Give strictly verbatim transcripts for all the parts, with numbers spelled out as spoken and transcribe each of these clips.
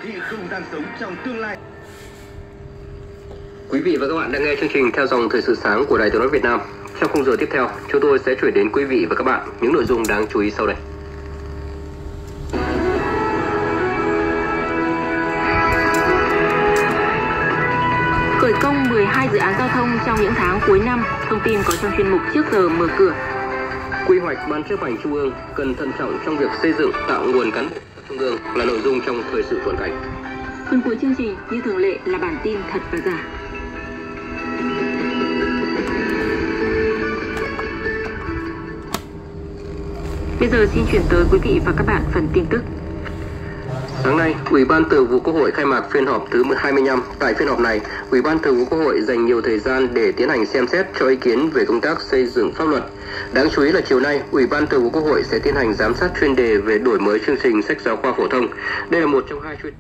hiện không đang sống trong tương lai. Quý vị và các bạn đang nghe chương trình Theo dòng thời sự sáng của Đài Tiếng nói Việt Nam. Trong khung giờ tiếp theo, chúng tôi sẽ chuyển đến quý vị và các bạn những nội dung đáng chú ý sau đây. Khởi công mười hai dự án giao thông trong những tháng cuối năm, thông tin có trong chuyên mục Trước giờ mở cửa. Quy hoạch Ban chấp hành Trung ương cần thận trọng trong việc xây dựng tạo nguồn cán bộ Trung ương là nội dung trong thời sự tuần cảnh. Phần cuối chương trình như thường lệ là bản tin thật và giả. Bây giờ xin chuyển tới quý vị và các bạn phần tin tức. Sáng nay, Ủy ban Thường vụ Quốc hội khai mạc phiên họp thứ hai mươi lăm. Tại phiên họp này, Ủy ban Thường vụ Quốc hội dành nhiều thời gian để tiến hành xem xét cho ý kiến về công tác xây dựng pháp luật. Đáng chú ý là chiều nay, Ủy ban Thường vụ Quốc hội sẽ tiến hành giám sát chuyên đề về đổi mới chương trình sách giáo khoa phổ thông. Đây là một trong hai chuyên.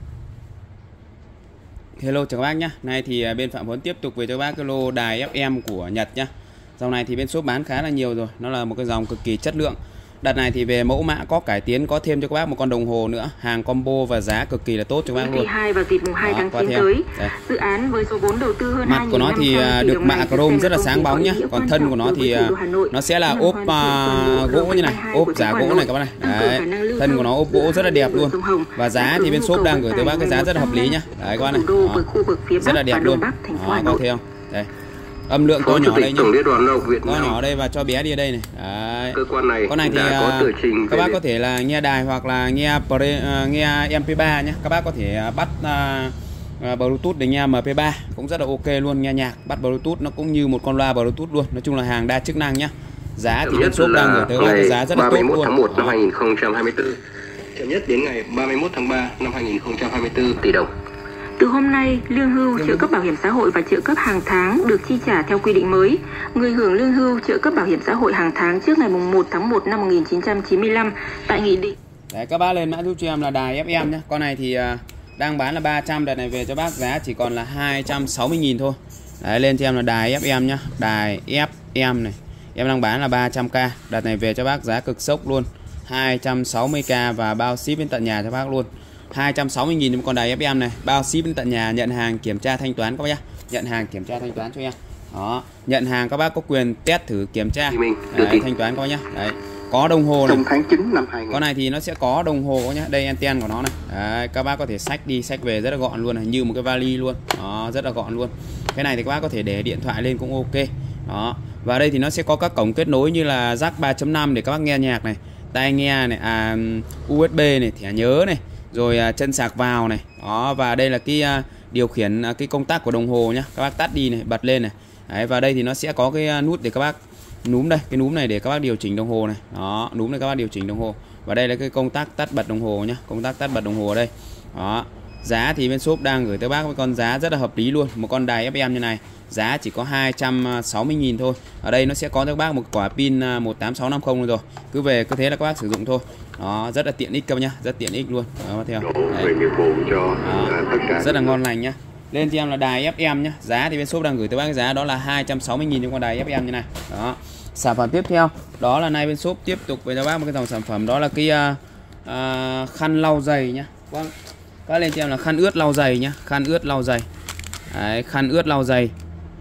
Hello chào các bác nhé. Nay thì bên Phạm Huấn tiếp tục về cho các bác cái lô đài ép em của Nhật nhé. Dòng này thì bên shop bán khá là nhiều rồi, nó là một cái dòng cực kỳ chất lượng. Đợt này thì về mẫu mã có cải tiến, có thêm cho các bác một con đồng hồ nữa, hàng combo và giá cực kỳ là tốt cho các bác luôn. hai vào dịp mùng hai tháng chín tới. Đây. Dự án với số vốn đầu tư hơn mặt của nó thì được mạ chrome rất là sáng bóng nhá. Còn thân của nó thì nó sẽ là ốp uh, gỗ như này, ốp giả gỗ này các bác này. Đấy. Thân của nó ốp gỗ rất là đẹp luôn. Và giá thì bên shop đang gửi tới bác cái giá rất là hợp lý nhá. Đấy các bác này. Đó. Rất là đẹp luôn. Đó, có thấy không? Đây. Âm lượng to nhỏ đây nhá. To nhỏ đây và cho bé đi ở đây này. Đấy. Cơ quan này con này thì uh, các bác có thể là nghe đài hoặc là nghe pre, uh, nghe em pê ba nhé. Các bác có thể bắt uh, uh, Bluetooth để nghe em pê ba cũng rất là ok luôn, nghe nhạc bắt Bluetooth nó cũng như một con loa Bluetooth luôn. Nói chung là hàng đa chức năng nhá. Giá thì bên shop đang gửi tới bác cái giá rất là tốt luôn. tháng một năm hai nghìn không trăm hai mươi tư. Chậm nhất đến ngày ba mươi mốt tháng ba năm hai nghìn không trăm hai mươi tư tỷ đồng. Từ hôm nay, lương hưu, trợ cấp bảo hiểm xã hội và trợ cấp hàng tháng được chi trả theo quy định mới. Người hưởng lương hưu, trợ cấp bảo hiểm xã hội hàng tháng trước ngày một tháng một năm một nghìn chín trăm chín mươi lăm tại nghị định. Đấy, các bác lên mã giúp cho em là đài ép em nhé. Con này thì uh, đang bán là ba trăm, đợt này về cho bác giá chỉ còn là hai trăm sáu mươi nghìn thôi. Đấy, lên cho em là đài ép em nhá, đài ép em này. Em đang bán là ba trăm k, đợt này về cho bác giá cực sốc luôn. hai trăm sáu mươi k và bao ship đến tận nhà cho bác luôn. hai trăm sáu mươi nghìn một con đài ép em này, bao ship đến tận nhà, nhận hàng kiểm tra thanh toán các bác nhá. Nhận hàng kiểm tra thanh toán cho em. Đó, nhận hàng các bác có quyền test thử kiểm tra. Đấy, thanh toán các bác nhá. Đấy. Có đồng hồ này. Trong tháng chín năm hai nghìn. Con này thì nó sẽ có đồng hồ nhá. Đây anten của nó này. Đấy, các bác có thể xách đi xách về rất là gọn luôn này, như một cái vali luôn. Đó, rất là gọn luôn. Cái này thì các bác có thể để điện thoại lên cũng ok. Đó. Và đây thì nó sẽ có các cổng kết nối như là jack ba chấm năm để các bác nghe nhạc này, tai nghe này, à, u ét bê này, thẻ nhớ này, rồi à, chân sạc vào này. Đó, và đây là cái à, điều khiển à, cái công tắc của đồng hồ nhá. Các bác tắt đi này, bật lên này. Đấy, và đây thì nó sẽ có cái à, nút để các bác núm đây, cái núm này để các bác điều chỉnh đồng hồ này. Đó, núm này các bác điều chỉnh đồng hồ. Và đây là cái công tắc tắt bật đồng hồ nhá, công tắc tắt bật đồng hồ ở đây. Đó. Giá thì bên shop đang gửi tới bác một con giá rất là hợp lý luôn. Một con đài ép em như này giá chỉ có hai trăm sáu mươi nghìn thôi. Ở đây nó sẽ có cho các bác một quả pin một tám sáu năm không rồi. Cứ về cứ thế là các bác sử dụng thôi. Đó, rất là tiện ích các bác nhá, rất tiện ích luôn. Đó, theo. Đấy. Đó, rất là ngon lành nhá. Lên cho em là đài ép em nhá. Giá thì bên shop đang gửi tới bác cái giá đó là hai trăm sáu mươi nghìn cho con đài ép em như này. Đó. Sản phẩm tiếp theo đó là nay bên shop tiếp tục với cho bác một cái dòng sản phẩm đó là cái uh, uh, khăn lau giày nhá. Vâng. Các lên cho em là khăn ướt lau giày nhá, khăn ướt lau giày. Đấy, khăn ướt lau giày.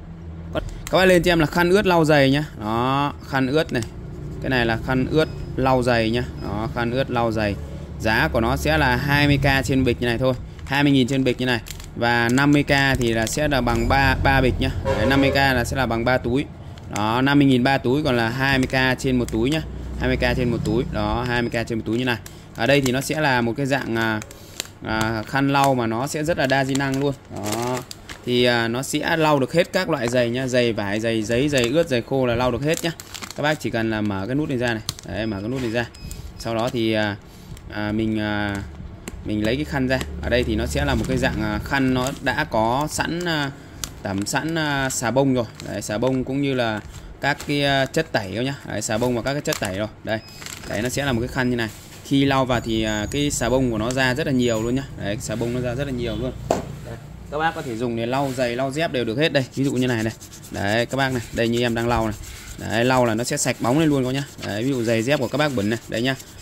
Các bạn lên cho em là khăn ướt lau giày nhá. Đó, khăn ướt này. Cái này là khăn ướt lau giày nhá. Đó, khăn ướt lau giày. Giá của nó sẽ là hai mươi k trên bịch như này thôi, hai mươi nghìn trên bịch như này. Và năm mươi k thì là sẽ là bằng ba ba bịch nhá. Đấy, năm mươi k là sẽ là bằng ba túi. Đó, năm mươi nghìn ba túi, còn là hai mươi k trên một túi nhá. hai mươi k trên một túi. Đó, hai mươi k trên một túi như này. Ở đây thì nó sẽ là một cái dạng à, à, khăn lau mà nó sẽ rất là đa di năng luôn. Đó. Thì à, nó sẽ lau được hết các loại giày nhá, giày vải, giày giấy, giày ướt, giày khô là lau được hết nhá. Các bác chỉ cần là mở cái nút này ra này. Đấy, mở cái nút này ra. Sau đó thì à, à, mình à, mình lấy cái khăn ra. Ở đây thì nó sẽ là một cái dạng à, khăn nó đã có sẵn à, tẩm sẵn à, xà bông rồi. Đấy, xà bông cũng như là các cái à, chất tẩy đâu nhá. Đấy, xà bông và các cái chất tẩy rồi. Đây. Đấy, nó sẽ là một cái khăn như này. Khi lau vào thì à, cái xà bông của nó ra rất là nhiều luôn nhá. Đấy, xà bông nó ra rất là nhiều luôn. Đây. Các bác có thể dùng để lau giày, lau dép đều được hết đây. Ví dụ như này này. Đấy các bác này, đây như em đang lau này. Đấy, lau là nó sẽ sạch bóng lên luôn các nhá. Đấy, ví dụ giày dép của các bác bẩn này, đấy nhá.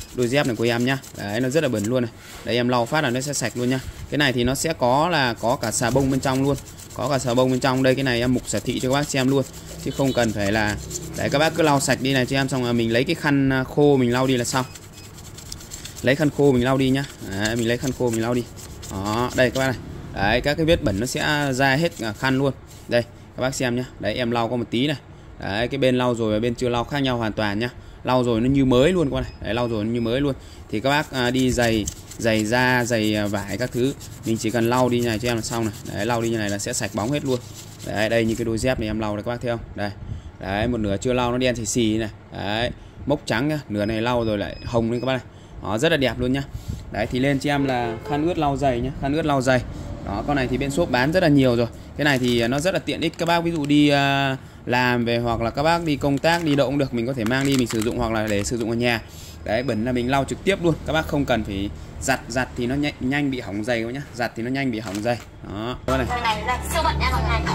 đôi dép này của em nhá. Đấy, nó rất là bẩn luôn này. Đấy, em lau phát là nó sẽ sạch luôn nhá. Cái này thì nó sẽ có là có cả xà bông bên trong luôn, có cả xà bông bên trong đây. Cái này em mục xả thị cho các bác xem luôn, chứ không cần phải là đấy, các bác cứ lau sạch đi này cho em, xong rồi mình lấy cái khăn khô mình lau đi là xong. Lấy khăn khô mình lau đi nhá. Đấy, mình lấy khăn khô mình lau đi. Đó, đây các bác này. Đấy, các cái vết bẩn nó sẽ ra hết cả khăn luôn. Đây, các bác xem nhá. Đấy, em lau có một tí này. Đấy, cái bên lau rồi và bên chưa lau khác nhau hoàn toàn nhá. Lau rồi nó như mới luôn các này. Đấy, lau rồi nó như mới luôn. Thì các bác à, đi giày giày da, giày vải các thứ, mình chỉ cần lau đi như này cho em là xong này. Đấy, lau đi như này là sẽ sạch bóng hết luôn. Đấy, đây như cái đôi dép này em lau này các bác thấy không? Đây. Đấy, một nửa chưa lau nó đen xì xì này. Đấy, mốc trắng nhá, nửa này lau rồi lại hồng lên các bác này. Đó, rất là đẹp luôn nhá. Đấy, thì lên cho em là khăn ướt lau giày nhá, khăn ướt lau giày. Đó, con này thì bên shop bán rất là nhiều rồi. Cái này thì nó rất là tiện ích các bác, ví dụ đi uh, làm về hoặc là các bác đi công tác đi đâu cũng được, mình có thể mang đi mình sử dụng hoặc là để sử dụng ở nhà. Đấy, bẩn là mình lau trực tiếp luôn, các bác không cần phải giặt, giặt thì nó nhanh, nhanh bị hỏng giày các nhá, giặt thì nó nhanh bị hỏng giày. Đó, con này. Cái này là siêu bẩn nha mọi người.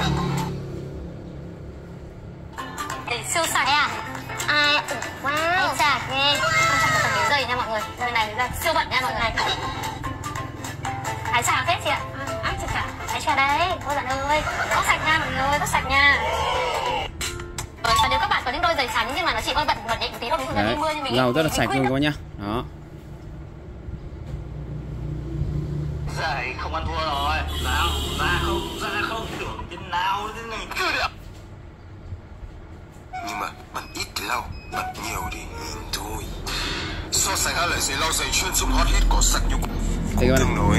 Để siêu sạch à? Ai wow. Anh chả nghe. Không chặt được cái giày nha mọi người. Cái này là siêu bẩn nha mọi người. Ái trà phết chị ạ. Ái chà chà. Ái trà đấy. Ôi giời ơi. Tóc sạch nha mọi người, tóc sạch nha. Và nếu các bạn có những đôi giày trắng nhưng mà nó chỉ hơi bẩn bẩn nhẹ một tí thôi, không cần đi mưa như mình. Lau rất là sạch luôn các nhá. Đó. Giày không ăn thua rồi. Nào, ra không, ra không, tưởng thế nào thế này chưa được. Nhưng mà bẩn ít thì lau, bẩn nhiều thì nhìn thôi. So sánh hai loại giày lau giày chuyên dụng hot hit có sạch như cũng tương đối.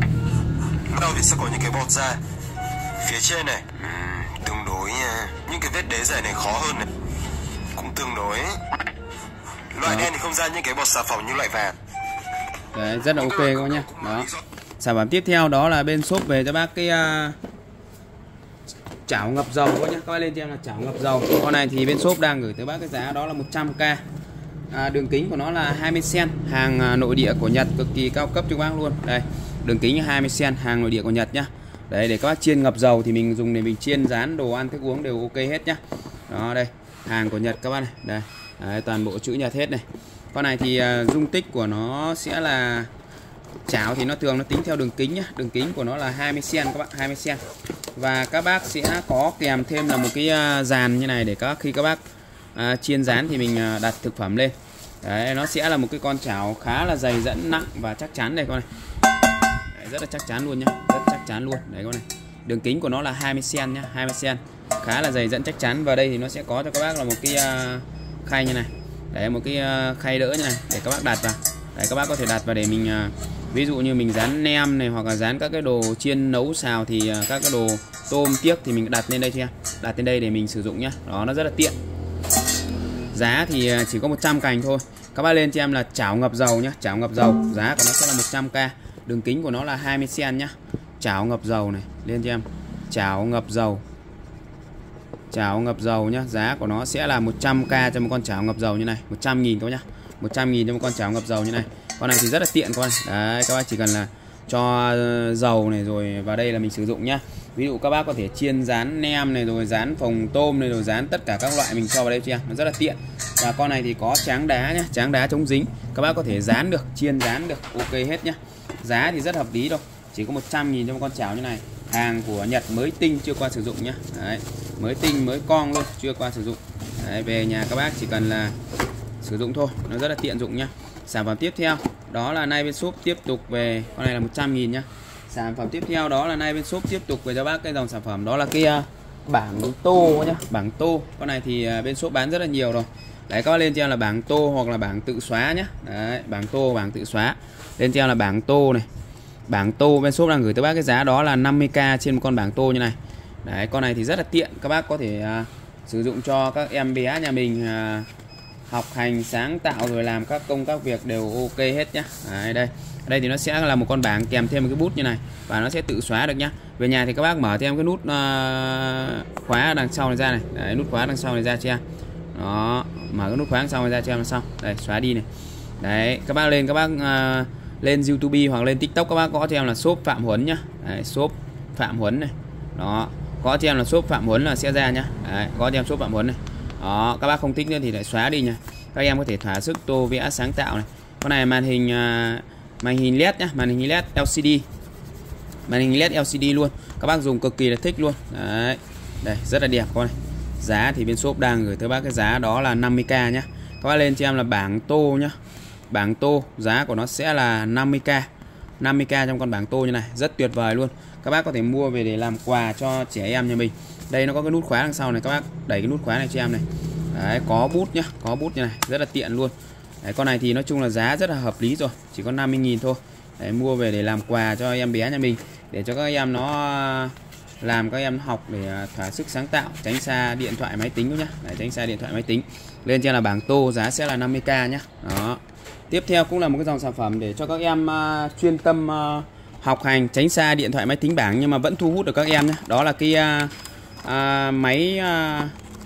Lau thì sẽ có những cái bọt da phía trên này, uhm, tương đối nha. Những cái vết đế giày này khó hơn này, cũng tương đối. Loại đen thì không ra những cái bọt xà phòng như loại vàng. Đấy, rất là ok các bác nhá. Đó. Sản phẩm tiếp theo đó là bên shop về cho bác cái uh, chảo ngập dầu các nhá. Các bác lên cho em là chảo ngập dầu. Con này thì bên shop đang gửi tới bác cái giá đó là một trăm k. À, đường kính của nó là hai mươi xăng-ti-mét, hàng uh, nội địa của Nhật, cực kỳ cao cấp cho các bác luôn. Đây, đường kính hai mươi xăng-ti-mét, hàng nội địa của Nhật nhá. Đấy, để các bác chiên ngập dầu thì mình dùng để mình chiên rán đồ ăn thức uống đều ok hết nhá. Đó, đây, hàng của Nhật các bác này. Đây, đấy, toàn bộ chữ Nhật hết này. Con này thì uh, dung tích của nó sẽ là chảo thì nó thường nó tính theo đường kính nhá. Đường kính của nó là hai mươi xăng-ti-mét các bạn, hai mươi xăng-ti-mét. Và các bác sẽ có kèm thêm là một cái uh, dàn như này để các khi các bác uh, chiên rán thì mình uh, đặt thực phẩm lên. Đấy, nó sẽ là một cái con chảo khá là dày dẫn nặng và chắc chắn đây con này. Đấy, rất là chắc chắn luôn nhá, rất chắc chắn luôn. Đấy con này. Đường kính của nó là hai mươi xăng-ti-mét nhá, hai mươi xăng-ti-mét. Khá là dày dẫn chắc chắn. Và đây thì nó sẽ có cho các bác là một cái uh, khay như này. Đấy, một cái uh, khay đỡ như này để các bác đặt vào. Đấy, các bác có thể đặt vào để mình uh, ví dụ như mình rán nem này hoặc là rán các cái đồ chiên nấu xào thì uh, các cái đồ tôm tiếc thì mình đặt lên đây cho em. Đặt lên đây để mình sử dụng nhá. Đó, nó rất là tiện. Giá thì uh, chỉ có một trăm cành thôi. Các bác lên cho em là chảo ngập dầu nhá, chảo ngập dầu, giá của nó sẽ là một trăm k. Đường kính của nó là hai mươi xăng-ti-mét nhá. Chảo ngập dầu này, lên cho em. Chảo ngập dầu. Chảo ngập dầu nhá, giá của nó sẽ là một trăm k cho một con chảo ngập dầu như này, một trăm nghìn các bác nhá. một trăm nghìn cho một con chảo ngập dầu như này. Con này thì rất là tiện con. Đấy, các bác chỉ cần là cho dầu này rồi vào đây là mình sử dụng nhá. Ví dụ các bác có thể chiên rán nem này rồi rán phồng tôm này rồi rán tất cả các loại mình cho vào đây cho em, nó rất là tiện. Và con này thì có tráng đá nhá, tráng đá chống dính. Các bác có thể rán được, chiên rán được, ok hết nhá. Giá thì rất hợp lý đâu, chỉ có một trăm nghìn cho một con chảo như này. Hàng của Nhật mới tinh chưa qua sử dụng nhá. Đấy, mới tinh mới con luôn, chưa qua sử dụng. Đấy, về nhà các bác chỉ cần là sử dụng thôi, nó rất là tiện dụng nhá. Sản phẩm tiếp theo đó là nay bên shop tiếp tục về con này là một trăm nghìn nhá. Sản phẩm tiếp theo đó là nay bên shop tiếp tục về cho bác cái dòng sản phẩm đó là cái uh, bảng tô nhá, bảng tô. Con này thì uh, bên shop bán rất là nhiều rồi. Đấy, các bác lên cho em là bảng tô hoặc là bảng tự xóa nhá. Đấy, bảng tô, bảng tự xóa. Lên cho em là bảng tô này. Bảng tô bên shop đang gửi tới bác cái giá đó là năm mươi k trên một con bảng tô như này. Đấy, con này thì rất là tiện, các bác có thể uh, sử dụng cho các em bé nhà mình uh, học hành sáng tạo rồi làm các công các việc đều ok hết nhá. Đấy, đây. Ở đây thì nó sẽ là một con bảng kèm thêm một cái bút như này và nó sẽ tự xóa được nhá. Về nhà thì các bác mở thêm cái nút uh, khóa đằng sau này ra này. Đấy, nút khóa đằng sau này ra cho em. Đó, mở cái nút khóa đằng sau này ra cho em là xong. Đây, xóa đi này. Đấy, các bác lên các bác uh, lên YouTube hoặc lên TikTok các bác có cho em là shop Phạm Huấn nhá. Đấy, shop Phạm Huấn này. Đó, có cho em là shop Phạm Huấn là sẽ ra nhá. Đấy, có cho em shop Phạm Huấn này. Đó, các bác không thích nữa thì lại xóa đi nha. Các em có thể thỏa sức tô vẽ sáng tạo này. Con này màn hình uh, màn hình led nhá, màn hình led lờ xê đê, màn hình led lờ xê đê luôn, các bác dùng cực kỳ là thích luôn. Đấy, đây rất là đẹp con này. Giá thì bên shop đang gửi tới bác cái giá đó là năm mươi k nhá. Các bác lên cho em là bảng tô nhá, bảng tô giá của nó sẽ là năm mươi k, năm mươi k trong con bảng tô như này, rất tuyệt vời luôn. Các bác có thể mua về để làm quà cho trẻ em nhà mình. Đây nó có cái nút khóa đằng sau này, các bác đẩy cái nút khóa này cho em này. Đấy, có bút nhá, có bút như này, rất là tiện luôn. Đấy, con này thì nói chung là giá rất là hợp lý rồi, chỉ có năm mươi nghìn thôi. Đấy, mua về để làm quà cho em bé nhà mình, để cho các em nó làm các em học để thỏa sức sáng tạo, tránh xa điện thoại máy tính nhá. Đấy, tránh xa điện thoại máy tính. Lên trên là bảng tô, giá sẽ là năm mươi k nhá. Đó. Tiếp theo cũng là một cái dòng sản phẩm để cho các em uh, chuyên tâm uh, học hành, tránh xa điện thoại máy tính bảng nhưng mà vẫn thu hút được các em nhé. Đó là cái uh, uh, máy uh,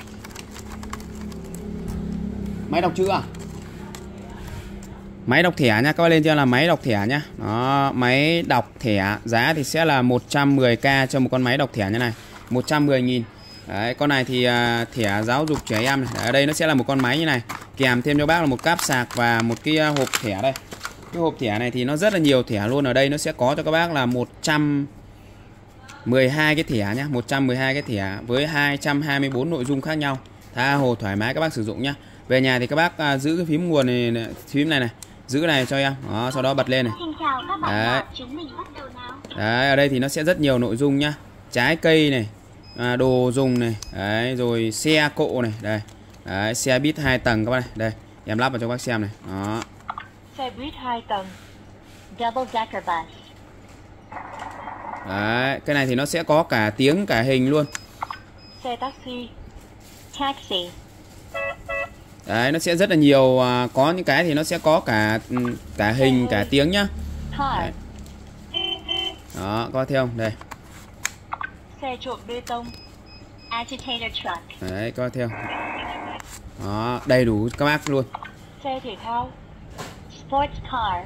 máy đọc chữ à? Máy đọc thẻ nha, các bạn lên cho là máy đọc thẻ nhá. Đó, máy đọc thẻ, giá thì sẽ là một trăm mười k cho một con máy đọc thẻ như này, một trăm mười nghìn. Đấy, con này thì uh, thẻ giáo dục trẻ em này. Đấy, ở đây nó sẽ là một con máy như này, kèm thêm cho bác là một cáp sạc và một cái uh, hộp thẻ đây. Cái hộp thẻ này thì nó rất là nhiều thẻ luôn. Ở đây nó sẽ có cho các bác là một trăm mười hai cái thẻ nhá, một trăm mười hai cái thẻ với hai trăm hai mươi tư nội dung khác nhau. Tha hồ thoải mái các bác sử dụng nhá. Về nhà thì các bác uh, giữ cái phím nguồn này, này, phím này này, giữ này cho em. Đó, sau đó bật lên này. Đấy. Đấy, ở đây thì nó sẽ rất nhiều nội dung nhá. Trái cây này, à, đồ dùng này, đấy, rồi xe cộ này, đây. Đấy, xe buýt hai tầng các bác này. Đây, em lắp vào cho các bác xem này. Đó. Xe buýt hai tầng, double decker bus. Đấy, cái này thì nó sẽ có cả tiếng cả hình luôn. Xe taxi, taxi. Đấy, nó sẽ rất là nhiều, có những cái thì nó sẽ có cả cả hình cả tiếng nhá. Đấy. Đó, có thấy không? Đây. Xe trộn bê tông, agitator truck. Đấy, có thấy không? Đó, đầy đủ các bác luôn. Xe thể thao, sports car.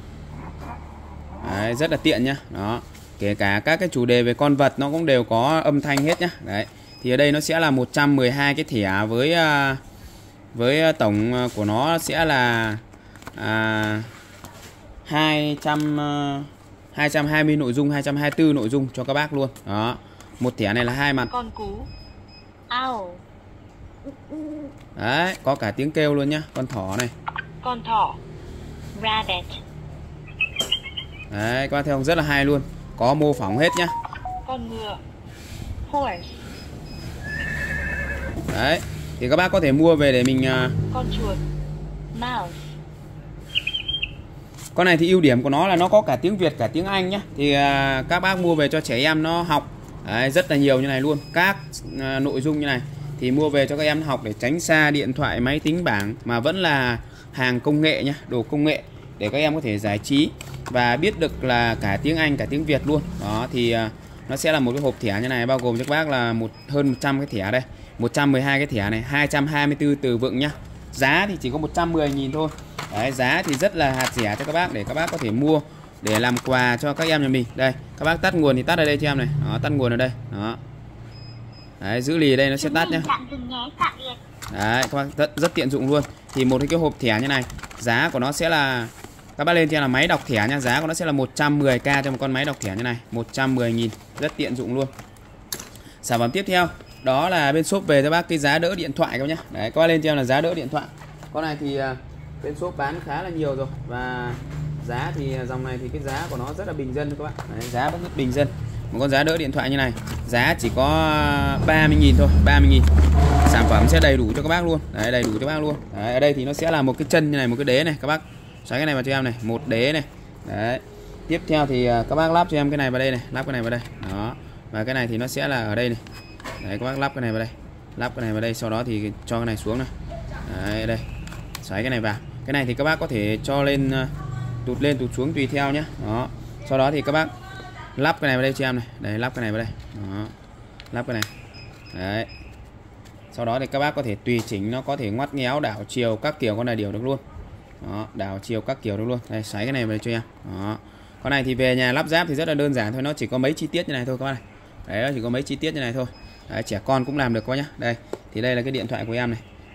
Đấy, rất là tiện nhá. Đó, kể cả các cái chủ đề về con vật nó cũng đều có âm thanh hết nhá. Đấy, thì ở đây nó sẽ là một trăm mười hai cái thẻ với với tổng của nó sẽ là à, hai trăm hai mươi nội dung, hai trăm hai mươi tư nội dung cho các bác luôn. Đó, một thẻ này là hai mặt. Con cú, owl. Đấy, có cả tiếng kêu luôn nhá. Con thỏ này, con thỏ, rabbit. đấy, các bác thấy không, rất là hay luôn, có mô phỏng hết nhá. Con ngựa, horse. Đấy, thì các bác có thể mua về để mình uh... con chuột, mouse. Con này thì ưu điểm của nó là nó có cả tiếng Việt cả tiếng Anh nhá. Thì uh, các bác mua về cho trẻ em nó học. Đấy, rất là nhiều như này luôn, các uh, nội dung như này thì mua về cho các em học để tránh xa điện thoại máy tính bảng, mà vẫn là hàng công nghệ nhá, đồ công nghệ để các em có thể giải trí và biết được là cả tiếng Anh cả tiếng Việt luôn. Đó, thì uh, nó sẽ là một cái hộp thẻ như này, bao gồm cho các bác là một hơn một trăm cái thẻ đây, một trăm mười hai cái thẻ này, hai trăm hai mươi tư từ vựng nhá. Giá thì chỉ có một trăm mười nghìn thôi. Đấy, giá thì rất là hạt rẻ cho các bác để các bác có thể mua để làm quà cho các em nhà mình. Đây, các bác tắt nguồn thì tắt ở đây cho em này. Đó, tắt nguồn ở đây. Đó. Đấy, giữ lì đây nó sẽ tắt nhá. Đấy, các bác rất, rất tiện dụng luôn. Thì một cái hộp thẻ như này, giá của nó sẽ là, các bác lên cho là máy đọc thẻ nha, giá của nó sẽ là một trăm mười k cho một con máy đọc thẻ như này, một trăm mười nghìn, rất tiện dụng luôn. Sản phẩm tiếp theo đó là bên shop về cho bác cái giá đỡ điện thoại các bác nhé. Đấy, các bác lên cho em là giá đỡ điện thoại. Con này thì bên shop bán khá là nhiều rồi, và giá thì dòng này thì cái giá của nó rất là bình dân các bạn. Đấy, giá vẫn rất bình dân. Một con giá đỡ điện thoại như này giá chỉ có ba mươi nghìn thôi, ba mươi nghìn. Sản phẩm sẽ đầy đủ cho các bác luôn. Đấy, đầy đủ cho các bác luôn. Đấy, ở đây thì nó sẽ là một cái chân như này, một cái đế này, các bác xoáy cái này vào cho em này, một đế này. Đấy. Tiếp theo thì các bác lắp cho em cái này vào đây này, lắp cái này vào đây. Đó. Và cái này thì nó sẽ là ở đây này. Đấy, các bác lắp cái này vào đây, lắp cái này vào đây, sau đó thì cho cái này xuống này. Đấy, đây, xoáy cái này vào. Cái này thì các bác có thể cho lên, tụt lên tụt xuống tùy theo nhé. Đó, sau đó thì các bác lắp cái này vào đây cho em này. Đấy, lắp cái này vào đây. Đó, lắp cái này. Đấy, sau đó thì các bác có thể tùy chỉnh, nó có thể ngoắt ngéo, đảo chiều các kiểu, con này đều được luôn. Đó, đảo chiều các kiểu được luôn. Đây, xoáy cái này vào đây cho em. Đó, con này thì về nhà lắp ráp thì rất là đơn giản thôi, nó chỉ có mấy chi tiết như này thôi các bác này. Đấy, nó chỉ có mấy chi tiết như này thôi. Đấy, trẻ con cũng làm được quá nhá. Đây, thì đây là cái điện thoại của em này.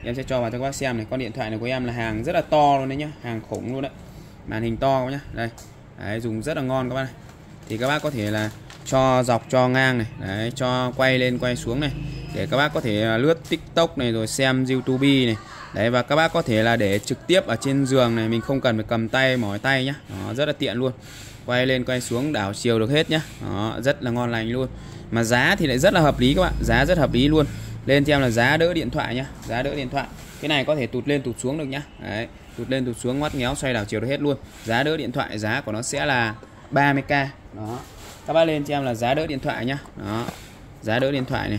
Em sẽ cho vào cho các bác xem này. Con điện thoại này của em là hàng rất là to luôn đấy nhá, hàng khủng luôn đấy, màn hình to nhá. Đây đấy, dùng rất là ngon các bác này. Thì các bác có thể là cho dọc cho ngang này, đấy, cho quay lên quay xuống này, để các bác có thể lướt TikTok này rồi xem YouTube này. Đấy, và các bác có thể là để trực tiếp ở trên giường này, mình không cần phải cầm tay mỏi tay nhá. Đó, rất là tiện luôn. Quay lên quay xuống đảo chiều được hết nhá. Đó, rất là ngon lành luôn. Mà giá thì lại rất là hợp lý các bạn, giá rất hợp lý luôn. Lên cho em là giá đỡ điện thoại nhá, giá đỡ điện thoại. Cái này có thể tụt lên tụt xuống được nhá. Đấy, tụt lên tụt xuống ngoắt ngéo xoay đảo chiều được hết luôn. Giá đỡ điện thoại, giá của nó sẽ là ba mươi k. Đó. Các bác lên cho em là giá đỡ điện thoại nhá. Đó. Giá đỡ điện thoại này.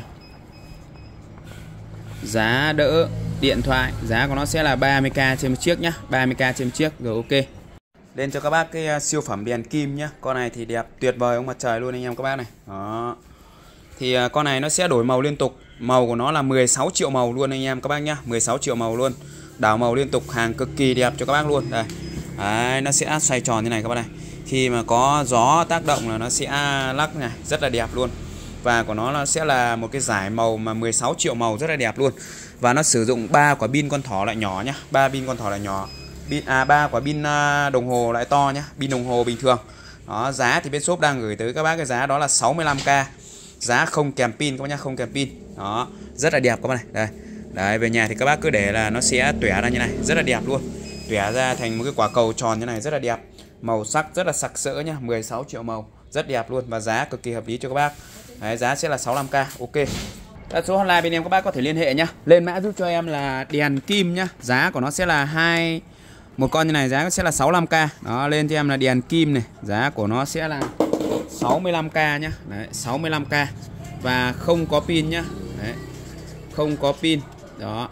Giá đỡ điện thoại, giá của nó sẽ là ba mươi k trên một chiếc nhá, ba mươi k trên một chiếc rồi ok. Lên cho các bác cái siêu phẩm đèn kim nhá. Con này thì đẹp tuyệt vời ông mặt trời luôn anh em các bác này. Đó. Thì con này nó sẽ đổi màu liên tục. Màu của nó là mười sáu triệu màu luôn anh em các bác nhá, mười sáu triệu màu luôn. Đảo màu liên tục, hàng cực kỳ đẹp cho các bác luôn. Đây. Đấy, nó sẽ xoay tròn như này các bác này. Khi mà có gió tác động là nó sẽ lắc này, rất là đẹp luôn. Và của nó nó sẽ là một cái giải màu mà mười sáu triệu màu rất là đẹp luôn. Và nó sử dụng ba quả pin con thỏ lại nhỏ nhá, ba pin con thỏ lại nhỏ. Pin à ba quả pin đồng hồ lại to nhá, pin đồng hồ bình thường. Đó, giá thì bên shop đang gửi tới các bác cái giá đó là sáu mươi lăm k. Giá không kèm pin các bác nhá, không kèm pin. Đó, rất là đẹp các bác này. Đây. Đấy, về nhà thì các bác cứ để là nó sẽ tỏa ra như này, rất là đẹp luôn. Tỏa ra thành một cái quả cầu tròn như này rất là đẹp. Màu sắc rất là sặc sỡ nhá, mười sáu triệu màu, rất đẹp luôn và giá cực kỳ hợp lý cho các bác. Đấy, giá sẽ là sáu mươi lăm k. Ok. Đó, số hotline bên em các bác có thể liên hệ nhá. Lên mã giúp cho em là đèn kim nhá. Giá của nó sẽ là hai một con như này, giá sẽ là sáu mươi lăm k. Đó, lên cho em là đèn kim này, giá của nó sẽ là sáu mươi lăm k nhá. Đấy, sáu mươi lăm k và không có pin nhá. Đấy. Không có pin. Đó.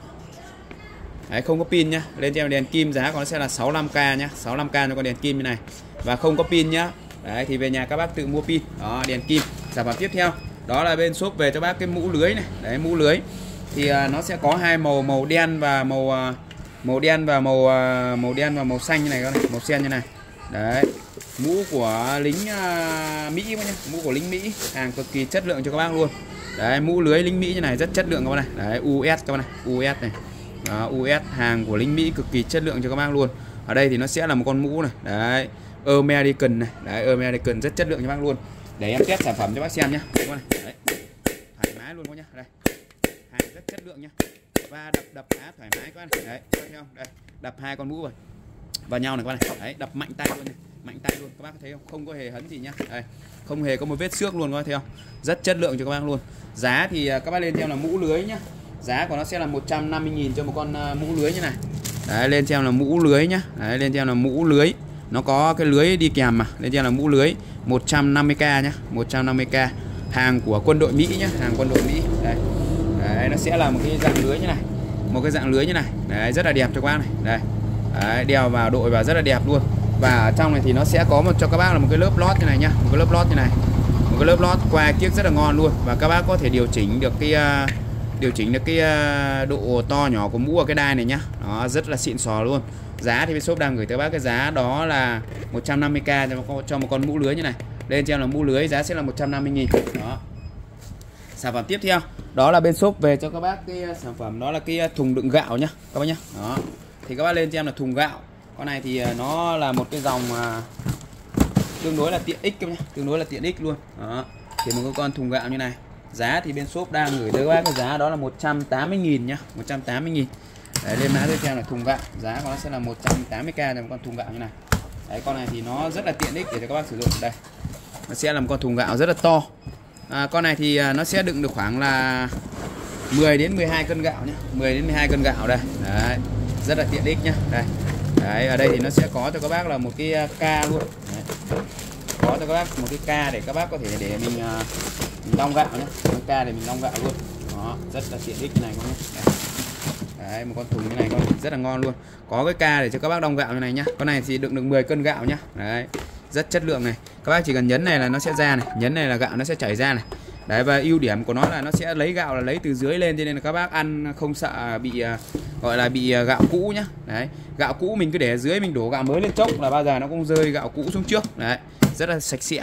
Đấy, không có pin nhá. Lên cho em đèn kim giá của nó sẽ là sáu mươi lăm k nhá, sáu mươi lăm k cho con đèn kim như này. Và không có pin nhá. Đấy thì về nhà các bác tự mua pin. Đó, đèn kim. Sản phẩm tiếp theo đó là bên shop về cho bác cái mũ lưới này. Đấy, mũ lưới thì uh, nó sẽ có hai màu, màu đen và màu uh, màu đen và màu uh, màu đen và màu xanh như này các này, màu sen như này. Đấy, mũ của lính uh, Mỹ nhá, mũ của lính Mỹ, hàng cực kỳ chất lượng cho các bác luôn. Đấy, mũ lưới lính Mỹ như này rất chất lượng các bác này. Đấy, u ét các bác này, u ét này. Đó, u ét hàng của lính Mỹ cực kỳ chất lượng cho các bác luôn. Ở đây thì nó sẽ là một con mũ này. Đấy, American này. Đấy, American rất chất lượng cho bác luôn. Để em test sản phẩm cho bác xem nhá. Đấy, thoải mái luôn các nhá. Đây. Hàng rất chất lượng nhá. Và đập đập đá thoải mái các bác này. Đấy, các thấy không? Đây, đập hai con mũ rồi. Vào nhau này các bác này. Đấy, đập mạnh tay luôn này. Mạnh tay luôn, các bác thấy không? Không có hề hấn gì nhá. Đây, không hề có một vết xước luôn các bác thấy không? Rất chất lượng cho các bác luôn. Giá thì các bác lên cho em là mũ lưới nhá. Giá của nó sẽ là một trăm năm mươi nghìn cho một con mũ lưới như này. Đấy, lên cho em là mũ lưới nhá. Đấy, lên cho em là mũ lưới. Nó có cái lưới đi kèm mà. Lên cho em là mũ lưới một trăm năm mươi k nhá, một trăm năm mươi k. Hàng của quân đội Mỹ nhá, hàng quân đội Mỹ. Đây. Đấy, nó sẽ là một cái dạng lưới như này. Một cái dạng lưới như này. Đấy, rất là đẹp cho các bác này. Đây. Đấy, đeo vào đội vào rất là đẹp luôn. Và ở trong này thì nó sẽ có một cho các bác là một cái lớp lót như này nhá, một cái lớp lót như này. Một cái lớp lót qua kiếc rất là ngon luôn. Và các bác có thể điều chỉnh được cái uh, điều chỉnh được cái độ to nhỏ của mũ ở cái đai này nhá. Đó, rất là xịn sò luôn. Giá thì bên shop đang gửi tới bác cái giá đó là một trăm năm mươi k cho một con mũ lưới như này. Lên cho em là mũ lưới giá sẽ là một trăm năm mươi nghìn. Đó. Sản phẩm tiếp theo đó là bên shop về cho các bác cái sản phẩm đó là cái thùng đựng gạo nhá các bác nhá. Đó. Thì các bác lên cho em là thùng gạo. Con này thì nó là một cái dòng tương đối là tiện ích các bác nhá, tương đối là tiện ích luôn. Đó. Thì một cái con thùng gạo như này. Giá thì bên shop đang gửi tới các bác cái giá đó là một trăm tám mươi nghìn nhá, một trăm tám mươi nghìn. Đấy, lên mã tiếp theo là thùng gạo, giá của nó sẽ là một trăm tám mươi k cho một con thùng gạo như này. Đấy, con này thì nó rất là tiện ích để cho các bác sử dụng. Đây, nó sẽ là một con thùng gạo rất là to. À, con này thì nó sẽ đựng được khoảng là mười đến mười hai cân gạo nhé, mười đến mười hai cân gạo đây. Đấy, rất là tiện ích nhá. Đây, đấy, ở đây thì nó sẽ có cho các bác là một cái ca luôn. Đấy. Có cho các bác một cái ca để các bác có thể để mình, mình đong gạo nhé, một cái ca để mình đong gạo luôn. Đó, rất là tiện ích như này các bác. Đấy, một con thùng như này con rất là ngon luôn. Có cái ca để cho các bác đong gạo như này nhá. Con này thì đựng được mười cân gạo nhá. Đấy, rất chất lượng này. Các bác chỉ cần nhấn này là nó sẽ ra này, nhấn này là gạo nó sẽ chảy ra này. Đấy, và ưu điểm của nó là nó sẽ lấy gạo là lấy từ dưới lên, cho nên là các bác ăn không sợ bị gọi là bị gạo cũ nhá. Đấy, gạo cũ mình cứ để ở dưới, mình đổ gạo mới lên chốc là bao giờ nó cũng rơi gạo cũ xuống trước. Đấy, rất là sạch sẽ.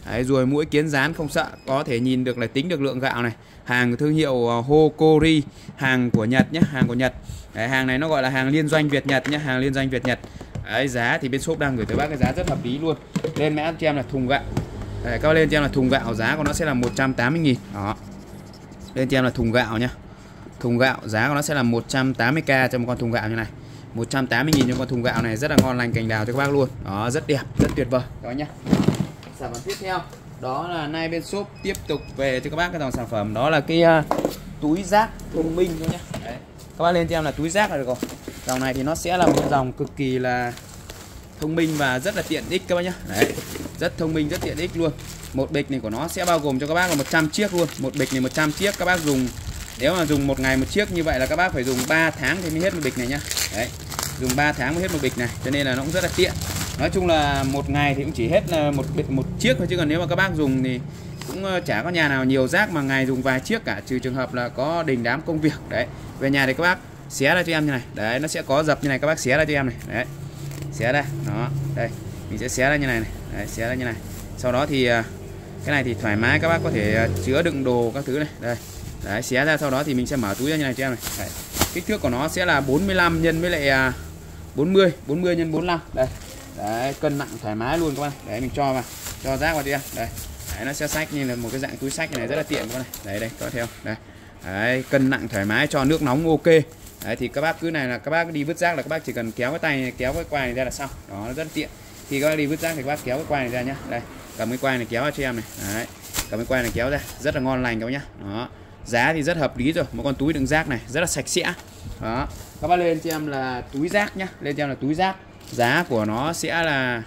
Đấy, ruồi muỗi kiến rán không sợ, có thể nhìn được là tính được lượng gạo này. Hàng thương hiệu Hokori, hàng của Nhật nhé, hàng của Nhật. Đấy, hàng này nó gọi là hàng liên doanh Việt Nhật nhé, hàng liên doanh Việt Nhật. Đấy, giá thì bên shop đang gửi tới bác cái giá rất hợp lý luôn. Lên mã cho em là thùng gạo. Đấy, các bác lên cho em là thùng gạo, giá của nó sẽ là một trăm tám mươi nghìn. Đó. Lên cho em là thùng gạo nhá. Thùng gạo giá của nó sẽ là một trăm tám mươi k cho một con thùng gạo như này. một trăm tám mươi nghìn cho con thùng gạo này, rất là ngon lành cành đào cho các bác luôn. Đó, rất đẹp, rất tuyệt vời các bác nhá. Sản phẩm tiếp theo đó là nay bên shop tiếp tục về cho các bác cái dòng sản phẩm đó là cái uh, túi rác thông minh thôi nhá. Đấy. Các bác lên cho em là túi rác là được rồi. Dòng này thì nó sẽ là một dòng cực kỳ là thông minh và rất là tiện ích các bác nhá. Đấy. Rất thông minh, rất tiện ích luôn. Một bịch này của nó sẽ bao gồm cho các bác là một trăm chiếc luôn. Một bịch này một trăm chiếc, các bác dùng nếu mà dùng một ngày một chiếc như vậy là các bác phải dùng ba tháng thì mới hết một bịch này nhá. Đấy. Dùng ba tháng mới hết một bịch này, cho nên là nó cũng rất là tiện. Nói chung là một ngày thì cũng chỉ hết là một bịch một chiếc thôi, chứ còn nếu mà các bác dùng thì cũng chả có nhà nào nhiều rác mà ngày dùng vài chiếc cả, trừ trường hợp là có đình đám công việc. Đấy. Về nhà thì các bác xé ra cho em như này. Đấy, nó sẽ có dập như này, các bác xé ra cho em này. Đấy. Xé ra. Đó. Đây, mình sẽ xé ra như này này. Đấy, xé ra như này. Sau đó thì cái này thì thoải mái các bác có thể chứa đựng đồ các thứ này. Đây. Đấy, xé ra sau đó thì mình sẽ mở túi ra như này cho em này. Đấy. Kích thước của nó sẽ là bốn mươi lăm nhân với lại bốn mươi, bốn mươi nhân bốn mươi lăm. Đây. Đấy, cân nặng thoải mái luôn các bạn. Đấy, mình cho vào, cho rác vào cho em. Đây. Đấy, nó sẽ xách như là một cái dạng túi xách này rất là tiện các bạn này. Đấy đây, có theo. Đây. Đấy, cân nặng thoải mái, cho nước nóng ok. Đấy thì các bác cứ này là các bác đi vứt rác là các bác chỉ cần kéo cái tay này, kéo cái quai này ra là xong. Đó, nó rất là tiện. Khi các bác đi vứt rác thì các bác kéo cái quai này ra nhá. Đây, cầm cái quai này kéo ra cho em này. Đấy. Cầm cái quai này kéo ra, rất là ngon lành các bác nhá. Đó. Giá thì rất hợp lý rồi, một con túi đựng rác này rất là sạch sẽ. Đó. Các bác lên cho em là túi rác nhá, lên cho em là túi rác. Giá của nó sẽ là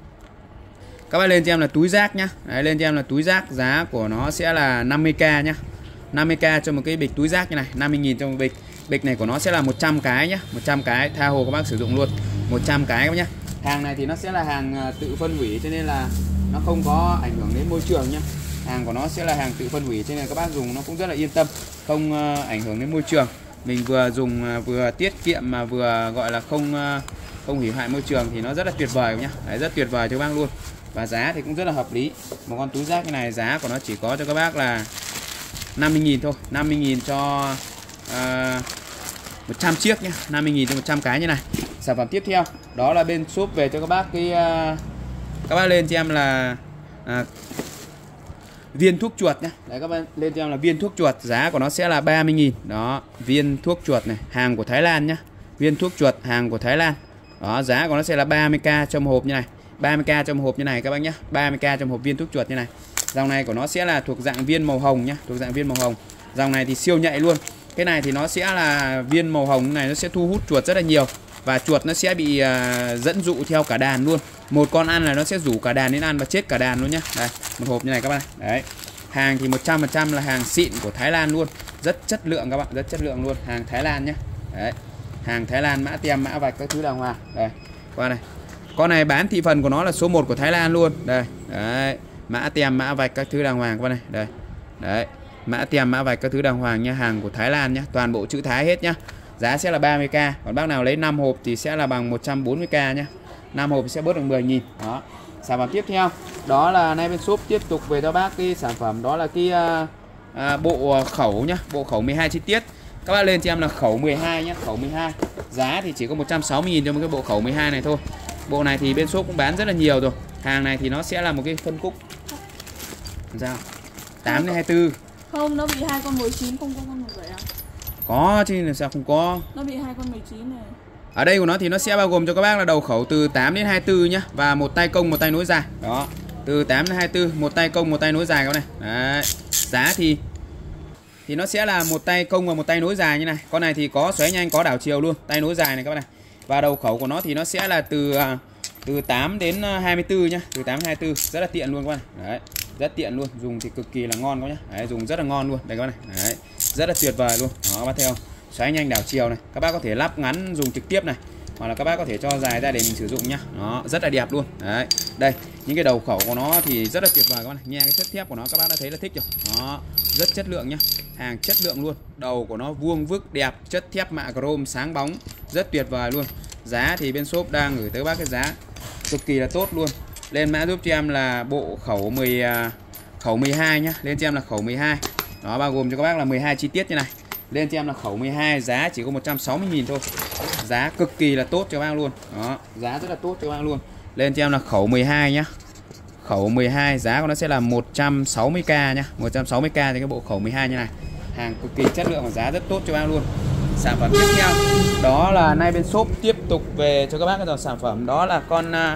các bác lên cho em là túi rác nhá. Đấy, lên cho em là túi rác, giá của nó sẽ là năm mươi k nhá. năm mươi k cho một cái bịch túi rác như này, năm mươi nghìn cho một bịch. Bịch này của nó sẽ là một trăm cái nhá, một trăm cái tha hồ các bác sử dụng luôn. một trăm cái các bác nhá. Hàng này thì nó sẽ là hàng tự phân hủy cho nên là nó không có ảnh hưởng đến môi trường nhá. Hàng của nó sẽ là hàng tự phân hủy cho nên các bác dùng nó cũng rất là yên tâm, không ảnh hưởng đến môi trường. Mình vừa dùng vừa tiết kiệm mà vừa gọi là không không hủy hoại môi trường thì nó rất là tuyệt vời nhá. Đấy, rất tuyệt vời cho các bác luôn. Và giá thì cũng rất là hợp lý. Một con túi rác như này giá của nó chỉ có cho các bác là năm mươi nghìn thôi, năm mươi nghìn cho uh, một trăm chiếc nhá, năm mươi nghìn cho một trăm cái như này. Sản phẩm tiếp theo đó là bên shop về cho các bác cái uh, các bác lên cho em là uh, viên thuốc chuột nhá. Đấy, các bạn lên cho em là viên thuốc chuột, giá của nó sẽ là ba mươi nghìn. Đó, viên thuốc chuột này, hàng của Thái Lan nhá. Viên thuốc chuột hàng của Thái Lan. Đó, giá của nó sẽ là ba mươi k trong hộp như này. ba mươi k trong hộp như này các bác nhá. ba mươi k trong hộp viên thuốc chuột như này. Dòng này của nó sẽ là thuộc dạng viên màu hồng nhá, thuộc dạng viên màu hồng. Dòng này thì siêu nhạy luôn. Cái này thì nó sẽ là viên màu hồng này, nó sẽ thu hút chuột rất là nhiều và chuột nó sẽ bị uh, dẫn dụ theo cả đàn luôn. Một con ăn là nó sẽ rủ cả đàn đến ăn và chết cả đàn luôn nhá. Đây, một hộp như này các bạn. Đấy. Hàng thì một trăm phần trăm là hàng xịn của Thái Lan luôn, rất chất lượng các bạn, rất chất lượng luôn, hàng Thái Lan nhá. Đấy. Hàng Thái Lan, mã tem, mã vạch các thứ đàng hoàng. Đây. Qua này. Con này bán thị phần của nó là số một của Thái Lan luôn. Đây. Đấy. Mã tem, mã vạch các thứ đàng hoàng các bạn này. Đây. Đấy. Mã tem, mã vạch các thứ đàng hoàng nha, hàng của Thái Lan nhá, toàn bộ chữ Thái hết nhá. Giá sẽ là ba mươi k, còn bác nào lấy năm hộp thì sẽ là bằng một trăm bốn mươi k nhá. năm hộp sẽ bớt được mười nghìn. Đó. Sản phẩm tiếp theo đó là nay bên shop tiếp tục về cho bác cái sản phẩm đó là cái uh, uh, bộ khẩu nhá, bộ khẩu mười hai chi tiết. Các bác lên cho em là khẩu mười hai nhá, khẩu mười hai. Giá thì chỉ có một trăm sáu mươi nghìn cho một cái bộ khẩu mười hai này thôi. Bộ này thì bên shop cũng bán rất là nhiều rồi. Hàng này thì nó sẽ là một cái phân khúc sao? tám đến hai mươi tư. Không, nó bị hai con mười chín, không có con mười bảy à? Có chứ làm sao không có. Nó bị hai con mười chín này. Ở đây của nó thì nó sẽ bao gồm cho các bác là đầu khẩu từ tám đến hai mươi tư nhá, và một tay công một tay nối dài. Đó. Từ tám đến hai mươi tư, một tay công một tay nối dài các này. Đấy. Giá thì thì nó sẽ là một tay công và một tay nối dài như này. Con này thì có xoáy nhanh, có đảo chiều luôn, tay nối dài này các bác này. Và đầu khẩu của nó thì nó sẽ là từ từ tám đến hai mươi tư nhá, từ tám đến hai mươi tư, rất là tiện luôn các bạn. Đấy. Rất tiện luôn, dùng thì cực kỳ là ngon các nhá. Đấy, dùng rất là ngon luôn. Đây các bác này. Đấy. Rất là tuyệt vời luôn. Đó các bác thấy không? Xoáy nhanh đảo chiều này, các bác có thể lắp ngắn dùng trực tiếp này, hoặc là các bác có thể cho dài ra để mình sử dụng nhá. Nó rất là đẹp luôn. Đấy. Đây, những cái đầu khẩu của nó thì rất là tuyệt vời các bạn này. Nghe cái chất thép của nó các bác đã thấy là thích rồi. Đó, rất chất lượng nhá. Hàng chất lượng luôn. Đầu của nó vuông vức đẹp, chất thép mạ chrome sáng bóng, rất tuyệt vời luôn. Giá thì bên shop đang gửi tới bác cái giá cực kỳ là tốt luôn. lên mã giúp cho em là bộ khẩu mười khẩu mười hai nhá, lên cho em là khẩu mười hai. Đó, bao gồm cho các bác là mười hai chi tiết như này. Lên cho em là khẩu mười hai, giá chỉ có một trăm sáu mươi nghìn thôi. Giá cực kỳ là tốt cho các bác luôn. Đó, giá rất là tốt cho các bác luôn. Lên cho em là khẩu mười hai nhá. Khẩu mười hai giá của nó sẽ là một trăm sáu mươi k nhá, một trăm sáu mươi k thì cái bộ khẩu mười hai như này. Hàng cực kỳ chất lượng và giá rất tốt cho các bác luôn. Sản phẩm tiếp theo đó là nay bên shop tiếp tục về cho các bác cái dòng sản phẩm đó là con uh,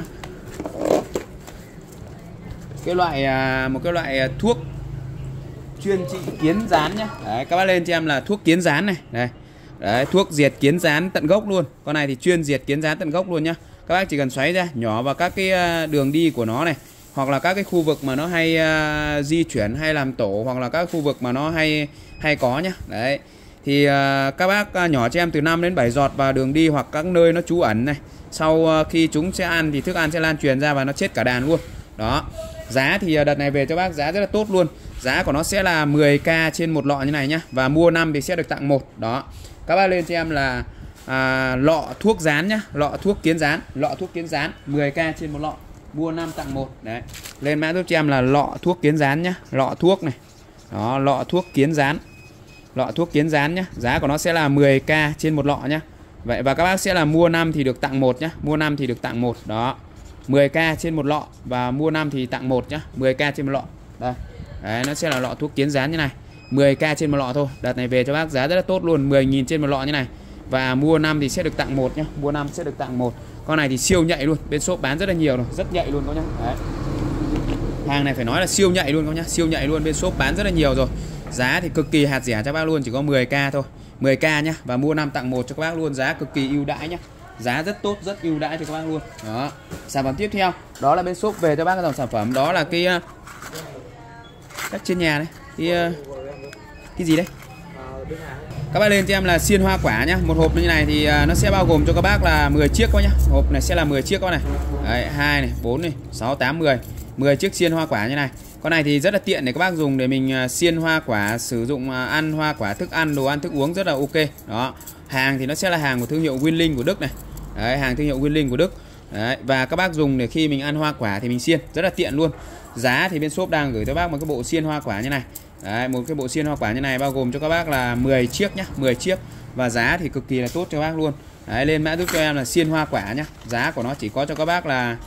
cái loại uh, một cái loại uh, thuốc chuyên trị kiến rán nhá. Đấy, các bác lên cho em là thuốc kiến rán này. Đây. Đấy, thuốc diệt kiến rán tận gốc luôn. Con này thì chuyên diệt kiến rán tận gốc luôn nhá. Các bác chỉ cần xoáy ra nhỏ vào các cái đường đi của nó này, hoặc là các cái khu vực mà nó hay uh, di chuyển hay làm tổ, hoặc là các khu vực mà nó hay hay có nhá. Đấy. Thì uh, các bác uh, nhỏ cho em từ năm đến bảy giọt vào đường đi hoặc các nơi nó trú ẩn này. Sau uh, khi chúng sẽ ăn thì thức ăn sẽ lan truyền ra và nó chết cả đàn luôn. Đó. Giá thì uh, đợt này về cho bác giá rất là tốt luôn. Giá của nó sẽ là mười k trên một lọ như này nhá. Và mua năm thì sẽ được tặng một. Đó. Các bác lên cho em là à, lọ thuốc rán nhá, lọ thuốc kiến rán, lọ thuốc kiến rán mười k trên một lọ, mua năm tặng một. Đấy. Lên mã giúp cho em là lọ thuốc kiến rán nhá, lọ thuốc này. Đó, lọ thuốc kiến rán. Lọ thuốc kiến rán nhá, giá của nó sẽ là mười k trên một lọ nhá. Vậy và các bác sẽ là mua năm thì được tặng một nhá, mua năm thì được tặng một. Đó. mười k trên một lọ và mua năm thì tặng một nhá, mười k trên một lọ. Đây. Đấy, nó sẽ là lọ thuốc kiến rán như này. mười k trên một lọ thôi. Đợt này về cho bác giá rất là tốt luôn, mười nghìn trên một lọ như này. Và mua năm thì sẽ được tặng một nhá, mua năm sẽ được tặng một. Con này thì siêu nhạy luôn, bên shop bán rất là nhiều rồi, rất nhạy luôn các nhá. Đấy. Hàng này phải nói là siêu nhạy luôn các nhá, siêu nhạy luôn, bên shop bán rất là nhiều rồi. Giá thì cực kỳ hạt rẻ cho bác luôn, chỉ có mười k thôi, mười k nhá, và mua năm tặng một cho các bác luôn, giá cực kỳ ưu đãi nhá. Giá rất tốt, rất ưu đãi cho các bác luôn. Đó. Sản phẩm tiếp theo, đó là bên shop về cho bác cái dòng sản phẩm đó là cái cách trên nhà này. Cái cái gì đây? Các bác lên cho em là xiên hoa quả nhá. Một hộp như này thì nó sẽ bao gồm cho các bác là mười chiếc các nhá. Hộp này sẽ là mười chiếc các này. Đấy, hai này, bốn này, sáu, tám, mười. mười chiếc xiên hoa quả như này. Con này thì rất là tiện để các bác dùng để mình xiên hoa quả, sử dụng ăn hoa quả, thức ăn, đồ ăn, thức uống rất là ok. Đó. Hàng thì nó sẽ là hàng của thương hiệu Winling của Đức này. Đấy, hàng thương hiệu Winling của Đức. Đấy, và các bác dùng để khi mình ăn hoa quả thì mình xiên rất là tiện luôn. Giá thì bên shop đang gửi cho bác một cái bộ xiên hoa quả như này. Đấy, một cái bộ xiên hoa quả như này bao gồm cho các bác là mười chiếc nhá, mười chiếc. Và giá thì cực kỳ là tốt cho các bác luôn. Đấy, lên mã giúp cho em là xiên hoa quả nhá. Giá của nó chỉ có cho các bác là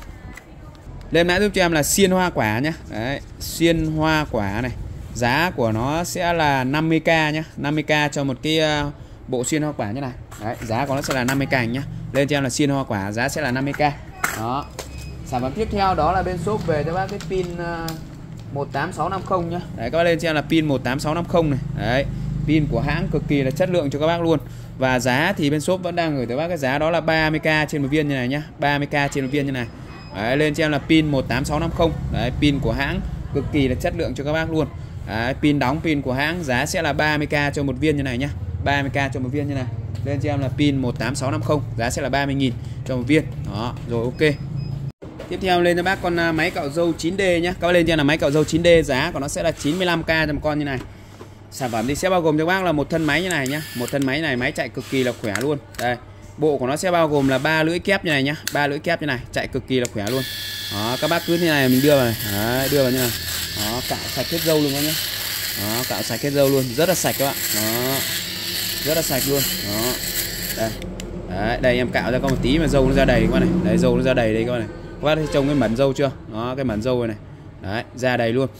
lên mã giúp cho em là xiên hoa quả nhá. Đấy, xiên hoa quả này. Giá của nó sẽ là năm mươi k nhá, năm mươi k cho một cái uh, bộ xiên hoa quả như này. Đấy, giá của nó sẽ là năm mươi k nhá. Lên cho em là xiên hoa quả, giá sẽ là năm mươi k. Đó. Sản phẩm tiếp theo đó là bên shop về cho bác cái pin uh, một tám sáu năm không nhá. Đấy, các bác lên cho em là pin một tám sáu năm không này. Đấy, pin của hãng cực kỳ là chất lượng cho các bác luôn. Và giá thì bên shop vẫn đang gửi tới bác cái giá đó là ba mươi k trên một viên như này nhá, ba mươi k trên một viên như này. Đấy, lên cho em là pin một tám sáu năm không. Đấy, pin của hãng cực kỳ là chất lượng cho các bác luôn. Đấy, pin đóng pin của hãng, giá sẽ là ba mươi k cho một viên như này nhá, ba mươi k cho một viên như này. Lên cho em là pin một tám sáu năm không, giá sẽ là ba mươi nghìn cho một viên. Đó, rồi ok. Tiếp theo lên cho bác con máy cạo râu chín D nhá. Các bác lên cho em là máy cạo râu chín D, giá của nó sẽ là chín mươi lăm k cho một con như này. Sản phẩm thì sẽ bao gồm cho bác là một thân máy như này nhá. Một thân máy này, máy chạy cực kỳ là khỏe luôn. Đây, bộ của nó sẽ bao gồm là ba lưỡi kép như này nhá, ba lưỡi kép như này, chạy cực kỳ là khỏe luôn. Đó, các bác cứ như này mình đưa vào này. Đấy, đưa vào như này. Đó, cạo sạch hết râu luôn các nhá. Đó, cạo sạch hết râu luôn, rất là sạch các bạn. Đó. Rất là sạch luôn. Đó. Đây. Đấy, đây em cạo ra có một tí mà râu nó ra đầy các bạn này. Đấy, râu nó ra đầy đây các bạn này. Các bác thấy trông cái mẩn râu chưa? Đó, cái mẩn râu này này. Đấy, ra đầy luôn.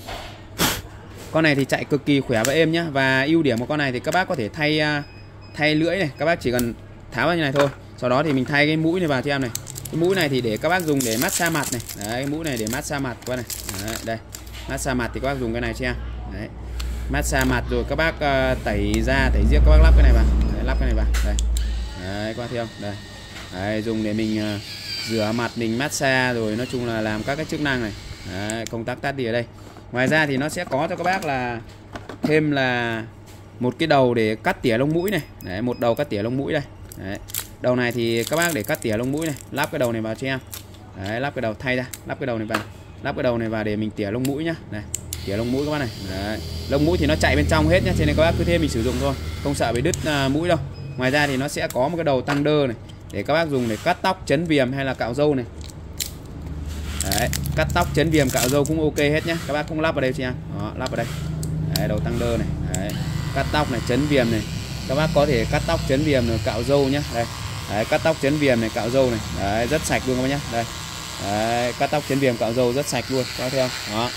Con này thì chạy cực kỳ khỏe và êm nhá. Và ưu điểm của con này thì các bác có thể thay thay lưỡi này, các bác chỉ cần tháo vào như này thôi. Sau đó thì mình thay cái mũi này vào cho em này. Cái mũi này thì để các bác dùng để massage mặt này. Đấy, cái mũi này để massage mặt các bác này. Đấy, đây. Massage mặt thì các bác dùng cái này cho em. Đấy. Massage mặt rồi các bác uh, tẩy da, tẩy riêng các bác lắp cái này vào. Đấy, lắp cái này vào. Đây. Đấy, các bác thấy không? Đây. Đấy, dùng để mình uh, rửa mặt, mình massage rồi nói chung là làm các cái chức năng này. Đấy, công tắc tắt đi ở đây. Ngoài ra thì nó sẽ có cho các bác là thêm là một cái đầu để cắt tỉa lông mũi này. Đấy, một đầu cắt tỉa lông mũi đây. Đấy. Đầu này thì các bác để cắt tỉa lông mũi này, lắp cái đầu này vào cho em. Đấy, lắp cái đầu thay ra, lắp cái đầu này vào. Lắp cái đầu này vào để mình tỉa lông mũi nhá. Này, tỉa lông mũi các bác này. Đấy. Lông mũi thì nó chạy bên trong hết nhá, cho nên các bác cứ thế mình sử dụng thôi, không sợ bị đứt uh, mũi đâu. Ngoài ra thì nó sẽ có một cái đầu tăng đơ này để các bác dùng để cắt tóc, chấn viền hay là cạo râu này. Đấy, cắt tóc chấn viền cạo râu cũng ok hết nhá. Các bác cũng lắp vào đây cho em. Đó, lắp vào đây. Đấy, đầu tăng đơ này. Đấy, cắt tóc này, chấn viền này. Các bác có thể cắt tóc chấn viền rồi cạo râu nhá. Đây. Đấy, cắt tóc chấn viền này, cạo râu này. Đấy, rất sạch luôn các bác nhá. Đây. Đấy, cắt tóc chấn viền cạo râu rất sạch luôn. Các bác thấy không? Đó.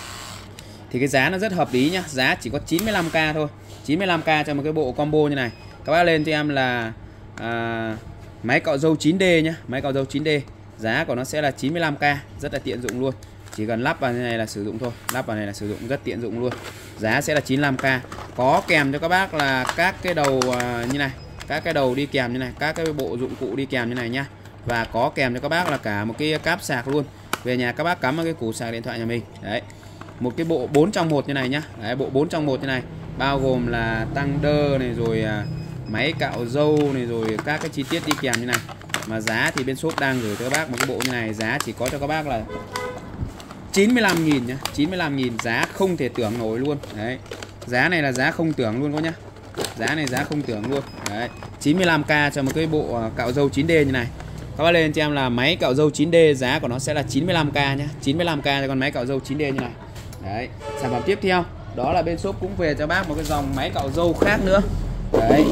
Thì cái giá nó rất hợp lý nhá. Giá chỉ có chín mươi lăm k thôi. chín mươi lăm k cho một cái bộ combo như này. Các bác lên cho em là à, máy cạo râu chín D nhá. Máy cạo râu chín D. Giá của nó sẽ là chín mươi lăm k, rất là tiện dụng luôn. Chỉ cần lắp vào như này là sử dụng thôi. Lắp vào này là sử dụng rất tiện dụng luôn. Giá sẽ là chín mươi lăm k. Có kèm cho các bác là các cái đầu uh, như này, các cái đầu đi kèm như này, các cái bộ dụng cụ đi kèm như này nhá. Và có kèm cho các bác là cả một cái cáp sạc luôn. Về nhà các bác cắm vào cái củ sạc điện thoại nhà mình. Đấy. Một cái bộ bốn trong một như này nhá. Đấy, bộ bốn trong một như này, bao gồm là tăng đơ này, rồi uh, máy cạo râu này, rồi các cái chi tiết đi kèm như này. Mà giá thì bên shop đang gửi cho các bác một cái bộ như này, giá chỉ có cho các bác là chín mươi lăm nghìn nhá, chín mươi lăm nghìn, giá không thể tưởng nổi luôn. Đấy. Giá này là giá không tưởng luôn các nhá. Giá này giá không tưởng luôn. Đấy, chín mươi lăm k cho một cái bộ cạo râu chín D như này. Các bác lên cho em là máy cạo râu chín D, giá của nó sẽ là chín mươi lăm k nhá, chín mươi lăm k cho con máy cạo râu chín D như này. Đấy, sản phẩm tiếp theo đó là bên shop cũng về cho bác một cái dòng máy cạo râu khác nữa. Đấy.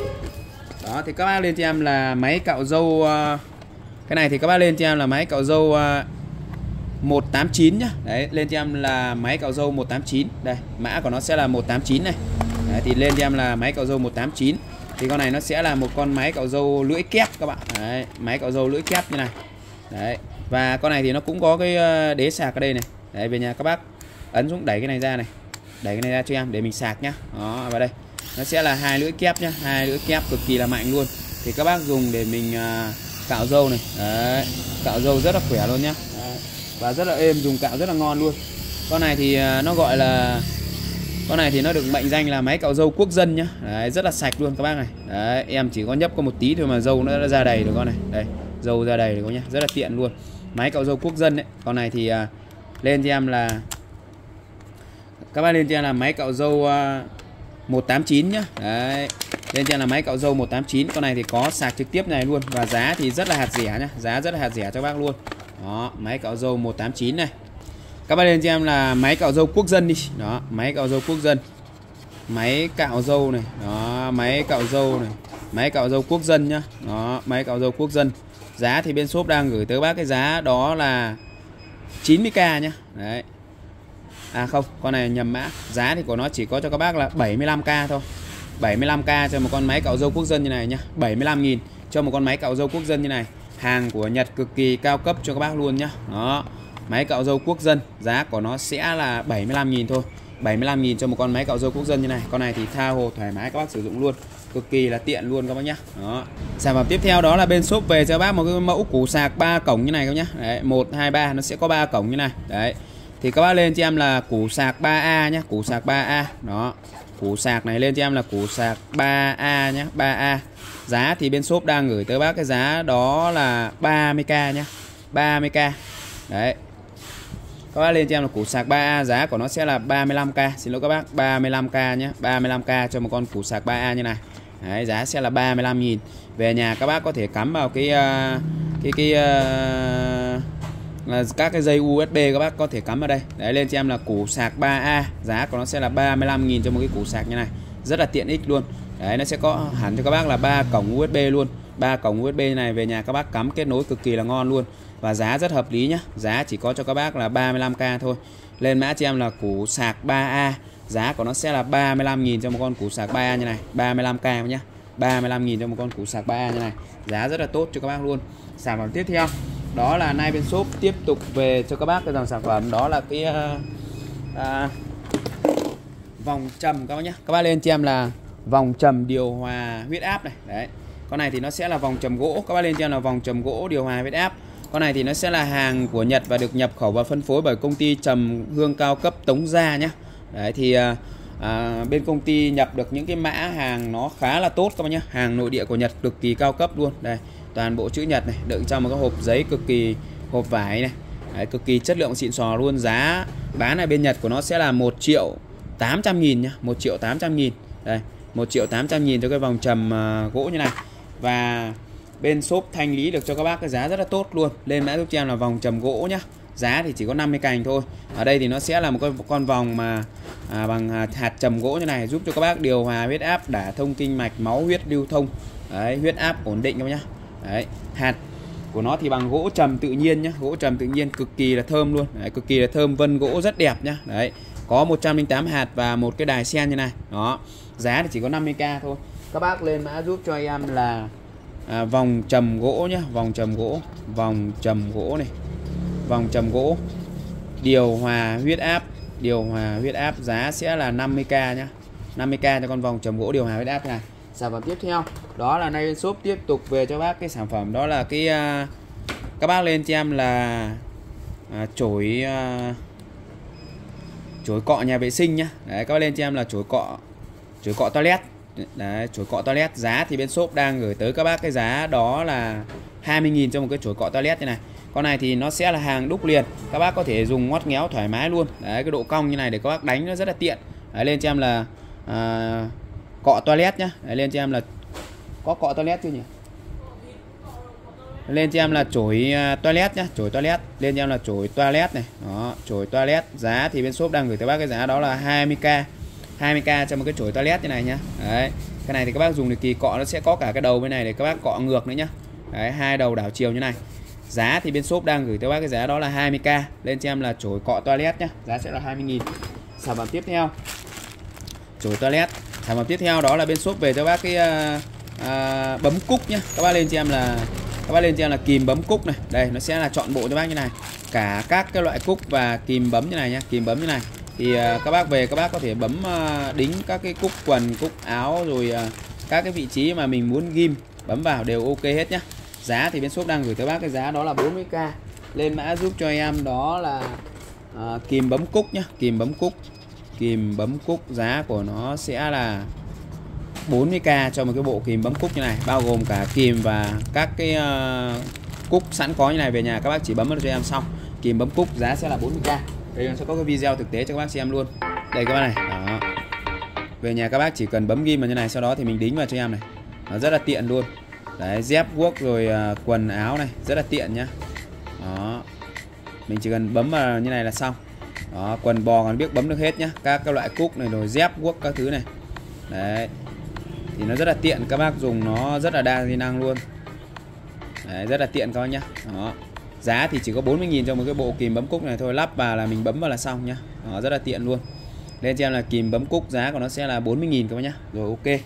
Đó, thì các bác lên cho em là máy cạo râu uh, cái này thì các bác lên cho em là máy cạo râu uh, một tám chín nhá. Đấy, lên cho em là máy cạo râu một tám chín. Đây, mã của nó sẽ là một tám chín này. Đấy, thì lên cho em là máy cạo râu một tám chín. Thì con này nó sẽ là một con máy cạo râu lưỡi kép các bạn. Đấy, máy cạo râu lưỡi kép như này. Đấy, và con này thì nó cũng có cái đế sạc ở đây này. Đấy, về nhà các bác ấn xuống đẩy cái này ra này. Đẩy cái này ra cho em để mình sạc nhá. Đó, vào đây. Nó sẽ là hai lưỡi kép nhá, hai lưỡi kép cực kỳ là mạnh luôn. Thì các bác dùng để mình uh, cạo râu này. Đấy, cạo râu rất là khỏe luôn nhá. Đấy. Và rất là êm, dùng cạo rất là ngon luôn. Con này thì uh, nó gọi là con này thì nó được mệnh danh là máy cạo râu quốc dân nhá. Đấy, rất là sạch luôn các bác này. Đấy, em chỉ có nhấp có một tí thôi mà râu nó đã ra đầy rồi con này. Đây, râu ra đầy rồi con nhá, rất là tiện luôn. Máy cạo râu quốc dân đấy. Con này thì uh, lên cho em là các bác lên cho em là máy cạo râu uh, một tám chín nhá. Đấy, lên cho em là máy cạo râu một tám chín. Con này thì có sạc trực tiếp này luôn. Và giá thì rất là hạt rẻ nhá. Giá rất là hạt rẻ cho các bác luôn. Đó, máy cạo râu một tám chín này. Các bác lên cho em là máy cạo râu quốc dân đi. Đó, máy cạo râu quốc dân. Máy cạo râu này. Đó, máy cạo râu này. Máy cạo râu quốc dân nhá. Đó, máy cạo râu quốc dân. Giá thì bên shop đang gửi tới bác cái giá đó là chín mươi k nhá. Đấy. À không, con này nhầm mã. Giá thì của nó chỉ có cho các bác là bảy mươi lăm k thôi. bảy mươi lăm k cho một con máy cạo râu quốc dân như này nhá. bảy mươi lăm nghìn cho một con máy cạo râu quốc dân như này. Hàng của Nhật cực kỳ cao cấp cho các bác luôn nhá. Đó, máy cạo râu quốc dân. Giá của nó sẽ là bảy mươi lăm nghìn thôi. bảy mươi lăm nghìn cho một con máy cạo râu quốc dân như này. Con này thì tha hồ thoải mái các bác sử dụng luôn. Cực kỳ là tiện luôn các bác nhá. Đó. Sản phẩm tiếp theo đó là bên shop về cho bác một cái mẫu củ sạc ba cổng như này các nhá. Đấy, một hai ba nó sẽ có ba cổng như này. Đấy. Thì các bác lên cho em là củ sạc ba A nhé, củ sạc ba A. Đó, củ sạc này lên cho em là củ sạc ba A nhé, ba A. Giá thì bên shop đang gửi tới bác cái giá đó là ba mươi k nhé, ba mươi k. Đấy, các bác lên cho em là củ sạc ba A, giá của nó sẽ là ba mươi lăm k. Xin lỗi các bác, ba mươi lăm k nhé, ba mươi lăm k cho một con củ sạc ba A như này. Đấy, giá sẽ là ba mươi lăm nghìn. Về nhà các bác có thể cắm vào cái uh, cái cái uh, là các cái dây u ét bê các bác có thể cắm vào đây. Đấy, lên cho em là củ sạc ba A, giá của nó sẽ là ba mươi lăm nghìn cho một cái củ sạc như này. Rất là tiện ích luôn. Đấy, nó sẽ có hẳn cho các bác là ba cổng u ét bê luôn. ba cổng u ét bê này về nhà các bác cắm kết nối cực kỳ là ngon luôn. Và giá rất hợp lý nhá. Giá chỉ có cho các bác là ba mươi lăm k thôi. Lên mã cho em là củ sạc ba A, giá của nó sẽ là ba mươi lăm nghìn cho một con củ sạc ba A như này, ba mươi lăm k nhá. ba mươi lăm nghìn cho một con củ sạc ba A như này. Giá rất là tốt cho các bác luôn. Sản phẩm tiếp theo đó là nay bên shop tiếp tục về cho các bác cái dòng sản phẩm đó là cái uh, uh, vòng trầm các bác nhé. Các bác lên cho em là vòng trầm điều hòa huyết áp này. Đấy, con này thì nó sẽ là vòng trầm gỗ. Các bác lên cho em là vòng trầm gỗ điều hòa huyết áp. Con này thì nó sẽ là hàng của Nhật và được nhập khẩu và phân phối bởi công ty trầm hương cao cấp Tống Gia nhé. Đấy thì uh, À, bên công ty nhập được những cái mã hàng nó khá là tốt các bác nhé. Hàng nội địa của Nhật cực kỳ cao cấp luôn. Đây, toàn bộ chữ Nhật này, đựng trong một cái hộp giấy cực kỳ, hộp vải này. Đấy, cực kỳ chất lượng xịn sò luôn. Giá bán ở bên Nhật của nó sẽ là một triệu tám trăm nghìn nhá, một triệu tám trăm nghìn. Đây, một triệu tám trăm nghìn cho cái vòng trầm uh, gỗ như này. Và bên shop thanh lý được cho các bác cái giá rất là tốt luôn. Lên mã giúp cho em là vòng trầm gỗ nhá. giá thì chỉ có năm mươi cành thôi. Ở đây thì nó sẽ là một con, con vòng mà à, bằng hạt trầm gỗ như này, giúp cho các bác điều hòa huyết áp, đả thông kinh mạch, máu huyết lưu thông. Đấy, huyết áp ổn định các bác nhá. Đấy, hạt của nó thì bằng gỗ trầm tự nhiên nhá, gỗ trầm tự nhiên cực kỳ là thơm luôn. Đấy, cực kỳ là thơm, vân gỗ rất đẹp nhá. Đấy, có một trăm lẻ tám hạt và một cái đài sen như này. Đó, giá thì chỉ có năm mươi k thôi. Các bác lên mã giúp cho em là à, vòng trầm gỗ nhá, vòng trầm gỗ, vòng trầm gỗ này, vòng trầm gỗ điều hòa huyết áp, điều hòa huyết áp, giá sẽ là năm mươi k nhá, năm mươi k cho con vòng trầm gỗ điều hòa huyết áp này. Sản phẩm tiếp theo đó là nay bên shop tiếp tục về cho bác cái sản phẩm đó là cái uh, các bác lên cho em là uh, chổi uh, chổi cọ nhà vệ sinh nhá. Đấy, các bác lên cho em là chổi cọ, chổi cọ toilet. Đấy, chổi cọ toilet, giá thì bên shop đang gửi tới các bác cái giá đó là hai mươi nghìn cho một cái chổi cọ toilet như này. Con này thì nó sẽ là hàng đúc liền, các bác có thể dùng ngoắt ngéo thoải mái luôn. Đấy, cái độ cong như này để các bác đánh nó rất là tiện. Đấy, lên cho em là à, cọ toilet nhá. Đấy, lên cho em là có cọ toilet chưa nhỉ? Lên cho em là chổi uh, toilet nhá, chổi toilet. Lên cho em là chổi toilet này. Đó, chổi toilet, giá thì bên shop đang gửi tới bác cái giá đó là hai mươi k. hai mươi k cho một cái chổi toilet như này nhá. Đấy, cái này thì các bác dùng để kỳ cọ, nó sẽ có cả cái đầu bên này để các bác cọ ngược nữa nhá. Đấy, hai đầu đảo chiều như này. Giá thì bên shop đang gửi tới bác cái giá đó là hai mươi k. Lên cho em là chổi cọ toilet nhá, giá sẽ là hai mươi nghìn. Sản phẩm tiếp theo chổi toilet. Sản phẩm tiếp theo đó là bên shop về cho bác cái uh, uh, bấm cúc nhá. Các bác lên cho em là các bác lên cho em là kìm bấm cúc này. Đây, nó sẽ là chọn bộ cho bác như này, cả các cái loại cúc và kìm bấm như này nhá, kìm bấm như này. Thì uh, các bác về các bác có thể bấm uh, đính các cái cúc quần, cúc áo rồi uh, các cái vị trí mà mình muốn ghim bấm vào đều ok hết nhá. Giá thì bên shop đang gửi tới bác cái giá đó là bốn mươi k. Lên mã giúp cho em đó là uh, kìm bấm cúc nhá, kìm bấm cúc. Kìm bấm cúc giá của nó sẽ là bốn mươi k cho một cái bộ kìm bấm cúc như này, bao gồm cả kìm và các cái uh, cúc sẵn có như này. Về nhà các bác chỉ bấm vào cho em xong. Kìm bấm cúc giá sẽ là bốn mươi k. Đây sẽ có cái video thực tế cho các bác xem luôn. Đây các bác này. Đó. Về nhà các bác chỉ cần bấm ghim vào như này, sau đó thì mình đính vào cho em này. Nó rất là tiện luôn. Đấy, dép guốc rồi uh, quần áo này, rất là tiện nhá. Đó. Mình chỉ cần bấm vào như này là xong. Đó, quần bò còn biết bấm được hết nhá. Các cái loại cúc này rồi dép guốc các thứ này. Đấy. Thì nó rất là tiện, các bác dùng nó rất là đa di năng luôn. Đấy, rất là tiện các bác nhá. Đó. Giá thì chỉ có bốn mươi nghìn cho một cái bộ kìm bấm cúc này thôi, lắp vào là mình bấm vào là xong nhá. Đó, rất là tiện luôn. Lên cho em là kìm bấm cúc, giá của nó sẽ là bốn mươi nghìn các bác nhá. Rồi ok.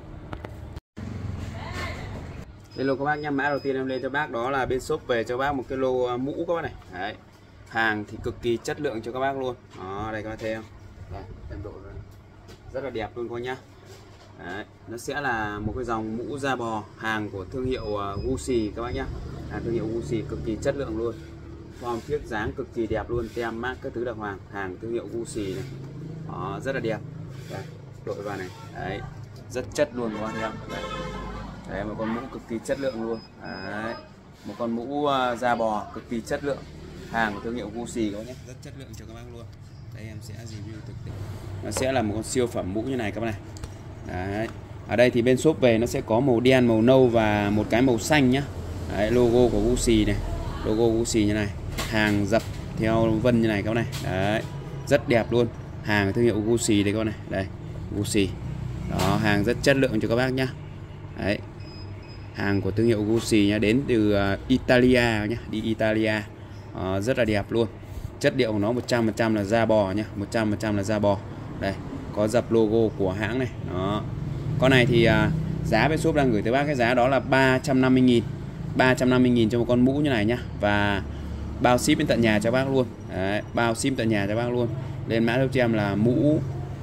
Hello các bác nhá, mã đầu tiên em lên cho bác đó là bên shop về cho bác một cái lô mũ các bác này. Đấy. Hàng thì cực kỳ chất lượng cho các bác luôn. Đó, đây các bác thấy không? Đây, em độ rất là đẹp luôn các bác nhá. Đấy, nó sẽ là một cái dòng mũ da bò, hàng của thương hiệu uh, Gucci các bác nhá. Hàng thương hiệu Gucci cực kỳ chất lượng luôn. Form thiết dáng cực kỳ đẹp luôn, tem mác các thứ đàng hoàng, hàng thương hiệu Gucci này. Đó, rất là đẹp. Đây, đội vào này. Đấy, rất chất luôn các bác thấy không? Đây. Đấy, một con mũ cực kỳ chất lượng luôn. Đấy, một con mũ uh, da bò cực kỳ chất lượng, hàng của thương hiệu Gucci các bác nhé, rất chất lượng cho các bác luôn. Đây em sẽ review thực tế. Nó sẽ là một con siêu phẩm mũ như này các bác này. Đấy. Ở đây thì bên shop về nó sẽ có màu đen, màu nâu và một cái màu xanh nhá. Đấy, logo của Gucci này, logo Gucci như này, hàng dập theo vân như này các bác này. Đấy, rất đẹp luôn, hàng thương hiệu Gucci đây các bác này. Đây, Gucci. Đó, hàng rất chất lượng cho các bác nhá. Đấy, hàng của thương hiệu Gucci nhá, đến từ uh, Italia nhá, đi Italia. Đó, rất là đẹp luôn. Chất liệu của nó một trăm phần trăm là da bò nhá, một trăm phần trăm là da bò. Đây, có dập logo của hãng này. Đó. Con này thì à, giá bên shop đang gửi tới bác cái giá đó là ba trăm năm mươi nghìn. ba trăm năm mươi nghìn cho một con mũ như này nhá. Và bao ship đến tận nhà cho bác luôn. Đấy, bao ship tận nhà cho bác luôn. Lên mã giúp cho em là mũ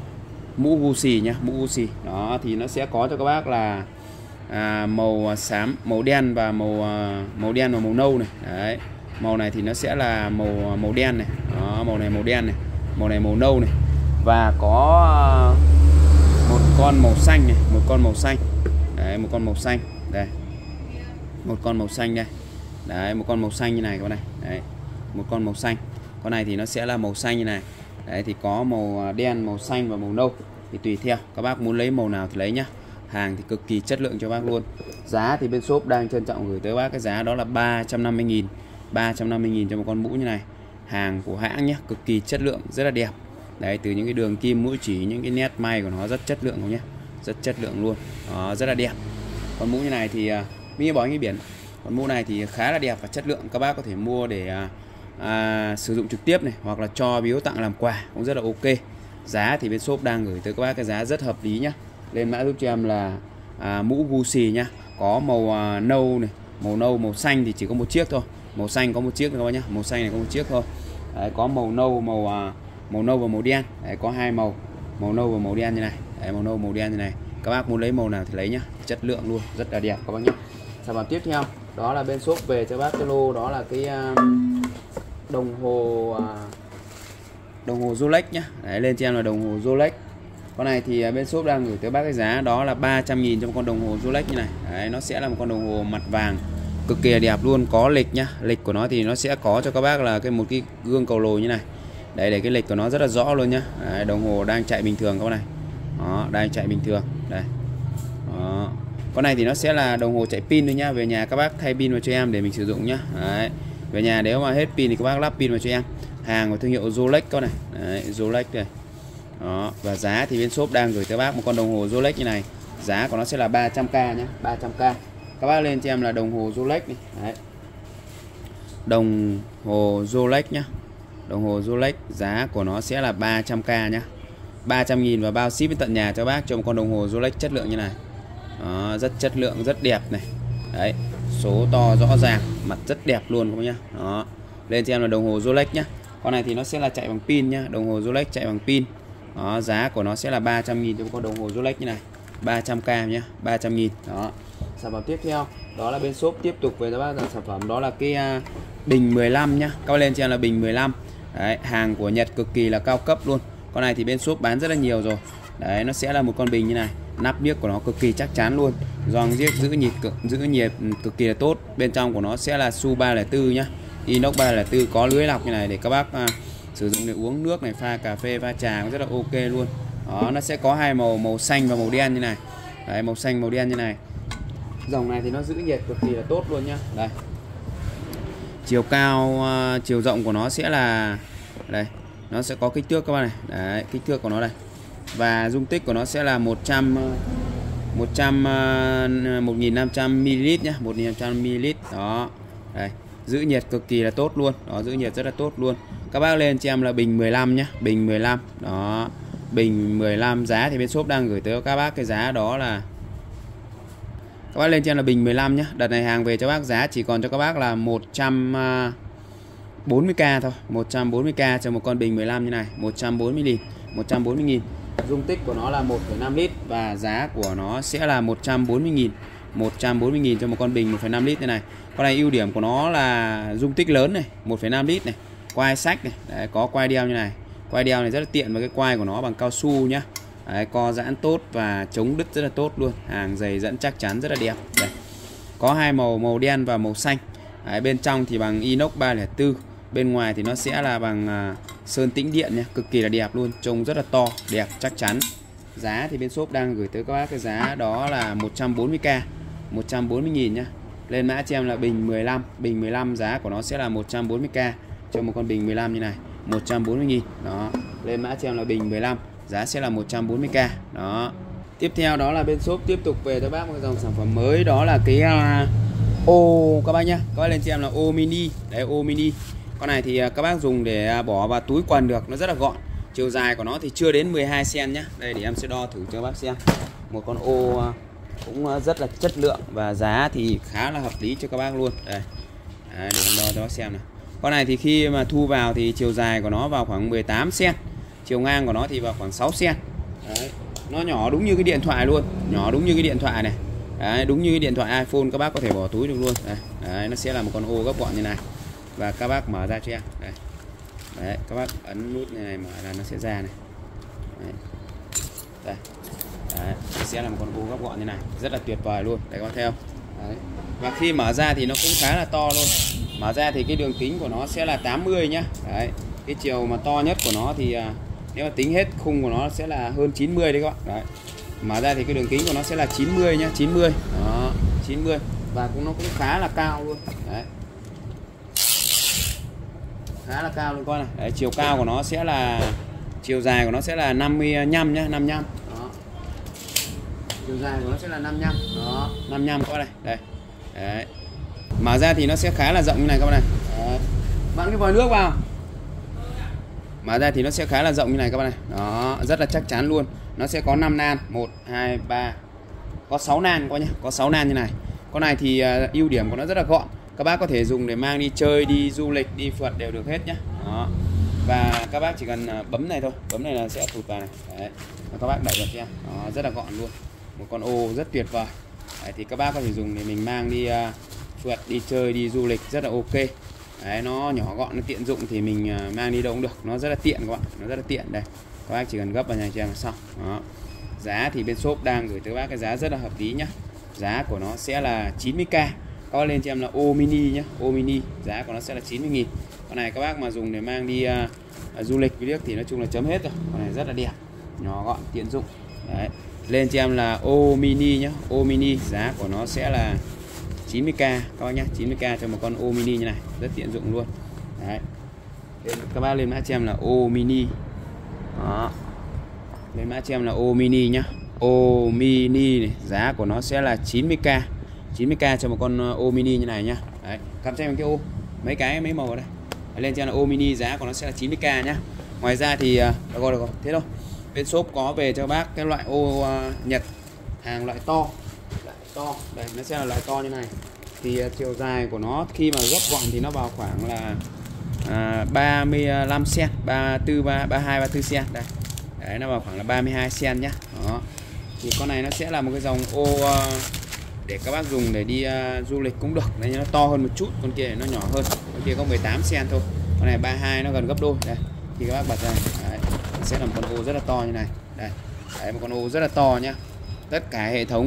mũ Gucci nhá, mũ Gucci. Đó thì nó sẽ có cho các bác là à, màu xám, màu đen và màu à, màu đen và màu nâu này. Đấy. Màu này thì nó sẽ là màu màu đen này. Đó, màu này màu đen này, màu này màu nâu này. Và có một con màu xanh này, một con màu xanh. Đấy, một con màu xanh. Đây. Một con màu xanh đây. Đấy, một con màu xanh như này các bạn này. Đấy. Một con màu xanh. Con này thì nó sẽ là màu xanh như này. Đấy thì có màu đen, màu xanh và màu nâu. Thì tùy theo các bác muốn lấy màu nào thì lấy nhá. Hàng thì cực kỳ chất lượng cho bác luôn. Giá thì bên shop đang trân trọng gửi tới bác cái giá đó là ba trăm năm mươi nghìn. ba trăm năm mươi nghìn cho một con mũ như này. hàng của hãng nhé, cực kỳ chất lượng, rất là đẹp. Đấy, từ những cái đường kim mũi chỉ, những cái nét may của nó rất chất lượng không nhé, rất chất lượng luôn. Đó, rất là đẹp. Con mũ như này thì Mỹ bói như biển. Con mũ này thì khá là đẹp và chất lượng, các bác có thể mua để à, à, sử dụng trực tiếp này, hoặc là cho biếu tặng làm quà cũng rất là ok. Giá thì bên shop đang gửi tới các bác cái giá rất hợp lý nhá. Lên mã giúp cho em là à, mũ Gucci nhá, có màu à, nâu này, màu nâu, màu xanh thì chỉ có một chiếc thôi. Màu xanh có một chiếc thôi các bác nhá, màu xanh này có một chiếc thôi. Đấy, có màu nâu, màu à, màu nâu và màu đen. Đấy, có hai màu, màu nâu và màu đen như này. Đấy, màu nâu màu đen như này. Các bác muốn lấy màu nào thì lấy nhá, chất lượng luôn, rất là đẹp các bác nhá. Sản phẩm tiếp theo đó là bên shop về cho bác cái lô, đó là cái um, đồng hồ uh, đồng hồ Rolex nhá. Đấy, lên cho em là đồng hồ Rolex. Con này thì bên shop đang gửi tới bác cái giá đó là ba trăm nghìn cho một con đồng hồ Rolex như này. Đấy, nó sẽ là một con đồng hồ mặt vàng cực kỳ đẹp luôn, có lịch nhá. Lịch của nó thì nó sẽ có cho các bác là cái một cái gương cầu lồi như này. Đấy, để cái lịch của nó rất là rõ luôn nhá. Đấy, đồng hồ đang chạy bình thường các bác này. Đó, đang chạy bình thường. Đây. Đó. Con này thì nó sẽ là đồng hồ chạy pin thôi nhá. Về nhà các bác thay pin vào cho em để mình sử dụng nhá. Đấy. Về nhà nếu mà hết pin thì các bác lắp pin vào cho em. Hàng của thương hiệu Rolex con này. Đấy, Rolex này. Đó. Và giá thì bên shop đang gửi tới bác một con đồng hồ Rolex như này. Giá của nó sẽ là ba trăm k nhá, ba trăm k. Các bác lên cho em là đồng hồ Rolex này. Đấy. Đồng hồ Rolex nhá. Đồng hồ Rolex giá của nó sẽ là ba trăm k nhá. ba trăm nghìn và bao ship đến tận nhà cho bác cho một con đồng hồ Rolex chất lượng như này. Đó, rất chất lượng, rất đẹp này. Đấy, số to rõ ràng, mặt rất đẹp luôn các bác nhá. Đó. Lên cho em là đồng hồ Rolex nhá. Con này thì nó sẽ là chạy bằng pin nhá, đồng hồ Rolex chạy bằng pin. Đó, giá của nó sẽ là ba trăm nghìn cho một con đồng hồ Rolex như này. ba trăm k nhá, ba trăm nghìn. Đó. Sản phẩm tiếp theo đó là bên shop tiếp tục về cho bác sản phẩm đó là cái uh, bình mười lăm nhá. Các bác lên cho em là bình mười lăm. Đấy, hàng của Nhật cực kỳ là cao cấp luôn. Con này thì bên shop bán rất là nhiều rồi. Đấy, nó sẽ là một con bình như này. Nắp biếc của nó cực kỳ chắc chắn luôn. Gioăng giết giữ nhiệt cực giữ nhiệt cực kỳ là tốt. Bên trong của nó sẽ là su ba không bốn nhá. Inox ba không bốn có lưới lọc như này để các bác à, sử dụng để uống nước này, pha cà phê, pha trà cũng rất là ok luôn. Đó, nó sẽ có hai màu, màu xanh và màu đen như này. Đấy, màu xanh màu đen như này. Dòng này thì nó giữ nhiệt cực kỳ là tốt luôn nhá. Đây. Chiều cao uh, chiều rộng của nó sẽ là đây, nó sẽ có kích thước các bạn này. Đấy, kích thước của nó đây. Và dung tích của nó sẽ là một trăm một trăm một nghìn năm trăm mi li lít nhá, một nghìn năm trăm mi li lít. Đó. Đây, giữ nhiệt cực kỳ là tốt luôn. Đó, giữ nhiệt rất là tốt luôn. Các bác lên cho em là bình mười lăm nhá, bình mười lăm. Đó. Bình mười lăm giá thì bên shop đang gửi tới các bác cái giá đó là các bác lên cho em là bình mười lăm nhá. Đợt này hàng về cho bác giá chỉ còn cho các bác là một trăm bốn mươi k thôi, một trăm bốn mươi k cho một con bình mười lăm như này, một trăm bốn mươi nghìn, một trăm bốn mươi nghìn. Dung tích của nó là một phẩy năm lít và giá của nó sẽ là một trăm bốn mươi nghìn, một trăm bốn mươi nghìn cho một con bình một phẩy năm lít như này. Con này ưu điểm của nó là dung tích lớn này, một phẩy năm lít này, quai sách này, đấy, có quai đeo như này. Quai đeo này rất là tiện, và cái quai của nó bằng cao su nhá. Đấy, co giãn tốt và chống đứt rất là tốt luôn. Hàng dày dẫn chắc chắn rất là đẹp. Đây. Có hai màu, màu đen và màu xanh. Đấy, bên trong thì bằng inox ba không bốn. Bên ngoài thì nó sẽ là bằng uh, sơn tĩnh điện nhé. Cực kỳ là đẹp luôn. Trông rất là to, đẹp, chắc chắn. Giá thì bên shop đang gửi tới các bác cái giá đó là một trăm bốn mươi k, một trăm bốn mươi nghìn nhá. Lên mã cho em là bình mười lăm. Bình mười lăm giá của nó sẽ là một trăm bốn mươi k cho một con bình mười lăm như này, một trăm bốn mươi nghìn. Đó. Lên mã cho em là bình mười lăm. Giá sẽ là một trăm bốn mươi k. Đó. Tiếp theo đó là bên shop tiếp tục về cho bác một dòng sản phẩm mới, đó là cái uh, ô các bác nhá. Các bác lên cho em là ô mini. Đấy, ô mini. Con này thì uh, các bác dùng để bỏ vào túi quần được, nó rất là gọn. Chiều dài của nó thì chưa đến mười hai xăng-ti-mét nhá. Đây để em sẽ đo thử cho các bác xem. Một con ô uh, cũng uh, rất là chất lượng và giá thì khá là hợp lý cho các bác luôn. Đây. Đấy, để em đo cho bác xem này. Con này thì khi mà thu vào thì chiều dài của nó vào khoảng mười tám xăng-ti-mét. Chiều ngang của nó thì vào khoảng sáu xăng-ti-mét. Đấy. Nó nhỏ đúng như cái điện thoại luôn, nhỏ đúng như cái điện thoại này. Đấy, đúng như cái điện thoại iPhone, các bác có thể bỏ túi được luôn. Đây. Đấy, nó sẽ là một con ô gấp gọn như này. Và các bác mở ra cho em. Đây. Đấy, các bác ấn nút này, này mở ra nó sẽ ra này. Đấy. Đây. Đấy, nó sẽ là một con ô gấp gọn như này, rất là tuyệt vời luôn. Đấy, các bác theo. Đấy. Và khi mở ra thì nó cũng khá là to luôn. Mở ra thì cái đường kính của nó sẽ là tám mươi nhá. Đấy. Cái chiều mà to nhất của nó thì nếu mà tính hết khung của nó sẽ là hơn chín mươi đấy các bạn. Đấy. Mở ra thì cái đường kính của nó sẽ là chín mươi nhá, chín mươi. Đó, chín mươi. Và cũng nó cũng khá là cao luôn. Đấy. khá là cao luôn con này. Đấy, chiều cao của nó sẽ là chiều dài của nó sẽ là năm mươi lăm nhá, năm mươi lăm. Đó. Chiều dài của nó sẽ là năm mươi lăm. Đó, năm mươi lăm con này. Đây. Đấy. Mở ra thì nó sẽ khá là rộng như này các bạn này. Đấy. Bạn cái vòi nước vào. Mở ra thì nó sẽ khá là rộng như này các bạn này. Đó, rất là chắc chắn luôn. Nó sẽ có năm nan, một hai ba. Có sáu nan các bạn nhé, có sáu nan như này. Con này thì uh, ưu điểm của nó rất là gọn. Các bác có thể dùng để mang đi chơi, đi du lịch, đi phượt đều được hết nhá. Đó. Và các bác chỉ cần bấm này thôi, bấm này là sẽ thụt vào này. Đấy. Và các bác đẩy vào xem. Đó, rất là gọn luôn. Một con ô rất tuyệt vời. Đấy, thì các bác có thể dùng để mình mang đi uh, phượt, đi chơi, đi du lịch rất là ok. Đấy, nó nhỏ gọn, nó tiện dụng thì mình uh, mang đi đâu cũng được. Nó rất là tiện các bạn, nó rất là tiện đây. Các bác chỉ cần gấp vào nhà cho em là xong. Đó. Giá thì bên shop đang gửi tới bác cái giá rất là hợp lý nhá. Giá của nó sẽ là chín mươi k. Các bác lên cho em là ô mini nhé, ô mini, giá của nó sẽ là chín mươi nghìn. Con này các bác mà dùng để mang đi uh, uh, du lịch với thì nói chung là chấm hết rồi. Con này rất là đẹp, nhỏ gọn, tiện dụng. Đấy. Lên cho em là ô mini nhé, ô mini, giá của nó sẽ là chín mươi k các bác nhé, chín mươi k cho một con ô mini như này, rất tiện dụng luôn. Đấy. Lên, các bác lên mã cho em là ô mini. Đó. Lên mã cho em là ô mini nhá, ô mini này, giá của nó sẽ là chín mươi k. chín mươi k cho một con ô mini như này nhá. Đấy, cầm cho em cái ô, mấy cái mấy màu ở đây. Đấy, lên cho là ô mini, giá của nó sẽ là chín mươi k nhá. Ngoài ra thì được rồi, được rồi, thế thôi. Bên shop có về cho bác cái loại ô uh, Nhật, hàng loại to, loại to. Đây, nó sẽ là loại to như này. Thì uh, chiều dài của nó khi mà gấp gọn thì nó vào khoảng là uh, ba mươi lăm xen, ba mươi tư, ba mươi hai, ba mươi tư xen đây. Đấy, nó vào khoảng là ba mươi hai xen nhá. Đó. Thì con này nó sẽ là một cái dòng ô uh, để các bác dùng để đi uh, du lịch cũng được. Đây nó to hơn một chút, con kia nó nhỏ hơn. Con kia có mười tám xen thôi. Con này ba mươi hai, nó gần gấp đôi. Đây, thì các bác bật ra. Đấy, nó sẽ là một con ô rất là to như này. Đây. Đấy, một con ô rất là to nhá. Tất cả hệ thống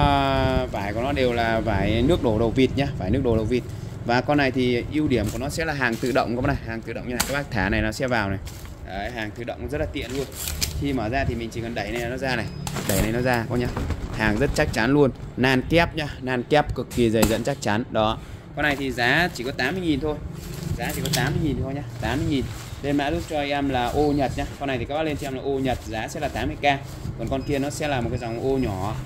uh, vải của nó đều là vải nước đổ đầu vịt nhá, vải nước đổ đầu vịt. Và con này thì ưu điểm của nó sẽ là hàng tự động các bác này, hàng tự động như này. Các bác thả này nó sẽ vào này. Đấy, hàng tự động rất là tiện luôn. Khi mở ra thì mình chỉ cần đẩy này nó ra này, đẩy này nó ra con nhá. Hàng rất chắc chắn luôn, nan kép nhá, nan kép cực kỳ dày dẫn chắc chắn. Đó. Con này thì giá chỉ có tám mươi nghìn thôi. Giá chỉ có tám mươi nghìn thôi nhá, tám mươi nghìn. Lên mã giúp cho em là ô Nhật nhá. Con này thì các bác lên cho em là ô Nhật, giá sẽ là tám mươi k. Còn con kia nó sẽ là một cái dòng ô nhỏ.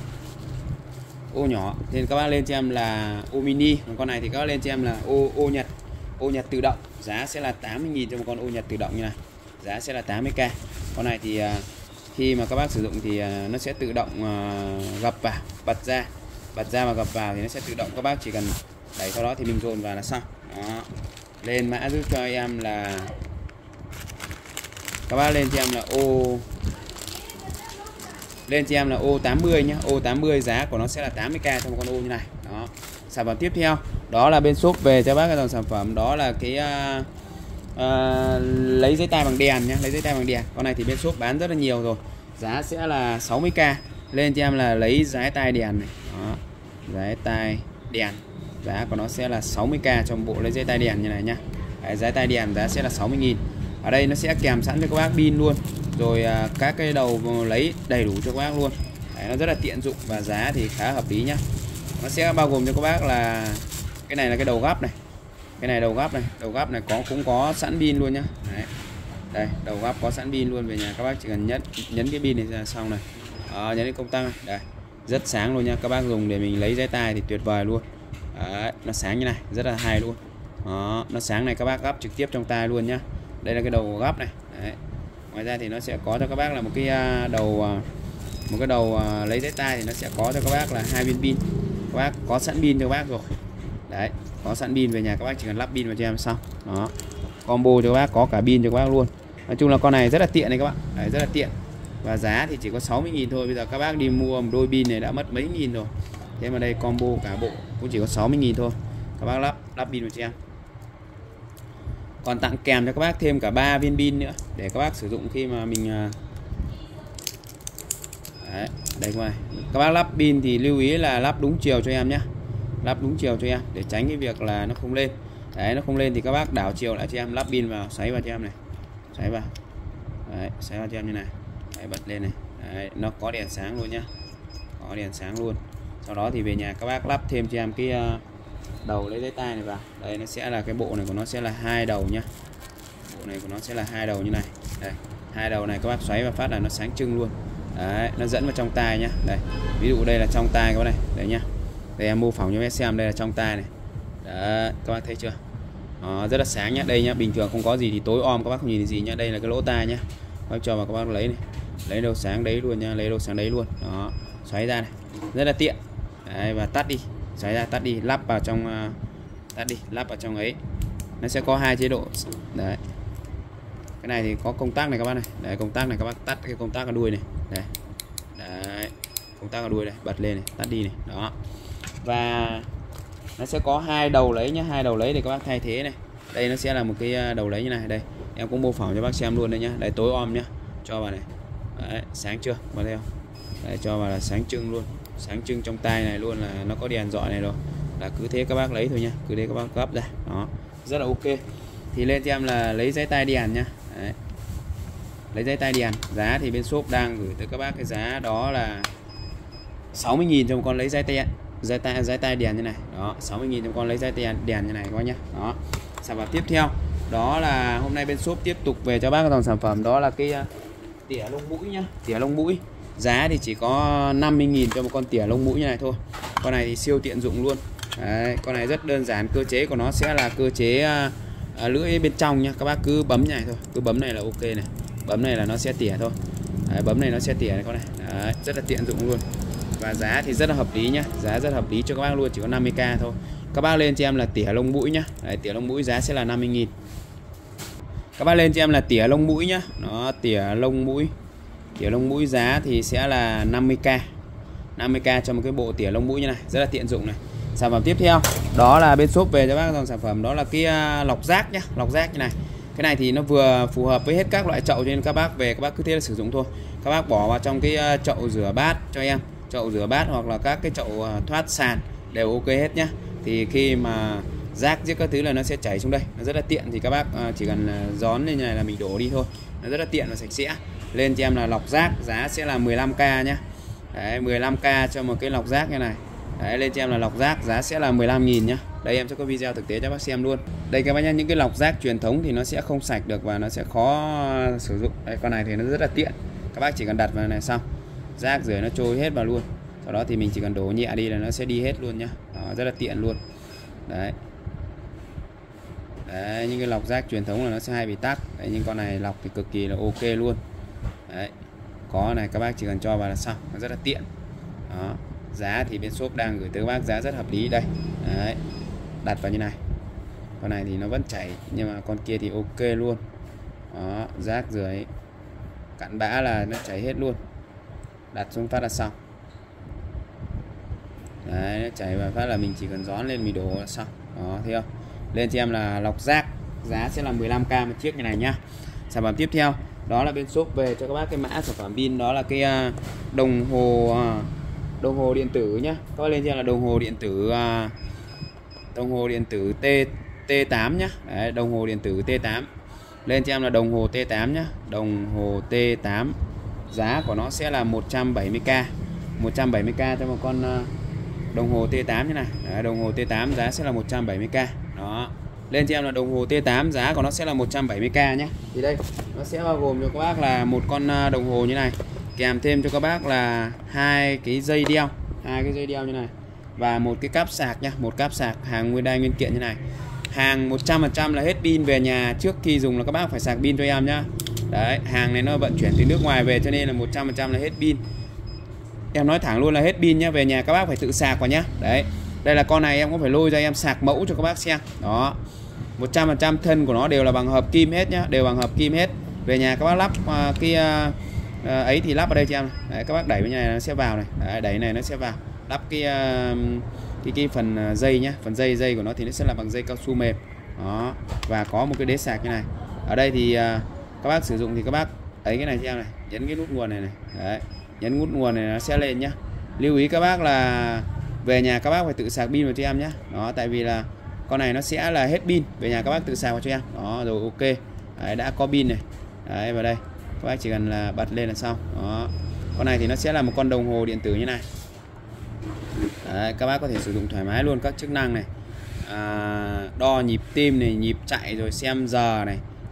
Ô nhỏ. Nên các bác lên cho em là ô mini. Còn con này thì các bác lên cho em là ô ô Nhật. Ô Nhật tự động, giá sẽ là tám mươi nghìn cho một con ô Nhật tự động như này. Giá sẽ là tám mươi k. Con này thì uh, khi mà các bác sử dụng thì uh, nó sẽ tự động uh, gập vào, bật ra, bật ra và gập vào thì nó sẽ tự động, các bác chỉ cần đẩy sau đó thì mình dồn vào là xong. Đó. Lên mã giúp cho em là các bác lên cho em là ô lên cho em là ô tám mươi nhá, ô tám mươi, giá của nó sẽ là tám mươi k cho một con ô như này. Đó. Sản phẩm tiếp theo đó là bên shop về cho bác cái dòng sản phẩm đó là cái uh, Uh, lấy giấy tay bằng đèn nhé, lấy giấy tay bằng đèn. Con này thì bên shop bán rất là nhiều rồi, giá sẽ là sáu mươi k. Lên cho em là lấy giấy tay đèn này. Đó. Giấy tay đèn, giá của nó sẽ là sáu mươi k trong bộ lấy giấy tay đèn như này nhá. Đấy, giấy tay đèn giá sẽ là sáu mươi nghìn. Ở đây nó sẽ kèm sẵn cho các bác pin luôn, rồi uh, các cái đầu lấy đầy đủ cho các bác luôn. Đấy, nó rất là tiện dụng và giá thì khá hợp lý nhá. Nó sẽ bao gồm cho các bác là cái này là cái đầu gấp này, cái này đầu gấp này, đầu gấp này có cũng có sẵn pin luôn nhá. Đấy. Đây, đầu gấp có sẵn pin luôn, về nhà các bác chỉ cần nhấn nhấn cái pin này ra xong này. Đó, nhấn cái công tắc này. Đây, rất sáng luôn nha. Các bác dùng để mình lấy giấy tay thì tuyệt vời luôn. Đấy, nó sáng như này, rất là hay luôn. Đó, nó sáng này các bác gấp trực tiếp trong tay luôn nhá. Đây là cái đầu gấp này. Đấy. Ngoài ra thì nó sẽ có cho các bác là một cái đầu một cái đầu lấy giấy tay thì nó sẽ có cho các bác là hai viên pin. Các bác có sẵn pin cho các bác rồi. Đấy, có sẵn pin, về nhà các bác chỉ cần lắp pin vào cho em xong. Đó. Combo cho các bác, có cả pin cho các bác luôn. Nói chung là con này rất là tiện này các bạn. Đấy, rất là tiện. Và giá thì chỉ có sáu mươi nghìn thôi. Bây giờ các bác đi mua một đôi pin này đã mất mấy nghìn rồi. Thế mà đây combo cả bộ cũng chỉ có sáu mươi nghìn thôi. Các bác lắp lắp pin vào cho em. Còn tặng kèm cho các bác thêm cả ba viên pin nữa để các bác sử dụng khi mà mình Đấy, đây các bác. Các bác lắp pin thì lưu ý là lắp đúng chiều cho em nhé. Lắp đúng chiều cho em để tránh cái việc là nó không lên. Đấy, nó không lên thì các bác đảo chiều lại cho em, lắp pin vào, xoáy vào cho em này. Xoáy vào. Đấy, xoáy vào cho em như này. Đấy, bật lên này. Đấy, nó có đèn sáng luôn nhá. Có đèn sáng luôn. Sau đó thì về nhà các bác lắp thêm cho em cái đầu lấy giấy tay này vào. Đây nó sẽ là cái bộ này của nó sẽ là hai đầu nhá. bộ này của nó sẽ là hai đầu như này. Đây, hai đầu này các bác xoáy và phát là nó sáng trưng luôn. Đấy, nó dẫn vào trong tai nhá. Đây, ví dụ đây là trong tai các bác này, đấy nhá. Đây em mô phỏng cho các xem, đây là trong tai này. Đấy, các bác thấy chưa? Đó, rất là sáng nhá. Đây nhá, bình thường không có gì thì tối om các bác không nhìn thấy gì nhá. Đây là cái lỗ tai nhá. Các bác cho vào các bác lấy này. Lấy đâu sáng đấy luôn nhá, lấy đâu sáng đấy luôn. Đó, xoáy ra này. Rất là tiện. Đấy, và tắt đi, xoáy ra tắt đi, lắp vào trong uh, tắt đi, lắp vào trong ấy. Nó sẽ có hai chế độ. Đấy. Cái này thì có công tắc này các bác này. Đấy, công tắc này các bác tắt cái công tắc ở đuôi này. Đây. Đấy. Công tắc ở đuôi này, bật lên này, tắt đi này. Đó. Và nó sẽ có hai đầu lấy nhá, hai đầu lấy để các bác thay thế này. Đây nó sẽ là một cái đầu lấy như này. Đây, em cũng mô phỏng cho bác xem luôn đây nhá. Đây, tối om nhá. Cho vào này. Đấy, sáng chưa? Vào đây không? Đấy, cho vào là sáng trưng luôn. Sáng trưng trong tai này luôn, là nó có đèn dọi này rồi. Là cứ thế các bác lấy thôi nhá, cứ thế các bác gấp ra. Đó, rất là ok. Thì lên cho em là lấy giấy tai đèn nhá. Đấy. Lấy giấy tai đèn, giá thì bên shop đang gửi tới các bác cái giá đó là sáu mươi nghìn cho một con lấy giấy tai giấy tai giấy tai đèn như này. Đó, sáu mươi nghìn cho một con lấy giấy tai đèn như này các bác nhá. Đó. Sản phẩm tiếp theo đó là hôm nay bên shop tiếp tục về cho bác cái dòng sản phẩm đó là cái tỉa lông mũi nhá, tỉa lông mũi. Giá thì chỉ có năm mươi nghìn cho một con tỉa lông mũi như này thôi. Con này thì siêu tiện dụng luôn. Đấy, con này rất đơn giản, cơ chế của nó sẽ là cơ chế à, à, lưỡi bên trong nha. Các bác cứ bấm như này thôi, cứ bấm này là ok này. Bấm này là nó sẽ tỉa thôi. Đấy, bấm này nó sẽ tỉa này con này. Đấy, rất là tiện dụng luôn. Và giá thì rất là hợp lý nhá. Giá rất hợp lý cho các bác luôn, chỉ có năm mươi k thôi. Các bác lên cho em là tỉa lông mũi nhá. Đấy, tỉa lông mũi giá sẽ là năm mươi nghìn. Các bác lên cho em là tỉa lông mũi nhá. Nó tỉa lông mũi. Tỉa lông mũi giá thì sẽ là năm mươi k. năm mươi k cho một cái bộ tỉa lông mũi như này, rất là tiện dụng này. Sản phẩm tiếp theo đó là bên shop về cho bác dòng sản phẩm đó là cái lọc rác nhá, lọc rác như này. Cái này thì nó vừa phù hợp với hết các loại chậu, cho nên các bác về các bác cứ thế là sử dụng thôi. Các bác bỏ vào trong cái chậu rửa bát cho em, chậu rửa bát hoặc là các cái chậu thoát sàn đều ok hết nhá. Thì khi mà rác giết các thứ là nó sẽ chảy xuống đây, nó rất là tiện. Thì các bác chỉ cần gión lên như này là mình đổ đi thôi, nó rất là tiện và sạch sẽ. Lên cho em là lọc rác, giá sẽ là mười lăm k nhá. Đấy, mười lăm k cho một cái lọc rác như này. Đấy, lên cho em là lọc rác, giá sẽ là mười lăm nghìn nhá. Đây em sẽ có video thực tế cho bác xem luôn. Đây các bác nhá, những cái lọc rác truyền thống thì nó sẽ không sạch được và nó sẽ khó sử dụng. Đây, con này thì nó rất là tiện. Các bác chỉ cần đặt vào này xong, rác rưởi nó trôi hết vào luôn. Sau đó thì mình chỉ cần đổ nhẹ đi là nó sẽ đi hết luôn nhá. Đó, rất là tiện luôn. Đấy. Đấy, những cái lọc rác truyền thống là nó sẽ hay bị tắc. Đấy, nhưng con này lọc thì cực kỳ là ok luôn. Đấy, có này các bác chỉ cần cho vào là xong, nó rất là tiện. Đó, giá thì bên shop đang gửi tới các bác giá rất hợp lý đây. Đấy, đặt vào như này, con này thì nó vẫn chảy nhưng mà con kia thì ok luôn. Đó, rác rưởi cặn bã là nó chảy hết luôn, đặt xuống phát là xong. Đấy, nó chảy vào phát là mình chỉ cần gión lên mình đổ là xong. Đó, thấy không? Lên cho em là lọc rác, giá sẽ là mười lăm k một chiếc như này nhá. Sản phẩm tiếp theo đó là bên shop về cho các bác cái mã sản phẩm pin đó là cái đồng hồ đồng hồ điện tử nhá. Các bác lên cho em là đồng hồ điện tử đồng hồ điện tử T T tám nhá. Đấy, đồng hồ điện tử T tám. Lên cho em là đồng hồ T tám nhá. Đồng hồ T tám giá của nó sẽ là một trăm bảy mươi k. một trăm bảy mươi k cho một con đồng hồ T tám như này. Đấy, đồng hồ T tám giá sẽ là một trăm bảy mươi k. Đó. Lên cho em là đồng hồ T tám giá của nó sẽ là một trăm bảy mươi k nhé. Thì đây nó sẽ bao gồm cho các bác là một con đồng hồ như này, kèm thêm cho các bác là hai cái dây đeo, hai cái dây đeo như này và một cái cáp sạc nhá, một cáp sạc hàng nguyên đai nguyên kiện như này. Hàng một trăm phần trăm là hết pin, về nhà trước khi dùng là các bác phải sạc pin cho em nhá. Đấy, hàng này nó vận chuyển từ nước ngoài về cho nên là một trăm phần trăm là hết pin. Em nói thẳng luôn là hết pin nhá, về nhà các bác phải tự sạc vào nhá. Đấy. Đây là con này em cũng phải lôi ra em sạc mẫu cho các bác xem. Đó. một trăm phần trăm thân của nó đều là bằng hợp kim hết nhá, đều bằng hợp kim hết. Về nhà các bác lắp uh, cái uh, uh, ấy thì lắp ở đây cho em. Đấy, các bác đẩy bên này nó sẽ vào này. Đấy, đẩy này nó sẽ vào. Lắp cái uh, cái cái phần dây nhá, phần dây dây của nó thì nó sẽ là bằng dây cao su mềm. Đó. Và có một cái đế sạc như này. Ở đây thì uh, các bác sử dụng thì các bác ấy cái này cho em này, nhấn cái nút nguồn này này. Đấy. Nhấn nút nguồn này nó sẽ lên nhá. Lưu ý các bác là về nhà các bác phải tự sạc pin vào cho em nhé. Đó, tại vì là con này nó sẽ là hết pin, về nhà các bác tự sạc vào cho em. Đó, rồi ok. Đấy, đã có pin này. Đấy, vào đây các bác chỉ cần là bật lên là xong. Đó, con này thì nó sẽ là một con đồng hồ điện tử như này. Đấy, các bác có thể sử dụng thoải mái luôn các chức năng này, à, đo nhịp tim này, nhịp chạy, rồi xem giờ này,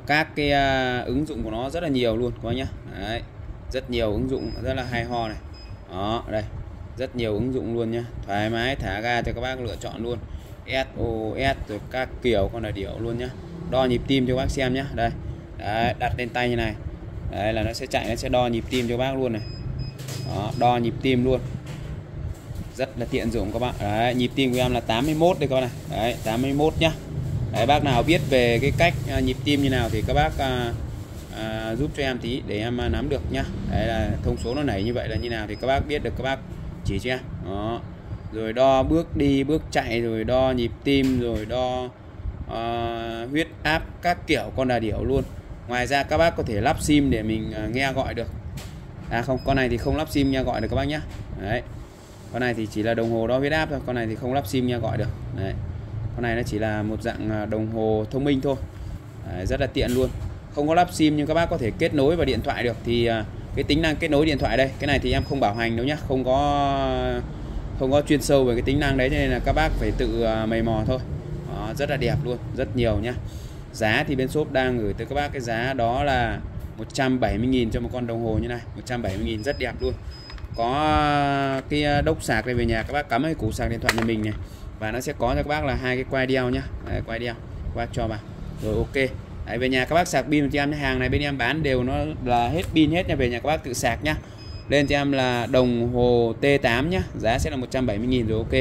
các cái uh, ứng dụng của nó rất là nhiều luôn các bác nhá. Đấy, rất nhiều ứng dụng rất là hay ho này. Đó, đây, rất nhiều ứng dụng luôn nhá. Thoải mái thả ga cho các bác lựa chọn luôn. ét o ét rồi các kiểu con là điểu luôn nhá. Đo nhịp tim cho các bác xem nhá. Đây. Đấy, đặt lên tay như này. Đấy là nó sẽ chạy, nó sẽ đo nhịp tim cho các bác luôn này. Đó, đo nhịp tim luôn. Rất là tiện dụng các bạn. Đấy, nhịp tim của em là tám mươi mốt đây các bạn này. Đấy, tám mươi mốt nhá. Đấy, bác nào biết về cái cách uh, nhịp tim như nào thì các bác uh, uh, giúp cho em tí để em uh, nắm được nhá. Đấy là thông số nó nảy như vậy là như nào thì các bác biết được, các bác chỉ cho em. Đó. Rồi đo bước đi, bước chạy, rồi đo nhịp tim, rồi đo uh, huyết áp các kiểu con đà điểu luôn. Ngoài ra các bác có thể lắp sim để mình uh, nghe gọi được. À không, con này thì không lắp sim nghe gọi được các bác nhé. Đấy. Con này thì chỉ là đồng hồ đo huyết áp thôi, con này thì không lắp sim nghe gọi được. Đấy. Con này nó chỉ là một dạng đồng hồ thông minh thôi. Đấy, rất là tiện luôn. Không có lắp sim nhưng các bác có thể kết nối vào điện thoại được. Thì uh, cái tính năng kết nối điện thoại đây, cái này thì em không bảo hành đâu nhá, không có không có chuyên sâu về cái tính năng đấy, cho nên là các bác phải tự uh, mày mò thôi. Đó, rất là đẹp luôn, rất nhiều nhá. Giá thì bên shop đang gửi tới các bác cái giá đó là một trăm bảy mươi nghìn cho một con đồng hồ như này, một trăm bảy mươi nghìn rất đẹp luôn. Có cái đốc sạc này về nhà các bác cắm cái củ sạc điện thoại nhà mình này, và nó sẽ có cho các bác là hai cái quai đeo nhá. Đấy, quai đeo các bác cho vào rồi ok. Đấy, về nhà các bác sạc pin cho em, hàng này bên em bán đều nó là hết pin hết nha, về nhà các bác tự sạc nhá. Lên cho em là đồng hồ T tám nhá, giá sẽ là một trăm bảy mươi nghìn rồi ok.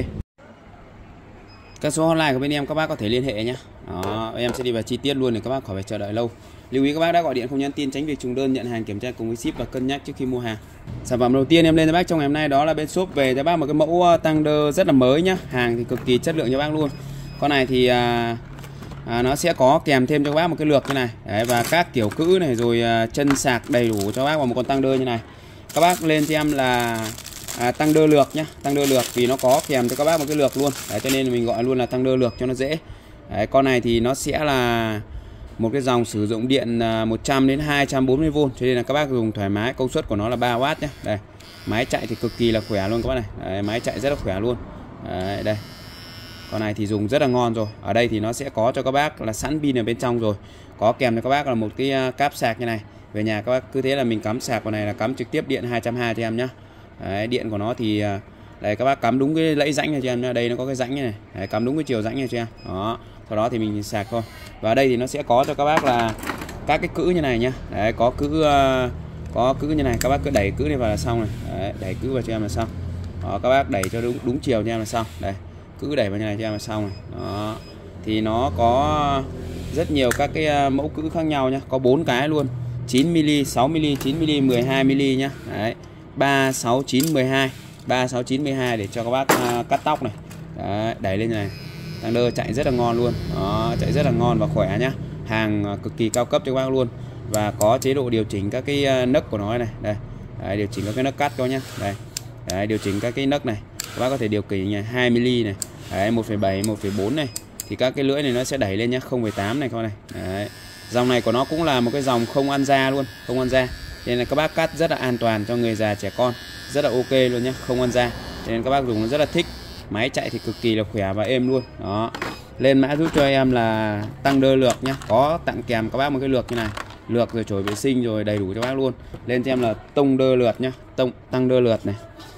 Các số hotline của bên em các bác có thể liên hệ nhé. Đó, em sẽ đi vào chi tiết luôn để các bác khỏi phải chờ đợi lâu. Lưu ý các bác đã gọi điện không nhắn tin, tránh việc trùng đơn, nhận hàng kiểm tra cùng với ship và cân nhắc trước khi mua hàng. Sản phẩm đầu tiên em lên cho bác trong ngày hôm nay đó là bên shop về cho bác một cái mẫu Thunder rất là mới nhá, hàng thì cực kỳ chất lượng cho bác luôn. Con này thì à, à, nó sẽ có kèm thêm cho các bác một cái lược như này. Đấy, và các kiểu cữ này, rồi à, chân sạc đầy đủ cho bác vào một con Thunder như này. Các bác lên cho em là À, tăng đơ lược nhá, tăng đơ lược vì nó có kèm cho các bác một cái lược luôn. Đấy, cho nên mình gọi luôn là tăng đơ lược cho nó dễ. Đấy, con này thì nó sẽ là một cái dòng sử dụng điện một trăm đến hai trăm bốn mươi vôn, cho nên là các bác dùng thoải mái. Công suất của nó là ba oát nhé. Đây, máy chạy thì cực kỳ là khỏe luôn các bác này. Đấy, máy chạy rất là khỏe luôn. Đấy, đây, con này thì dùng rất là ngon rồi. Ở đây thì nó sẽ có cho các bác là sẵn pin ở bên trong rồi, có kèm cho các bác là một cái cáp sạc như này. Về nhà các bác cứ thế là mình cắm sạc vào này là cắm trực tiếp điện hai trăm hai mươi cho em nhá. Đấy, điện của nó thì đây các bác cắm đúng cái lẫy rãnh này cho em nha. Đây nó có cái rãnh này, đấy, cắm đúng cái chiều rãnh này cho em. Đó, sau đó thì mình sạc thôi. Và đây thì nó sẽ có cho các bác là các cái cữ như này nhá. Đấy, có cữ uh, có cữ như này, các bác cứ đẩy cữ này vào là xong này. Đấy, đẩy cữ vào cho em là xong. Đó, các bác đẩy cho đúng đúng chiều cho em là xong. Đây, cữ đẩy vào như này cho em là xong này. Đó, thì nó có rất nhiều các cái mẫu cữ khác nhau nhá, có bốn cái luôn. chín mi li, sáu mi li, chín mi li, mười hai mi li nhá. Đấy, ba, sáu, chín, mười hai, ba, sáu, chín, mười hai để cho các bác uh, cắt tóc này. Đấy, đẩy lên này. Thunder chạy rất là ngon luôn. Đó, chạy rất là ngon và khỏe nhá. Hàng uh, cực kỳ cao cấp cho các bác luôn. Và có chế độ điều chỉnh các cái uh, nấc của nó này. Đây. Đấy, điều chỉnh các cái nấc cắt cho nhá. Đây. Đấy, điều chỉnh các cái nấc này. Các bác có thể điều chỉnh này, hai mi li này. Đấy, một phẩy bảy, một phẩy bốn này. Thì các cái lưỡi này nó sẽ đẩy lên nhá, không phẩy tám này các này. Đấy. Dòng này của nó cũng là một cái dòng không ăn da luôn, không ăn da. Nên là các bác cắt rất là an toàn cho người già trẻ con, rất là ok luôn nhé, không ăn da. Nên các bác dùng nó rất là thích. Máy chạy thì cực kỳ là khỏe và êm luôn. Đó. Lên mã giúp cho em là tăng đơ lược nhá, có tặng kèm các bác một cái lược như này, lược rồi chổi vệ sinh rồi đầy đủ cho bác luôn. Lên cho em là tông đơ lược nhá, tông tăng đơ lược này,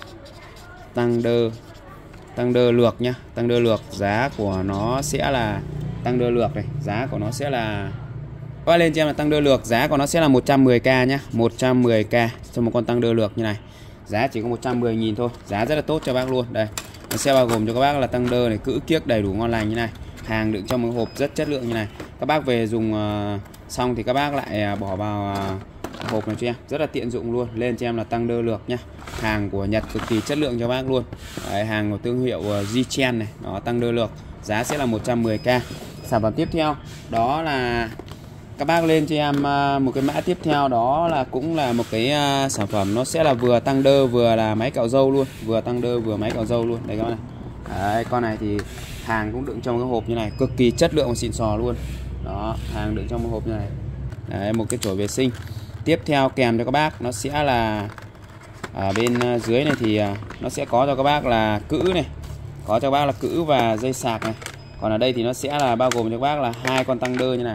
tăng đơ tăng đơ lược nhá, tăng đơ lược. Giá của nó sẽ là tăng đơ lược này, giá của nó sẽ là các bác lên cho em là tăng đơ lược, giá của nó sẽ là một trăm mười k nhá, một trăm mười k cho một con tăng đơ lược như này. Giá chỉ có một trăm mười nghìn thôi, giá rất là tốt cho bác luôn. Đây, nó sẽ bao gồm cho các bác là tăng đơ này, cữ kiếc đầy đủ ngon lành như này. Hàng đựng trong một hộp rất chất lượng như này. Các bác về dùng uh, xong thì các bác lại uh, bỏ vào uh, hộp này cho em, rất là tiện dụng luôn. Lên cho em là tăng đơ lược nhá. Hàng của Nhật cực kỳ chất lượng cho bác luôn. Đấy, hàng của thương hiệu uh, Jichen này, đó, tăng đơ lược. Giá sẽ là một trăm mười k. Sản phẩm tiếp theo đó là các bác lên cho em một cái mã tiếp theo, đó là cũng là một cái sản phẩm nó sẽ là vừa tăng đơ vừa là máy cạo râu luôn, vừa tăng đơ vừa máy cạo râu luôn. Đây các bác này. Đấy, con này thì hàng cũng đựng trong cái hộp như này, cực kỳ chất lượng và xịn sò luôn. Đó, hàng đựng trong một hộp như này. Đấy, một cái chổi vệ sinh. Tiếp theo kèm cho các bác nó sẽ là ở bên dưới này thì nó sẽ có cho các bác là cữ này, có cho các bác là cữ và dây sạc này. Còn ở đây thì nó sẽ là bao gồm cho các bác là hai con tăng đơ như này.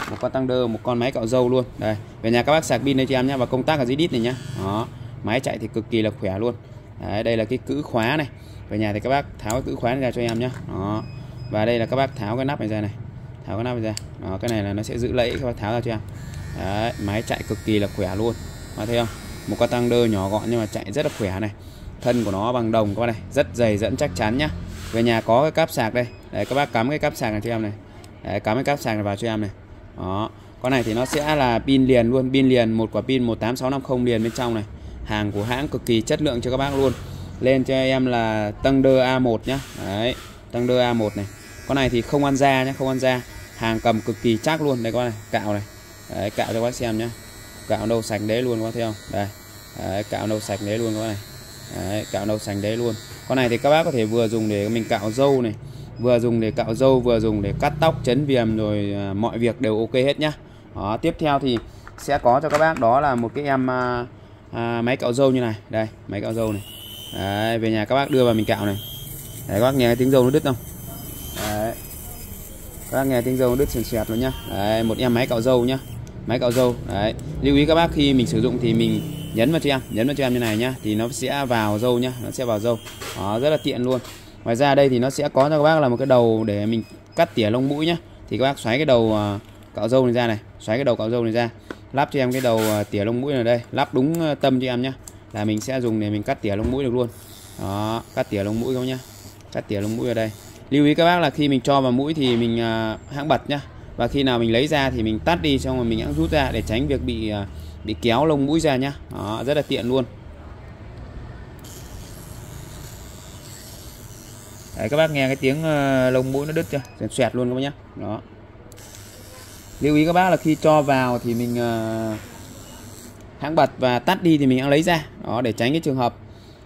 một con tăng đơ, một con máy cạo râu luôn. Đây, về nhà các bác sạc pin đây cho em nhé, và công tắc ở dưới đít này nhá. Đó, máy chạy thì cực kỳ là khỏe luôn. Đấy, đây là cái cữ khóa này. Về nhà thì các bác tháo cái cữ khóa này ra cho em nhé. Đó, và đây là các bác tháo cái nắp này ra này, tháo cái nắp này ra. Đó, cái này là nó sẽ giữ lẫy, các bác tháo ra cho em. Đấy, máy chạy cực kỳ là khỏe luôn. Đó, thấy không? Một con tăng đơ nhỏ gọn nhưng mà chạy rất là khỏe này. Thân của nó bằng đồng các bác này, rất dày dẫn chắc chắn nhá. Về nhà có cái cáp sạc đây. Đấy, các bác cắm cái cáp sạc này cho em này. Đấy, cắm cái cáp sạc này vào cho em này. Đó, con này thì nó sẽ là pin liền luôn, pin liền, một quả pin một tám sáu năm không liền bên trong này. Hàng của hãng cực kỳ chất lượng cho các bác luôn. Lên cho em là Thunder A một nhá. Đấy, Thunder A một này. Con này thì không ăn da nhá, không ăn da. Hàng cầm cực kỳ chắc luôn. Đây con này, cạo này. Đấy, cạo cho các bác xem nhá. Cạo nâu sạch đấy luôn các bác thấy không? Đây. Đấy, cạo nâu sạch đấy luôn các bác này. Đấy, cạo nâu sạch đấy luôn. Con này thì các bác có thể vừa dùng để mình cạo râu này, vừa dùng để cạo râu, vừa dùng để cắt tóc, chấn viền, rồi à, mọi việc đều ok hết nhá. Đó, tiếp theo thì sẽ có cho các bác đó là một cái em à, à, máy cạo râu như này. Đây, máy cạo râu này. Đấy, về nhà các bác đưa vào mình cạo này. Đấy, các bác nghe cái tiếng râu nó đứt không? Đấy, các bác nghe tiếng râu nó đứt sền sẹt luôn nhá. Đấy, một em máy cạo râu nhá, máy cạo râu. Đấy, lưu ý các bác khi mình sử dụng thì mình nhấn vào cho em, nhấn vào cho em như này nhá, thì nó sẽ vào râu nhá, nó sẽ vào râu. Đó, rất là tiện luôn. Ngoài ra đây thì nó sẽ có cho các bác là một cái đầu để mình cắt tỉa lông mũi nhá. Thì các bác xoáy cái đầu uh, cạo râu này ra này, xoáy cái đầu cạo râu này ra, lắp cho em cái đầu uh, tỉa lông mũi này đây, lắp đúng uh, tâm cho em nhá, là mình sẽ dùng để mình cắt tỉa lông mũi được luôn. Đó, cắt tỉa lông mũi không nhá, cắt tỉa lông mũi ở đây. Lưu ý các bác là khi mình cho vào mũi thì mình uh, hãng bật nhá, và khi nào mình lấy ra thì mình tắt đi, xong rồi mình hãng rút ra để tránh việc bị uh, bị kéo lông mũi ra nhá. Đó, rất là tiện luôn. Đấy, các bác nghe cái tiếng uh, lông mũi nó đứt chưa, xoẹt xoẹt luôn các bác nhá. Đó, lưu ý các bác là khi cho vào thì mình uh, hãng bật và tắt đi thì mình hãng lấy ra. Đó, để tránh cái trường hợp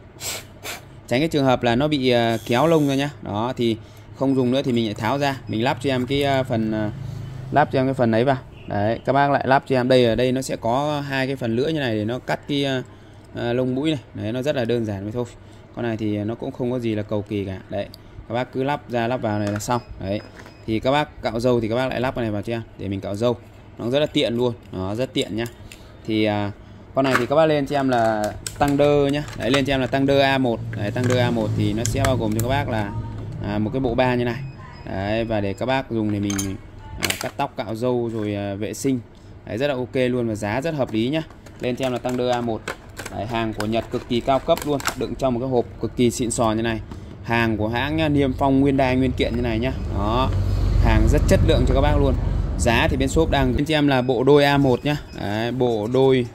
tránh cái trường hợp là nó bị uh, kéo lông ra nhá. Đó, thì không dùng nữa thì mình lại tháo ra, mình lắp cho em cái uh, phần uh, lắp cho em cái phần ấy vào. Đấy, các bác lại lắp cho em đây, ở đây nó sẽ có hai cái phần lưỡi như này để nó cắt cái uh, uh, lông mũi này. Đấy, nó rất là đơn giản vậy thôi. Con này thì nó cũng không có gì là cầu kỳ cả. Đấy, các bác cứ lắp ra lắp vào này là xong. Đấy, thì các bác cạo râu thì các bác lại lắp cái này vào cho em để mình cạo râu, nó rất là tiện luôn. Nó rất tiện nhá. Thì uh, con này thì các bác lên cho em là Thunder nhá. Đấy, lên cho em là Thunder A một. Đấy, Thunder A một thì nó sẽ bao gồm cho các bác là à, một cái bộ ba như này. Đấy, và để các bác dùng để mình à, cắt tóc, cạo râu rồi à, vệ sinh. Đấy, rất là ok luôn, và giá rất hợp lý nhá. Lên cho em là Thunder A một. Đấy, hàng của Nhật cực kỳ cao cấp luôn, đựng trong một cái hộp cực kỳ xịn sò như này. Hàng của hãng nhá, niêm phong nguyên đai nguyên kiện như này nhá. Đó, hàng rất chất lượng cho các bác luôn. Giá thì bên shop đang bên cho em là bộ đôi A một nhá. Đấy, bộ đôi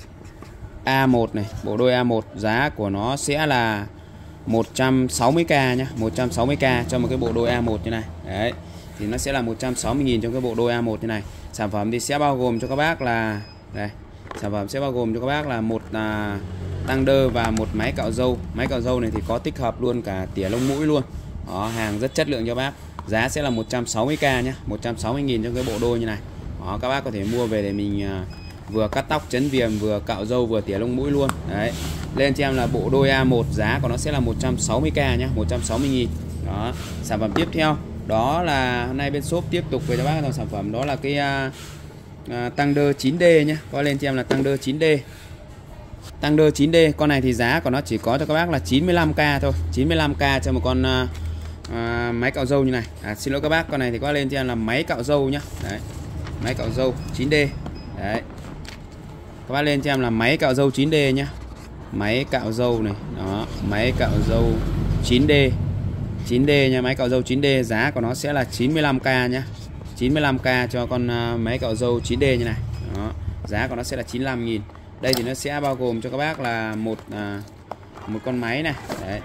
A một này, bộ đôi A một giá của nó sẽ là một trăm sáu mươi k nhá, một trăm sáu mươi k cho một cái bộ đôi A một như này. Đấy, thì nó sẽ là một trăm sáu mươi nghìn trong cái bộ đôi A một như này. Sản phẩm thì sẽ bao gồm cho các bác là đây, sản phẩm sẽ bao gồm cho các bác là một à, Thunder và một máy cạo râu. Máy cạo râu này thì có tích hợp luôn cả tỉa lông mũi luôn. Đó, hàng rất chất lượng cho bác. Giá sẽ là một trăm sáu mươi k nhá, một trăm sáu mươi nghìn trong cái bộ đôi như này. Đó, các bác có thể mua về để mình à, vừa cắt tóc, chấn viền, vừa cạo râu, vừa tỉa lông mũi luôn. Đấy, lên cho em là bộ đôi A một, giá của nó sẽ là một trăm sáu mươi k nhá, một trăm sáu mươi nghìn. Đó, sản phẩm tiếp theo đó là hôm nay bên shop tiếp tục với các bác dòng sản phẩm đó là cái uh, uh, Thunder chín D nhé. Có lên cho em là Thunder chín D. Thunder chín D, con này thì giá của nó chỉ có cho các bác là chín mươi lăm k thôi, chín mươi lăm k cho một con uh, uh, máy cạo râu như này. À, xin lỗi các bác, con này thì có lên cho em là máy cạo râu nhá. Đấy, máy cạo râu chín D. Đấy, các bác lên cho em là máy cạo râu chín D nhá. Máy cạo râu này, đó, máy cạo râu chín D. chín D nha, máy cạo râu chín D, giá của nó sẽ là chín mươi lăm k nhá. chín mươi lăm k cho con uh, máy cạo râu chín D như này. Đó, giá của nó sẽ là chín mươi lăm nghìn. Đây thì nó sẽ bao gồm cho các bác là một uh, một con máy này. Đấy.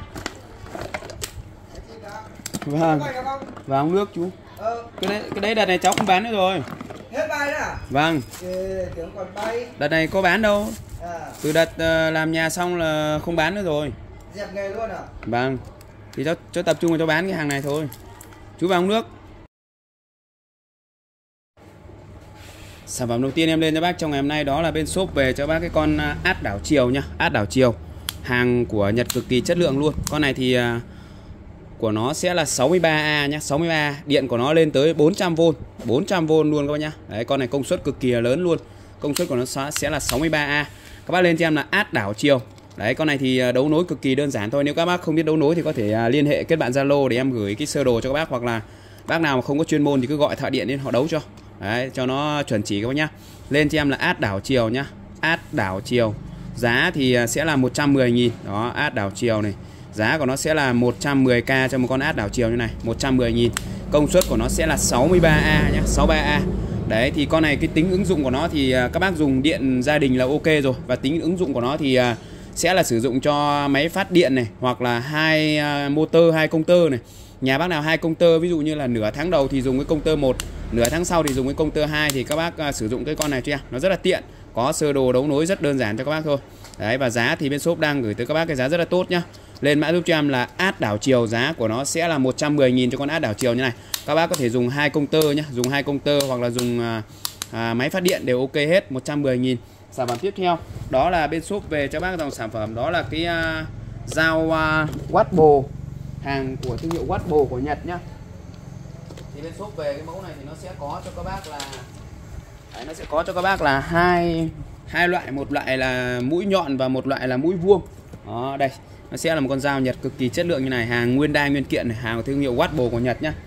Vâng. Và ống nước chú. Cái đấy cái đấy đợt này cháu không bán nữa rồi. Hết bay đó à? Vâng. Ê, tưởng còn bay. Đợt này có bán đâu. À. Từ đợt uh, làm nhà xong là không bán nữa rồi. Dẹp nghề luôn à? Vâng. Thì cháu, cháu tập trung vào cháu bán cái hàng này thôi. Chú vào ống nước. Sản phẩm đầu tiên em lên cho bác trong ngày hôm nay đó là bên shop về cho bác cái con át đảo chiều nhá. Át đảo chiều, hàng của Nhật cực kỳ chất lượng luôn. Con này thì uh, của nó sẽ là sáu mươi ba A nhá, sáu mươi ba A. Điện của nó lên tới bốn trăm vôn, bốn trăm vôn luôn các bác nhá. Đấy, con này công suất cực kỳ lớn luôn. Công suất của nó sẽ là sáu mươi ba A. Các bác lên cho em là át đảo chiều. Đấy, con này thì đấu nối cực kỳ đơn giản thôi. Nếu các bác không biết đấu nối thì có thể liên hệ kết bạn Zalo để em gửi cái sơ đồ cho các bác, hoặc là bác nào mà không có chuyên môn thì cứ gọi thợ điện đến họ đấu cho. Đấy, cho nó chuẩn chỉ các bác nhá. Lên cho em là át đảo chiều nhá. Át đảo chiều. Giá thì sẽ là một trăm mười nghìn. Đó, át đảo chiều này. Giá của nó sẽ là một trăm mười k cho một con át đảo chiều như này, một trăm mười nghìn. Công suất của nó sẽ là sáu mươi ba A nhá, sáu mươi ba A. Đấy, thì con này cái tính ứng dụng của nó thì các bác dùng điện gia đình là ok rồi. Và tính ứng dụng của nó thì sẽ là sử dụng cho máy phát điện này, hoặc là hai motor, hai công tơ này. Nhà bác nào hai công tơ, ví dụ như là nửa tháng đầu thì dùng cái công tơ một, nửa tháng sau thì dùng cái công tơ hai, thì các bác sử dụng cái con này cho em. Nó rất là tiện, có sơ đồ đấu nối rất đơn giản cho các bác thôi. Đấy, và giá thì bên shop đang gửi tới các bác cái giá rất là tốt nhá. Lên mã giúp cho em là át đảo chiều, giá của nó sẽ là một trăm mười nghìn cho con át đảo chiều như này. Các bác có thể dùng hai công tơ nhá, dùng hai công tơ hoặc là dùng à, à, máy phát điện đều ok hết, một trăm mười nghìn. Sản phẩm tiếp theo đó là bên shop về cho bác dòng sản phẩm đó là cái à, dao à, Wattbo, hàng của thương hiệu Wattbo của Nhật nhá. Thì bên shop về cái mẫu này thì nó sẽ có cho các bác là đấy, nó sẽ có cho các bác là hai hai loại, một loại là mũi nhọn và một loại là mũi vuông. Đó, đây nó sẽ là một con dao Nhật cực kỳ chất lượng như này, hàng nguyên đai nguyên kiện này, hàng của thương hiệu Wattbo của Nhật nhá.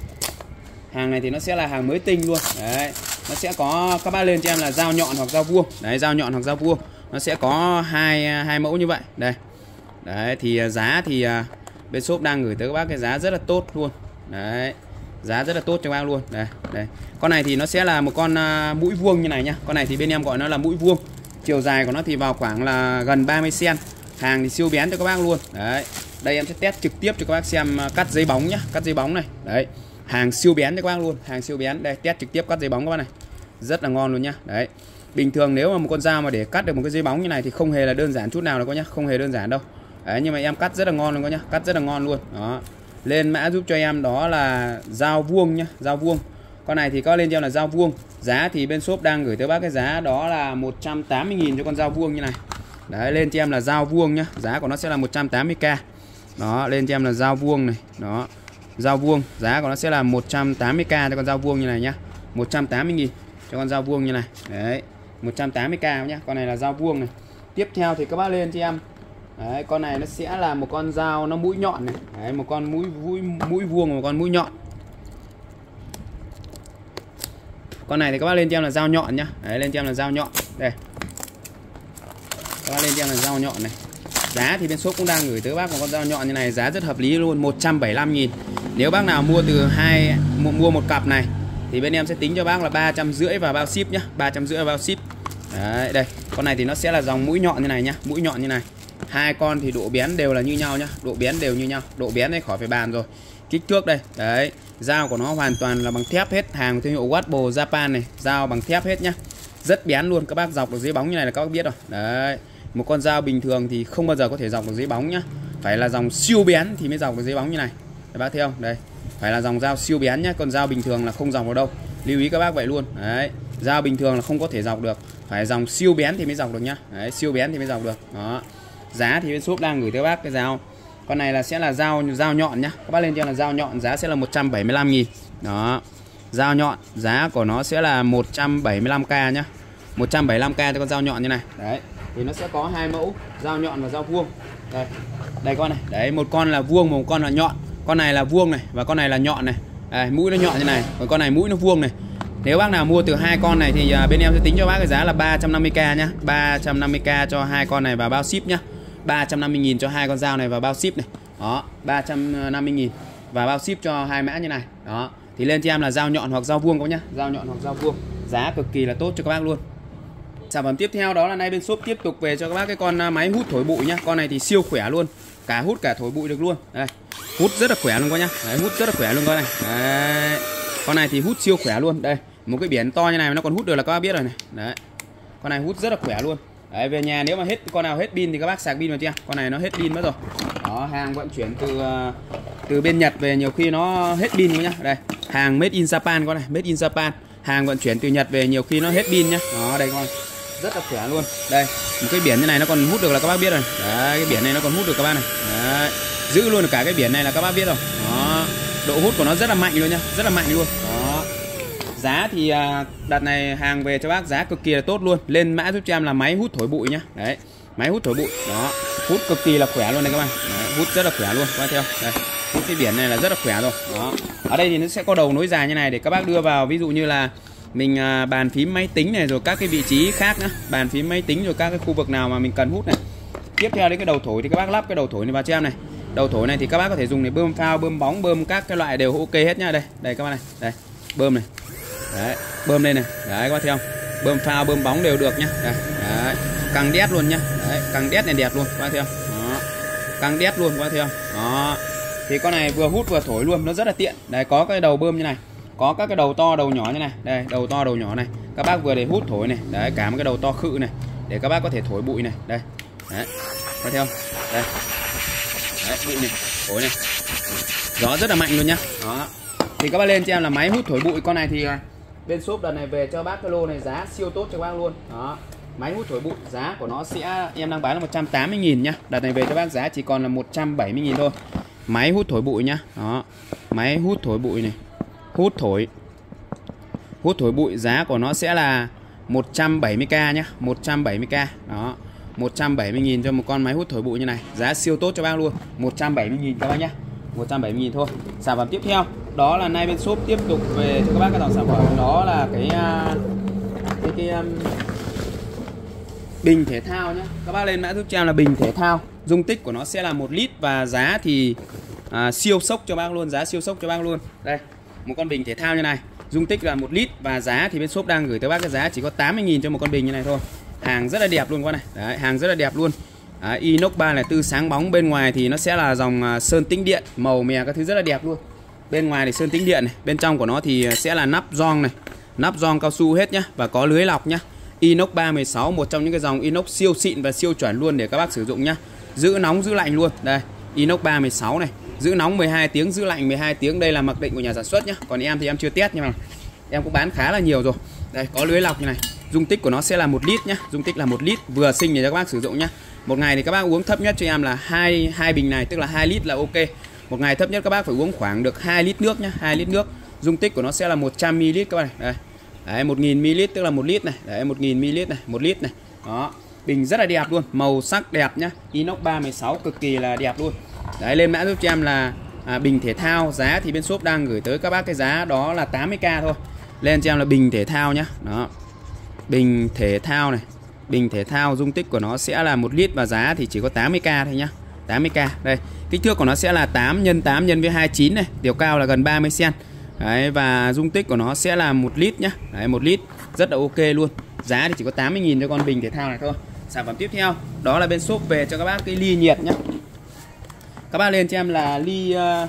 Hàng này thì nó sẽ là hàng mới tinh luôn. Đấy, nó sẽ có các bác lên cho em là dao nhọn hoặc dao vuông. Đấy, dao nhọn hoặc dao vuông. Nó sẽ có hai hai mẫu như vậy. Đây. Đấy, thì giá thì bên shop đang gửi tới các bác cái giá rất là tốt luôn. Đấy, giá rất là tốt cho các bác luôn. Đây, đây. Con này thì nó sẽ là một con uh, mũi vuông như này nhá. Con này thì bên em gọi nó là mũi vuông. Chiều dài của nó thì vào khoảng là gần ba mươi xăng-ti-mét. Hàng thì siêu bén cho các bác luôn. Đấy. Đây em sẽ test trực tiếp cho các bác xem cắt giấy bóng nhá, cắt giấy bóng này. Đấy. Hàng siêu bén cho các bác luôn, hàng siêu bén. Đây, test trực tiếp cắt giấy bóng các bác này. Rất là ngon luôn nhá. Đấy. Bình thường nếu mà một con dao mà để cắt được một cái giấy bóng như này thì không hề là đơn giản chút nào đâu các nhá, không hề đơn giản đâu. Đấy, nhưng mà em cắt rất là ngon luôn các nhá, cắt rất là ngon luôn. Đó. Lên mã giúp cho em đó là dao vuông nhá, dao vuông. Con này thì có lên cho em là dao vuông. Giá thì bên shop đang gửi tới bác cái giá đó là một trăm tám mươi nghìn cho con dao vuông như này. Đấy, lên cho em là dao vuông nhá, giá của nó sẽ là một trăm tám mươi k. Đó, lên cho em là dao vuông này. Đó. Dao vuông, giá của nó sẽ là một trăm tám mươi k cho con dao vuông như này nhá. một trăm tám mươi nghìn cho con dao vuông như này. Đấy, một trăm tám mươi k nhá. Con này là dao vuông này. Tiếp theo thì các bác lên cho em. Đấy, con này nó sẽ là một con dao nó mũi nhọn này. Đấy, một con mũi mũi mũi vuông và một con mũi nhọn. Con này thì các bác lên cho em là dao nhọn nhá. Đấy, lên cho em là dao nhọn. Đây. Các bác lên cho em là dao nhọn này. Giá thì bên shop cũng đang gửi tới các bác một con dao nhọn như này, giá rất hợp lý luôn, một trăm bảy mươi lăm nghìn. Nếu bác nào mua từ hai mua một cặp này thì bên em sẽ tính cho bác là ba trăm rưỡi và bao ship nhá, ba trăm rưỡi và bao ship. Đấy, đây. Con này thì nó sẽ là dòng mũi nhọn như này nhá, mũi nhọn như này. Hai con thì độ bén đều là như nhau nhá, độ bén đều như nhau, độ bén này khỏi phải bàn rồi. Kích thước đây, đấy, dao của nó hoàn toàn là bằng thép hết, hàng thương hiệu Wattbo Japan này, dao bằng thép hết nhá. Rất bén luôn, các bác dọc được giấy bóng như này là các bác biết rồi. Đấy. Một con dao bình thường thì không bao giờ có thể dọc được giấy bóng nhá. Phải là dòng siêu bén thì mới dọc được giấy bóng như này. Các bác thấy không? Đây. Phải là dòng dao siêu bén nhá, còn dao bình thường là không dọc vào đâu. Lưu ý các bác vậy luôn. Đấy. Dao bình thường là không có thể dọc được, phải dòng siêu bén thì mới dọc được nhá. Đấy, siêu bén thì mới dọc được. Đó. Giá thì bên shop đang gửi tới các bác cái dao. Con này là sẽ là dao dao nhọn nhá. Các bác lên cho là dao nhọn, giá sẽ là một trăm bảy mươi lăm nghìn. Đó. Dao nhọn, giá của nó sẽ là một trăm bảy mươi lăm k nhá. một trăm bảy mươi lăm k cho con dao nhọn như này. Đấy. Thì nó sẽ có hai mẫu, dao nhọn và dao vuông. Đây. Đây con này. Đấy, một con là vuông, một con là nhọn. Con này là vuông này và con này là nhọn này. Đây, mũi nó nhọn như này, còn con này mũi nó vuông này. Nếu bác nào mua từ hai con này thì bên em sẽ tính cho bác cái giá là ba trăm năm mươi k nhá. ba trăm năm mươi k cho hai con này và bao ship nhá. ba trăm năm mươi nghìn cho hai con dao này và bao ship này. Đó, ba trăm năm mươi nghìn và bao ship cho hai mã như này. Đó. Thì lên cho em là dao nhọn hoặc dao vuông các nhá. Dao nhọn hoặc dao vuông. Giá cực kỳ là tốt cho các bác luôn. Sản phẩm tiếp theo đó là nay bên shop tiếp tục về cho các bác cái con máy hút thổi bụi nhá. Con này thì siêu khỏe luôn, cả hút cả thổi bụi được luôn. Đây, hút rất là khỏe luôn các nhá. Đấy, hút rất là khỏe luôn con này. Đấy. Con này thì hút siêu khỏe luôn. Đây, một cái biển to như này mà nó còn hút được là các bác biết rồi này. Đấy. Con này hút rất là khỏe luôn. Đấy, về nhà nếu mà hết con nào hết pin thì các bác sạc pin vào chưa? Con này nó hết pin mất rồi. Đó, hàng vận chuyển từ từ bên Nhật về nhiều khi nó hết pin luôn nhá. Đây, hàng made in Japan con này, made in Japan. Hàng vận chuyển từ Nhật về nhiều khi nó hết pin nhá. Đó, đây con. Rất là khỏe luôn. Đây, một cái biển như này nó còn hút được là các bác biết rồi. Đấy, cái biển này nó còn hút được các bác này. Đấy. giữ luôn được cả cái biển này là các bác biết rồi. Đó, độ hút của nó rất là mạnh luôn nhá, rất là mạnh luôn. Đó. Giá thì đợt này hàng về cho bác giá cực kỳ là tốt luôn. Lên mã giúp cho em là máy hút thổi bụi nhá. Đấy, máy hút thổi bụi. Đó, hút cực kỳ là khỏe luôn này các bạn. Đấy, hút rất là khỏe luôn. Các bác theo. Đây, hút cái biển này là rất là khỏe rồi. Đó. Ở đây thì nó sẽ có đầu nối dài như này để các bác đưa vào, ví dụ như là mình à, bàn phím máy tính này, rồi các cái vị trí khác nữa, bàn phím máy tính rồi các cái khu vực nào mà mình cần hút này. Tiếp theo đến cái đầu thổi thì các bác lắp cái đầu thổi này vào cho em này. Đầu thổi này thì các bác có thể dùng để bơm phao, bơm bóng, bơm các cái loại đều ok hết nhá. Đây, đây các bác này, đây, bơm này. Đấy, bơm lên này. Đấy các bác thấy không? Bơm phao, bơm bóng đều được nhá. Đây, đấy, căng đét luôn nhá. Đấy, căng đét này đẹp luôn, các bác thấy không? Đó. Căng đét luôn, các bác thấy không? Đó. Thì con này vừa hút vừa thổi luôn, nó rất là tiện. Đấy, có cái đầu bơm như này, có các cái đầu to đầu nhỏ như này. Đây, đầu to đầu nhỏ này. Các bác vừa để hút thổi này. Đấy, cả một cái đầu to khự này để các bác có thể thổi bụi này. Đây. Đấy. Có thấy không? Đây. Đấy, bụi này, thổi này. Gió rất là mạnh luôn nhá. Đó. Thì các bác lên cho em là máy hút thổi bụi. Con này thì bên shop đợt này về cho bác cái lô này giá siêu tốt cho bác luôn. Đó. Máy hút thổi bụi giá của nó sẽ em đang bán là một trăm tám mươi nghìn nhá. Đợt này về cho bác giá chỉ còn là một trăm bảy mươi nghìn thôi. Máy hút thổi bụi nhá. Đó. Máy hút thổi bụi này. Hút thổi. Hút thổi bụi giá của nó sẽ là một trăm bảy mươi k nhá, một trăm bảy mươi k. Đó. một trăm bảy mươi nghìn cho một con máy hút thổi bụi như này. Giá siêu tốt cho bác luôn. một trăm bảy mươi nghìn các bác nhá. một trăm bảy mươi nghìn thôi. Sản phẩm tiếp theo đó là nay bên shop tiếp tục về cho các bác cái dòng sản phẩm đó là cái cái, cái um, bình thể thao nhá. Các bác lên mã giúp cho em là bình thể thao. Dung tích của nó sẽ là một lít và giá thì à, siêu sốc cho bác luôn, giá siêu sốc cho bác luôn. Đây, một con bình thể thao như này, dung tích là một lít và giá thì bên shop đang gửi tới bác cái giá chỉ có tám mươi nghìn cho một con bình như này thôi. Hàng rất là đẹp luôn con này. Đấy, hàng rất là đẹp luôn. Đấy, inox ba không bốn sáng bóng, bên ngoài thì nó sẽ là dòng sơn tĩnh điện, màu mè các thứ rất là đẹp luôn. Bên ngoài thì sơn tĩnh điện này, bên trong của nó thì sẽ là nắp gioăng này, nắp gioăng cao su hết nhá và có lưới lọc nhá. Inox ba một sáu, một trong những cái dòng inox siêu xịn và siêu chuẩn luôn để các bác sử dụng nhá. Giữ nóng giữ lạnh luôn. Đây, inox ba một sáu này, giữ nóng mười hai tiếng, giữ lạnh mười hai tiếng. Đây là mặc định của nhà sản xuất nhá. Còn em thì em chưa test nhưng mà em cũng bán khá là nhiều rồi. Đây, có lưới lọc như này. Dung tích của nó sẽ là một lít nhá, dung tích là một lít vừa xinh để cho các bác sử dụng nhá. Một ngày thì các bác uống thấp nhất cho em là hai hai bình này, tức là hai lít là ok. Một ngày thấp nhất các bác phải uống khoảng được hai lít nước nhá, hai lít nước. Dung tích của nó sẽ là một trăm mi li lít các bạn này. Đây. Đấy, một nghìn mi li lít tức là một lít này. Đấy, một nghìn mi li lít này, một lít này. Đó. Bình rất là đẹp luôn, màu sắc đẹp nhá. Inox ba một sáu cực kỳ là đẹp luôn. Đấy, lên mã giúp cho em là à, bình thể thao, giá thì bên shop đang gửi tới các bác cái giá đó là tám mươi k thôi. Lên cho em là bình thể thao nhá. Đó. Bình thể thao này. Bình thể thao dung tích của nó sẽ là một lít và giá thì chỉ có tám mươi k thôi nhá. tám mươi k. Đây, kích thước của nó sẽ là tám nhân tám nhân với hai mươi chín này, chiều cao là gần ba mươi xăng-ti-mét. Đấy, và dung tích của nó sẽ là một lít nhá. Đấy, một lít, rất là ok luôn. Giá thì chỉ có tám mươi nghìn cho con bình thể thao này thôi. Sản phẩm tiếp theo đó là bên shop về cho các bác cái ly nhiệt nhá. Các bác lên cho em là ly uh,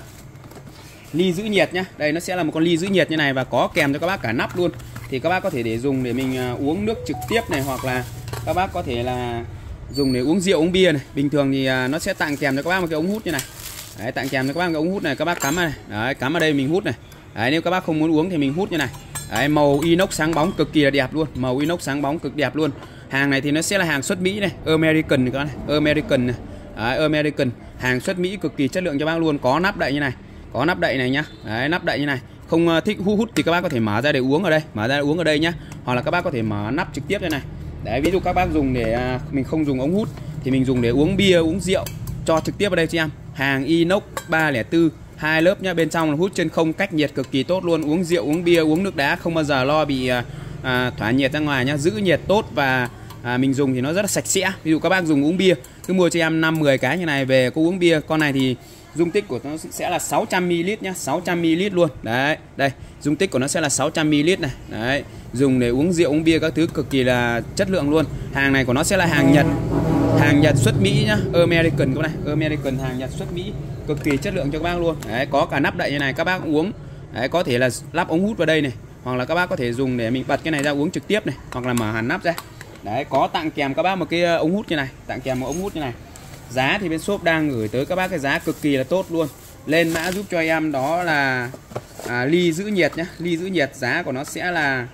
ly giữ nhiệt nhá. Đây nó sẽ là một con ly giữ nhiệt như này và có kèm cho các bác cả nắp luôn. Thì các bác có thể để dùng để mình uh, uống nước trực tiếp này, hoặc là các bác có thể là dùng để uống rượu uống bia này. Bình thường thì uh, nó sẽ tặng kèm cho các bác một cái ống hút như này. Đấy, tặng kèm cho các bác một cái ống hút này, các bác cắm vào này. Đấy, cắm vào đây mình hút này. Đấy, nếu các bác không muốn uống thì mình hút như này. Đấy, màu inox sáng bóng cực kỳ là đẹp luôn, màu inox sáng bóng cực đẹp luôn. Hàng này thì nó sẽ là hàng xuất Mỹ này, American này các bạn này, American này. Đấy, American, hàng xuất Mỹ cực kỳ chất lượng cho bác luôn, có nắp đậy như này. Có nắp đậy này nhá. Đấy, nắp đậy như này. Không thích hút hút thì các bác có thể mở ra để uống ở đây, mở ra để uống ở đây nhá. Hoặc là các bác có thể mở nắp trực tiếp như này. Đấy, ví dụ các bác dùng để mình không dùng ống hút thì mình dùng để uống bia, uống rượu, cho trực tiếp vào đây cho em. Hàng inox ba không bốn, hai lớp nhá, bên trong là hút chân không, cách nhiệt cực kỳ tốt luôn, uống rượu, uống bia, uống nước đá không bao giờ lo bị à, thoả nhiệt ra ngoài nhá, giữ nhiệt tốt và à, mình dùng thì nó rất là sạch sẽ. Ví dụ các bác dùng uống bia, cứ mua cho em năm mười cái như này về có uống bia. Con này thì dung tích của nó sẽ là sáu trăm mi li lít nhá, sáu trăm mi li lít luôn. Đấy, đây, dung tích của nó sẽ là sáu trăm mi li lít này. Đấy, dùng để uống rượu, uống bia các thứ cực kỳ là chất lượng luôn. Hàng này của nó sẽ là hàng Nhật. Hàng Nhật xuất Mỹ nhá, American các bạn này, American hàng Nhật xuất Mỹ, cực kỳ chất lượng cho các bác luôn. Đấy, có cả nắp đậy như này, các bác uống. Đấy, có thể là lắp ống hút vào đây này, hoặc là các bác có thể dùng để mình bật cái này ra uống trực tiếp này, hoặc là mở hẳn nắp ra. Đấy, có tặng kèm các bác một cái ống hút như này, tặng kèm một ống hút như này. Giá thì bên shop đang gửi tới các bác cái giá cực kỳ là tốt luôn. Lên mã giúp cho em đó là à, ly giữ nhiệt nhá, ly giữ nhiệt giá của nó sẽ là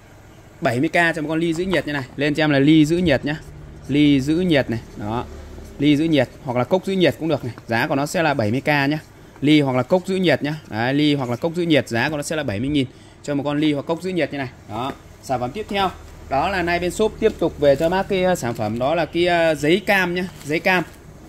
bảy mươi k cho một con ly giữ nhiệt như này. Lên cho em là ly giữ nhiệt nhá. Ly giữ nhiệt này, đó. ly giữ nhiệt hoặc là cốc giữ nhiệt cũng được này. Giá của nó sẽ là bảy mươi k nhá. Ly hoặc là cốc giữ nhiệt nhá. Đấy, ly hoặc là cốc giữ nhiệt giá của nó sẽ là bảy mươi nghìn cho một con ly hoặc cốc giữ nhiệt như này. Đó. Sản phẩm tiếp theo đó là nay bên shop tiếp tục về cho bác cái sản phẩm đó là cái giấy cam nhá, giấy cam.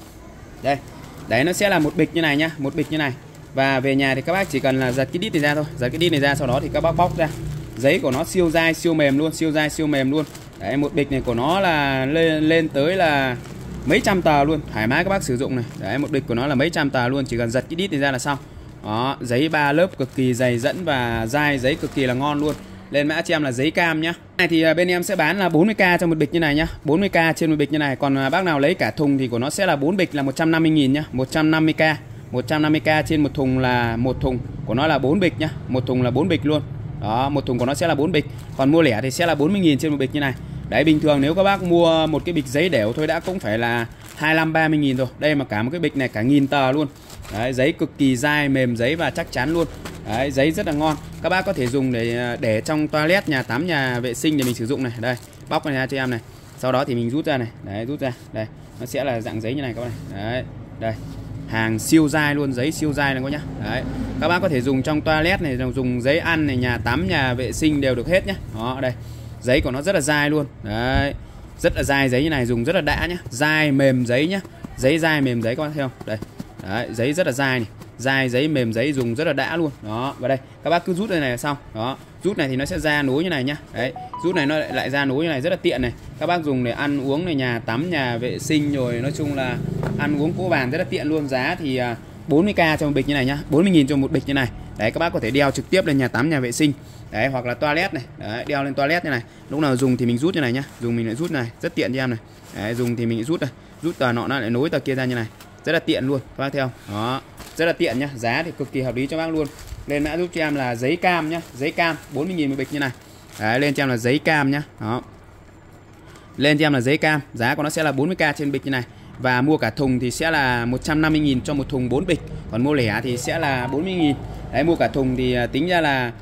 Đây. Đấy, nó sẽ là một bịch như này nhá, một bịch như này. Và về nhà thì các bác chỉ cần là giật cái đít này ra thôi, giật cái đít này ra, sau đó thì các bác bóc ra. Giấy của nó siêu dai, siêu mềm luôn, siêu dai, siêu mềm luôn. Đấy, một bịch này của nó là lên lên tới là mấy trăm tờ luôn, thoải mái các bác sử dụng này. Đấy, một bịch của nó là mấy trăm tờ luôn, chỉ cần giật cái đít này ra là xong. Đó, giấy ba lớp cực kỳ dày dẫn và dai, giấy cực kỳ là ngon luôn. Lên mã cho em là giấy cam nhá. Này thì bên em sẽ bán là bốn mươi k cho một bịch như này nhá, bốn mươi k trên một bịch như này. Còn bác nào lấy cả thùng thì của nó sẽ là bốn bịch là một trăm năm mươi nghìn nhá, một trăm năm mươi k. một trăm năm mươi k trên một thùng là một thùng của nó là bốn bịch nhá, một thùng là bốn bịch luôn. Đó, một thùng của nó sẽ là bốn bịch. Còn mua lẻ thì sẽ là bốn mươi nghìn trên một bịch như này. Đấy, bình thường nếu các bác mua một cái bịch giấy đều thôi đã cũng phải là hai mươi lăm ba mươi nghìn rồi. Đây mà cả một cái bịch này cả nghìn tờ luôn. Đấy, giấy cực kỳ dai, mềm giấy và chắc chắn luôn. Đấy, giấy rất là ngon. Các bác có thể dùng để để trong toilet, nhà tắm, nhà vệ sinh để mình sử dụng này. Đây, bóc này ra cho em này. Sau đó thì mình rút ra này. Đấy, rút ra. Đây, nó sẽ là dạng giấy như này các bác này. Đấy, đây. Hàng siêu dai luôn, giấy siêu dai này các nhá. Đấy. Các bác có thể dùng trong toilet này, dùng giấy ăn này, nhà tắm, nhà vệ sinh đều được hết nhá. Đó, đây. Giấy của nó rất là dai luôn. Đấy. Rất là dai giấy như này, dùng rất là đã nhá. Dai mềm giấy nhá. Giấy dai mềm giấy các bác thấy không? Đây. Đấy, giấy rất là dai này. Dai giấy mềm giấy dùng rất là đã luôn. Đó, và đây, các bác cứ rút đây này là xong. Đó, rút này thì nó sẽ ra nối như này nhá. Đấy, rút này nó lại, lại ra nối như này rất là tiện này. Các bác dùng để ăn uống này, nhà tắm, nhà vệ sinh rồi nói chung là ăn uống cỗ bàn rất là tiện luôn. Giá thì bốn mươi k cho một bịch như này nhá, bốn mươi nghìn cho một bịch như này. Đấy, các bác có thể đeo trực tiếp lên nhà tắm, nhà vệ sinh. Đấy, hoặc là toilet này. Đấy, đeo lên toilet như này. Lúc nào dùng thì mình rút như này nhá. Dùng mình lại rút này, rất tiện cho em này. Đấy, dùng thì mình rút này, rút tờ nọ nó lại nối tờ kia ra như này. Rất là tiện luôn, các bác thấy không? Đó, rất là tiện nhá, giá thì cực kỳ hợp lý cho bác luôn. Lên mã giúp cho em là giấy cam nhá, giấy cam bốn mươi nghìn một bịch như này. Đấy, lên cho em là giấy cam nhá. Đó. Lên cho em là giấy cam, giá của nó sẽ là bốn mươi k trên bịch như này. Và mua cả thùng thì sẽ là một trăm năm mươi nghìn cho một thùng bốn bịch. Còn mua lẻ thì sẽ là bốn mươi nghìn. Đấy, mua cả thùng thì tính ra là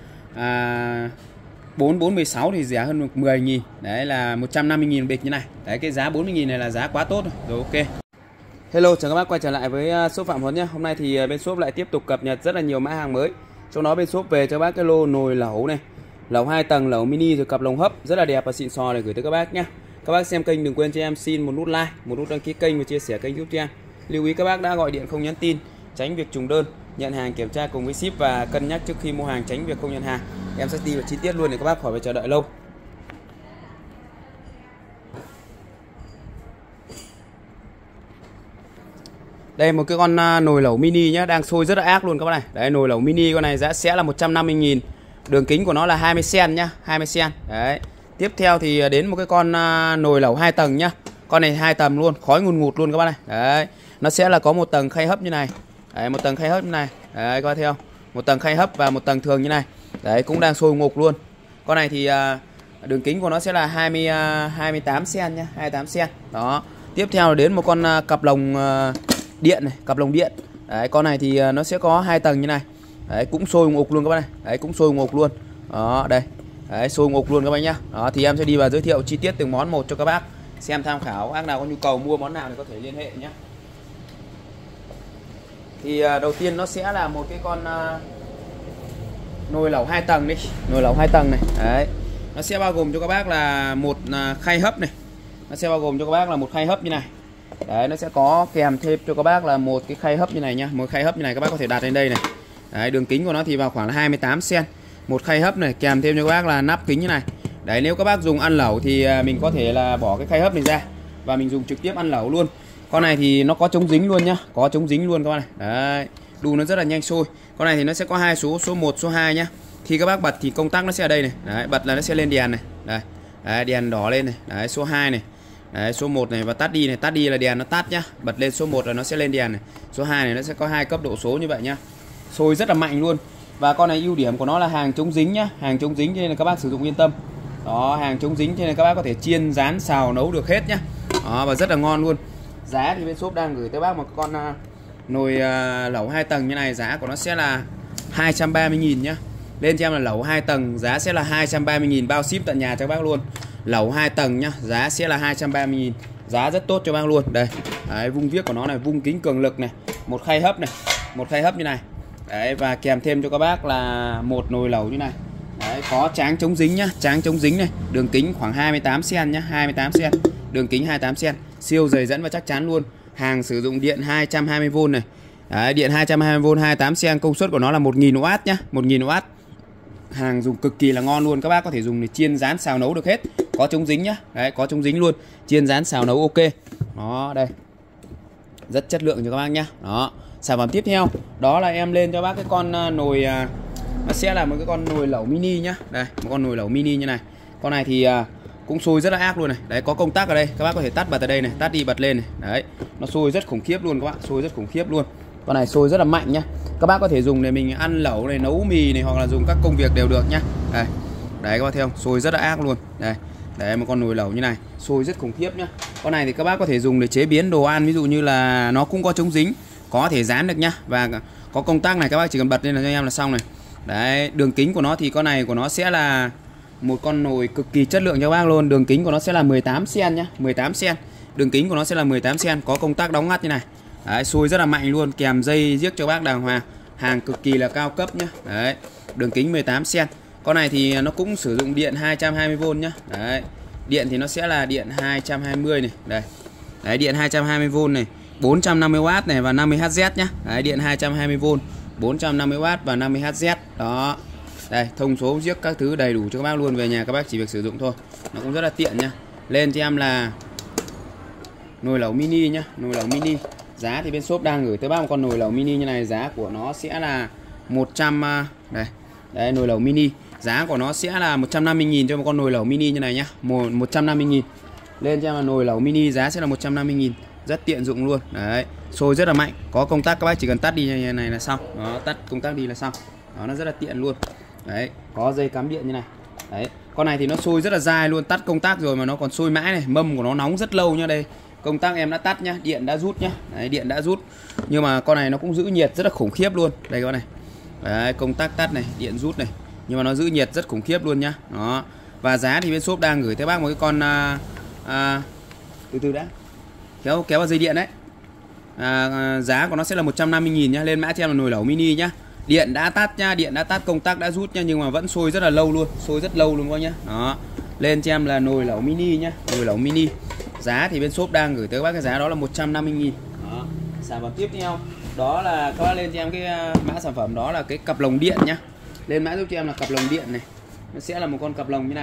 à, bốn, bốn, mười sáu thì rẻ hơn mười nghìn. Đấy là một trăm năm mươi nghìn một bịch như này. Đấy, cái giá bốn mươi nghìn này là giá quá tốt rồi. Rồi, ok. Hello, chào các bác quay trở lại với shop Phạm Huấn nhé. Hôm nay thì bên shop lại tiếp tục cập nhật rất là nhiều mã hàng mới. Trong đó bên shop về cho bác cái lô nồi lẩu này, lẩu hai tầng, lẩu mini rồi cặp lồng hấp rất là đẹp và xịn sò để gửi tới các bác nhé. Các bác xem kênh đừng quên cho em xin một nút like, một nút đăng ký kênh và chia sẻ kênh giúp cho em. Lưu ý các bác đã gọi điện không nhắn tin, tránh việc trùng đơn, nhận hàng kiểm tra cùng với ship và cân nhắc trước khi mua hàng, tránh việc không nhận hàng. Em sẽ đi vào chi tiết luôn để các bác khỏi phải chờ đợi lâu. Đây một cái con nồi lẩu mini nhá, đang sôi rất là ác luôn các bác này. Đấy, nồi lẩu mini con này giá sẽ là một trăm năm mươi nghìn. Đường kính của nó là hai mươi xăng-ti-mét nhá, hai mươi xăng-ti-mét. Đấy. Tiếp theo thì đến một cái con nồi lẩu hai tầng nhá. Con này hai tầng luôn, khói ngùn ngụt luôn các bác này. Đấy. Nó sẽ là có một tầng khay hấp như này. Đấy, một tầng khay hấp như này. Đấy, các bác thấy không? Một tầng khay hấp và một tầng thường như này. Đấy, cũng đang sôi ngục luôn. Con này thì đường kính của nó sẽ là hai mươi, hai mươi tám xăng-ti-mét nhá, hai mươi tám xăng-ti-mét. Đó. Tiếp theo là đến một con cặp lồng điện này, cặp lồng điện. Đấy, con này thì nó sẽ có hai tầng như này. Đấy, cũng sôi ngục luôn các bác này. Đấy, cũng sôi ngục luôn. Đó, đây. Đấy, sôi ngục luôn các bác nhá. Đó, thì em sẽ đi vào giới thiệu chi tiết từng món một cho các bác xem tham khảo. Bác nào có nhu cầu mua món nào thì có thể liên hệ nhé. Thì đầu tiên nó sẽ là một cái con uh, nồi lẩu hai tầng đi, nồi lẩu hai tầng này. Đấy, nó sẽ bao gồm cho các bác là một uh, khay hấp này. Nó sẽ bao gồm cho các bác là một khay hấp như này. Đấy, nó sẽ có kèm thêm cho các bác là một cái khay hấp như này nhá. Một khay hấp như này các bác có thể đặt lên đây này. Đấy, đường kính của nó thì vào khoảng là hai mươi tám xăng-ti-mét. Một khay hấp này, kèm thêm cho các bác là nắp kính như này. Đấy, nếu các bác dùng ăn lẩu thì mình có thể là bỏ cái khay hấp này ra và mình dùng trực tiếp ăn lẩu luôn. Con này thì nó có chống dính luôn nhá, có chống dính luôn các bác này. Đấy, đun nó rất là nhanh sôi. Con này thì nó sẽ có hai số, số một, số hai nhá. Khi các bác bật thì công tắc nó sẽ ở đây này. Đấy, bật là nó sẽ lên đèn này. Đây. Đấy, đèn đỏ lên này. Đấy, số hai này. Đấy, số một này và tắt đi này, tắt đi là đèn nó tắt nhá. Bật lên số một là nó sẽ lên đèn này. Số hai này nó sẽ có hai cấp độ số như vậy nhá. Sôi rất là mạnh luôn. Và con này ưu điểm của nó là hàng chống dính nhá, hàng chống dính cho nên là các bác sử dụng yên tâm. Đó, hàng chống dính cho nên các bác có thể chiên, rán, xào, nấu được hết nhá. Đó, và rất là ngon luôn. Giá thì bên shop đang gửi tới bác một con uh, nồi uh, lẩu hai tầng như này, giá của nó sẽ là hai trăm ba mươi nghìn nhá. Lên cho em là lẩu hai tầng, giá sẽ là hai trăm ba mươi nghìn bao ship tận nhà cho các bác luôn. Lẩu hai tầng nhá, giá sẽ là hai trăm ba mươi nghìn. Giá rất tốt cho bác luôn. Đây. Đấy, vung viết của nó này, vung kính cường lực này, một khay hấp này, một khay hấp như này. Đấy, và kèm thêm cho các bác là một nồi lẩu như này. Đấy, có tráng chống dính nhá, tráng chống dính này, đường kính khoảng hai mươi tám xen-ti-mét nhá, hai mươi tám xen-ti-mét, đường kính hai mươi tám xen-ti-mét, siêu dày dẫn và chắc chắn luôn. Hàng sử dụng điện hai trăm hai mươi vôn này. Đấy, điện hai trăm hai mươi vôn hai mươi tám xen-ti-mét, công suất của nó là một nghìn oát nhá, một nghìn oát. Hàng dùng cực kỳ là ngon luôn, các bác có thể dùng để chiên rán xào nấu được hết. Có chống dính nhá. Đấy, có chống dính luôn, chiên rán xào nấu ok. Đó, đây. Rất chất lượng cho các bác nhá. Đó. Sản phẩm tiếp theo đó là em lên cho bác cái con nồi, nó sẽ là một cái con nồi lẩu mini nhá. Đây, một con nồi lẩu mini như này. Con này thì cũng sôi rất là ác luôn này. Đấy, có công tắc ở đây, các bác có thể tắt bật ở đây này, tắt đi bật lên này. Đấy, nó sôi rất khủng khiếp luôn các bạn, sôi rất khủng khiếp luôn. Con này sôi rất là mạnh nhá. Các bác có thể dùng để mình ăn lẩu này, nấu mì này, hoặc là dùng các công việc đều được nhá. Đây. Đấy các bác thấy không? Sôi rất là ác luôn. Đây. Đấy, một con nồi lẩu như này, sôi rất khủng khiếp nhá. Con này thì các bác có thể dùng để chế biến đồ ăn, ví dụ như là nó cũng có chống dính, có thể dán được nhá, và có công tắc này, các bác chỉ cần bật lên là cho em là xong này. Đấy, đường kính của nó thì con này của nó sẽ là một con nồi cực kỳ chất lượng cho các bác luôn. Đường kính của nó sẽ là mười tám xen-ti-mét nhá, mười tám xen-ti-mét. Đường kính của nó sẽ là mười tám xen-ti-mét, có công tắc đóng ngắt như này. Đấy, sôi rất là mạnh luôn, kèm dây giết cho bác đàng hoàng. Hàng cực kỳ là cao cấp nhá. Đấy, đường kính mười tám xen-ti-mét. Con này thì nó cũng sử dụng điện hai trăm hai mươi vôn nhá. Đấy. Điện thì nó sẽ là điện hai trăm hai mươi này, đây. Đấy, điện hai trăm hai mươi vôn này, bốn trăm năm mươi oát này và năm mươi héc nhá. Đấy, điện hai trăm hai mươi vôn, bốn trăm năm mươi oát và năm mươi héc. Đó. Đây, thông số giết các thứ đầy đủ cho các bác luôn, về nhà các bác chỉ việc sử dụng thôi. Nó cũng rất là tiện nhá. Lên cho em là nồi lẩu mini nhá, nồi lẩu mini. Giá thì bên shop đang gửi tới bác một con nồi lẩu mini như này, giá của nó sẽ là một trăm đây. Đấy, nồi lẩu mini. Giá của nó sẽ là một trăm năm mươi nghìn cho một con nồi lẩu mini như này nhá. một trăm năm mươi nghìn. Lên cho em là nồi lẩu mini, giá sẽ là một trăm năm mươi nghìn. Rất tiện dụng luôn. Đấy, sôi rất là mạnh, có công tắc, các bác chỉ cần tắt đi như này là xong. Đó, tắt công tắc đi là xong. Đó, nó rất là tiện luôn. Đấy, có dây cắm điện như này. Đấy, con này thì nó sôi rất là dai luôn, tắt công tắc rồi mà nó còn sôi mãi này, mâm của nó nóng rất lâu nha. Đây, công tắc em đã tắt nhá, điện đã rút nhá. Đấy, điện đã rút. Nhưng mà con này nó cũng giữ nhiệt rất là khủng khiếp luôn. Đây các bạn này. Đấy, công tắc tắt này, điện rút này, nhưng mà nó giữ nhiệt rất khủng khiếp luôn nhá. Đó. Và giá thì bên shop đang gửi tới bác một cái con à, à, từ từ đã. Kéo kéo vào dây điện đấy. À, giá của nó sẽ là một trăm năm mươi nghìn nhá. Lên mã cho em là nồi lẩu mini nhá. Điện đã tắt nhá, điện đã tắt, công tắc đã rút nhá, nhưng mà vẫn sôi rất là lâu luôn, sôi rất lâu luôn các nhá. Đó. Lên cho em là nồi lẩu mini nhá, nồi lẩu mini. Giá thì bên shop đang gửi tới bác cái giá đó là một trăm năm mươi nghìn. Đó. Sản phẩm tiếp theo đó là các bác lên cho em cái mã sản phẩm đó là cái cặp lồng điện nhá. Lên mã giúp cho em là cặp lồng điện này. Nó sẽ là một con cặp lồng như này.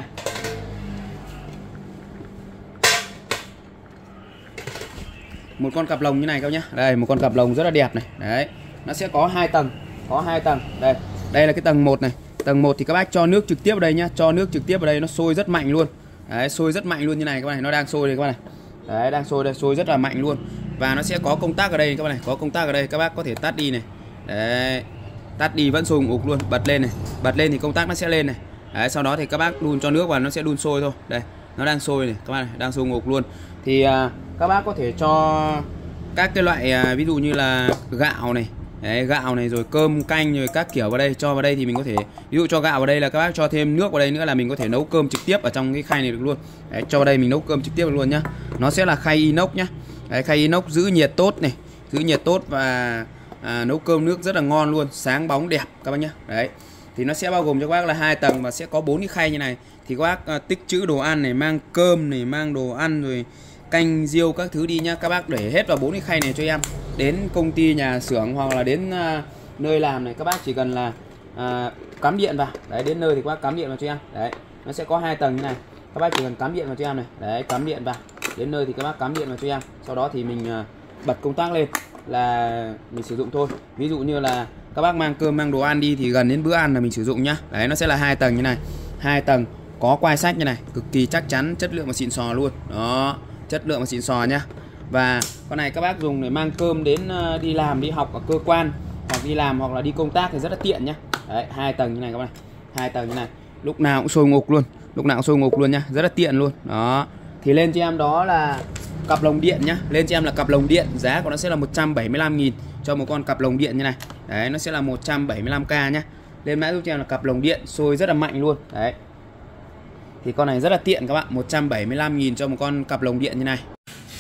Một con cặp lồng như này các nhá. Đây, một con cặp lồng rất là đẹp này. Đấy. Nó sẽ có hai tầng, có hai tầng. Đây. Đây là cái tầng một này. Tầng một thì các bác cho nước trực tiếp vào đây nhá, cho nước trực tiếp vào đây, nó sôi rất mạnh luôn. Đấy, sôi rất mạnh luôn như này các bạn này, nó đang sôi đây các bạn này. Đấy, đang sôi đây, sôi rất là mạnh luôn. Và nó sẽ có công tắc ở đây các bạn này, có công tắc ở đây, các bác có thể tắt đi này. Đấy. Tắt đi vẫn sôi ục luôn, bật lên này. Bật lên thì công tắc nó sẽ lên này. Đấy, sau đó thì các bác đun cho nước vào nó sẽ đun sôi thôi. Đây, nó đang sôi này các bạn này, đang sôi ục luôn. Thì à, các bác có thể cho các cái loại à, ví dụ như là gạo này. Đấy, gạo này rồi cơm canh rồi các kiểu vào đây, cho vào đây thì mình có thể ví dụ cho gạo vào đây là các bác cho thêm nước vào đây nữa là mình có thể nấu cơm trực tiếp ở trong cái khay này được luôn. Đấy, cho vào đây mình nấu cơm trực tiếp được luôn nhá. Nó sẽ là khay inox nhá. Đấy, khay inox giữ nhiệt tốt này, giữ nhiệt tốt và à, nấu cơm nước rất là ngon luôn, sáng bóng đẹp các bác nhá. Đấy. Thì nó sẽ bao gồm cho các bác là hai tầng và sẽ có bốn cái khay như này. Thì các bác à, tích trữ đồ ăn này, mang cơm này, mang đồ ăn rồi canh riêu các thứ đi nhá, các bác để hết vào bốn cái khay này cho em. Đến công ty nhà xưởng hoặc là đến uh, nơi làm này, các bác chỉ cần là uh, cắm điện vào. Đấy, đến nơi thì các bác cắm điện vào cho em. Đấy, nó sẽ có hai tầng như này. Các bác chỉ cần cắm điện vào cho em này. Đấy, cắm điện vào. Đến nơi thì các bác cắm điện vào cho em. Sau đó thì mình uh, bật công tắc lên là mình sử dụng thôi. Ví dụ như là các bác mang cơm mang đồ ăn đi thì gần đến bữa ăn là mình sử dụng nhá. Đấy, nó sẽ là hai tầng như này. Hai tầng có quai sách như này, cực kỳ chắc chắn, chất lượng và xịn sò luôn. Đó, chất lượng và xịn sò nhá. Và con này các bác dùng để mang cơm đến uh, đi làm, đi học ở cơ quan hoặc đi làm hoặc là đi công tác thì rất là tiện nhá. Đấy, hai tầng như này các bạn này. Hai tầng như này. Lúc nào cũng sôi ngục luôn, lúc nào cũng sôi ngục luôn nhá, rất là tiện luôn. Đó. Thì lên cho em đó là cặp lồng điện nhá. Lên cho em là cặp lồng điện, giá của nó sẽ là một trăm bảy mươi lăm nghìn cho một con cặp lồng điện như này. Đấy, nó sẽ là một trăm bảy mươi lăm k nhá. Lên mã giúp cho em là cặp lồng điện, sôi rất là mạnh luôn. Đấy. Thì con này rất là tiện các bạn, một trăm bảy mươi lăm nghìn cho một con cặp lồng điện như này.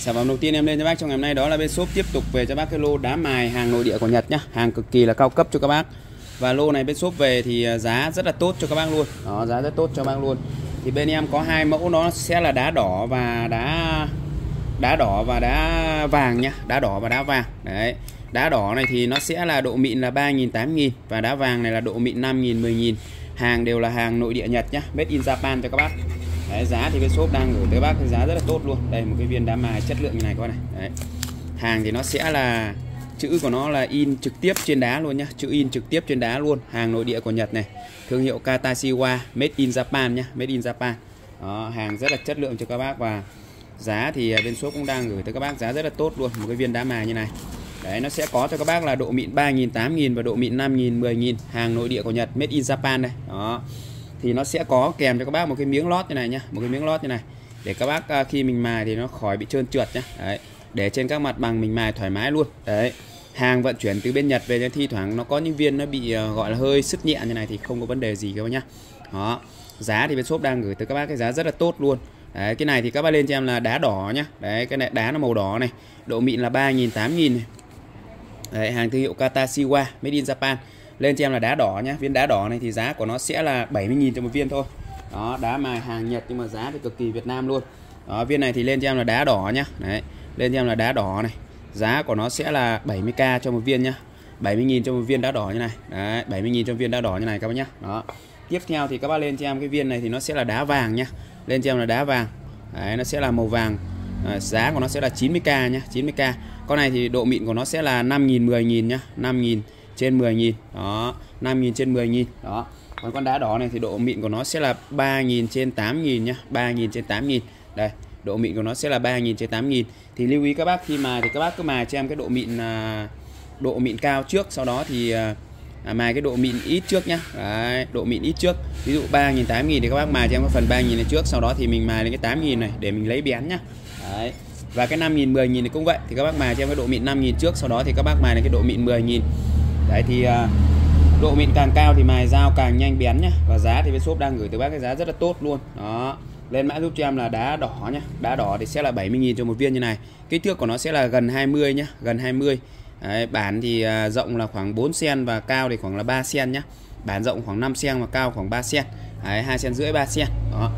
sản phẩm đầu tiên em lên cho bác trong ngày hôm nay đó là bên shop tiếp tục về cho bác cái lô đá mài hàng nội địa của Nhật nhá, hàng cực kỳ là cao cấp cho các bác. Và lô này bên shop về thì giá rất là tốt cho các bác luôn. Đó, giá rất tốt cho bác luôn. Thì bên em có hai mẫu, nó sẽ là đá đỏ và đá đá đỏ và đá vàng nhá, đá đỏ và đá vàng. Đấy. Đá đỏ này thì nó sẽ là độ mịn là ba nghìn, tám nghìn và đá vàng này là độ mịn năm nghìn, mười nghìn. Hàng đều là hàng nội địa Nhật nhá, made in Japan cho các bác. Đấy, giá thì bên shop đang gửi tới bác cái giá rất là tốt luôn. Đây, một cái viên đá mài chất lượng như này các bác này. Đấy. Hàng thì nó sẽ là chữ của nó là in trực tiếp trên đá luôn nhá, chữ in trực tiếp trên đá luôn, hàng nội địa của Nhật này, thương hiệu Katashiwa, made in Japan nhá, made in Japan. Đó, hàng rất là chất lượng cho các bác và giá thì bên shop cũng đang gửi tới các bác giá rất là tốt luôn, một cái viên đá mài như này. Đấy, nó sẽ có cho các bác là độ mịn ba nghìn, tám nghìn và độ mịn năm nghìn, mười nghìn, hàng nội địa của Nhật, made in Japan đây. Đó. Thì nó sẽ có kèm cho các bác một cái miếng lót như này nhá, một cái miếng lót như này để các bác khi mình mài thì nó khỏi bị trơn trượt nhá. Đấy, để trên các mặt bằng mình mài thoải mái luôn. Đấy. Hàng vận chuyển từ bên Nhật về nên thi thoảng nó có những viên nó bị uh, gọi là hơi sứt nhẹ như này thì không có vấn đề gì các bác nhá. Đó. Giá thì bên shop đang gửi tới các bác cái giá rất là tốt luôn. Đấy, cái này thì các bác lên cho em là đá đỏ nhá. Đấy, cái này đá nó màu đỏ này, độ mịn là ba nghìn, tám nghìn này. Đấy, hàng thương hiệu Katashiwa, made in Japan. Lên cho em là đá đỏ nhá. Viên đá đỏ này thì giá của nó sẽ là bảy mươi nghìn cho một viên thôi. Đó, đá mài hàng Nhật nhưng mà giá thì cực kỳ Việt Nam luôn. Đó, viên này thì lên cho em là đá đỏ nhá. Đấy, lên cho em là đá đỏ này. Giá của nó sẽ là bảy mươi k cho một viên nhá. bảy mươi nghìn cho một viên đá đỏ như này. Đấy, bảy mươi nghìn cho viên đá đỏ như này các bác nhá. Đó. Tiếp theo thì các bác lên cho em cái viên này thì nó sẽ là đá vàng nhá. Lên cho em là đá vàng. Đấy, nó sẽ là màu vàng. À, giá của nó sẽ là chín mươi k nhá, chín mươi k. Con này thì độ mịn của nó sẽ là năm nghìn, mười nghìn nhá, năm nghìn trên mười nghìn. Đó, năm nghìn trên mười nghìn. Đó. Còn con đá đỏ này thì độ mịn của nó sẽ là ba nghìn trên tám nghìn nhá, ba nghìn trên tám nghìn. Đây, độ mịn của nó sẽ là ba nghìn trên tám nghìn. Thì lưu ý các bác khi mài thì các bác cứ mài cho em cái độ mịn à, độ mịn cao trước, sau đó thì à, mài cái độ mịn ít trước nhá. Đấy, độ mịn ít trước. Ví dụ ba nghìn, tám nghìn thì các bác mài cho em cái phần ba nghìn này trước, sau đó thì mình mài lên cái tám nghìn này để mình lấy bén nhá. Đấy. Và cái năm nghìn, mười nghìn thì cũng vậy, thì các bác mài cho em cái độ mịn năm nghìn trước, sau đó thì các bác mài lên cái độ mịn mười nghìn. Đấy thì à, độ mịn càng cao thì mài dao càng nhanh bén nhá. Và giá thì bên shop đang gửi tới bác cái giá rất là tốt luôn. Đó. Lên mã giúp cho em là đá đỏ nhá. Đá đỏ thì sẽ là bảy mươi nghìn cho một viên như này. Kích thước của nó sẽ là gần hai mươi nhá, gần hai mươi. Đấy, bản thì à, rộng là khoảng bốn xăng-ti-mét và cao thì khoảng là ba xăng-ti-mét nhá. Bản rộng khoảng năm xăng-ti-mét và cao khoảng ba xăng-ti-mét. Đấy, hai xăng-ti-mét rưỡi, ba xăng-ti-mét. Đó.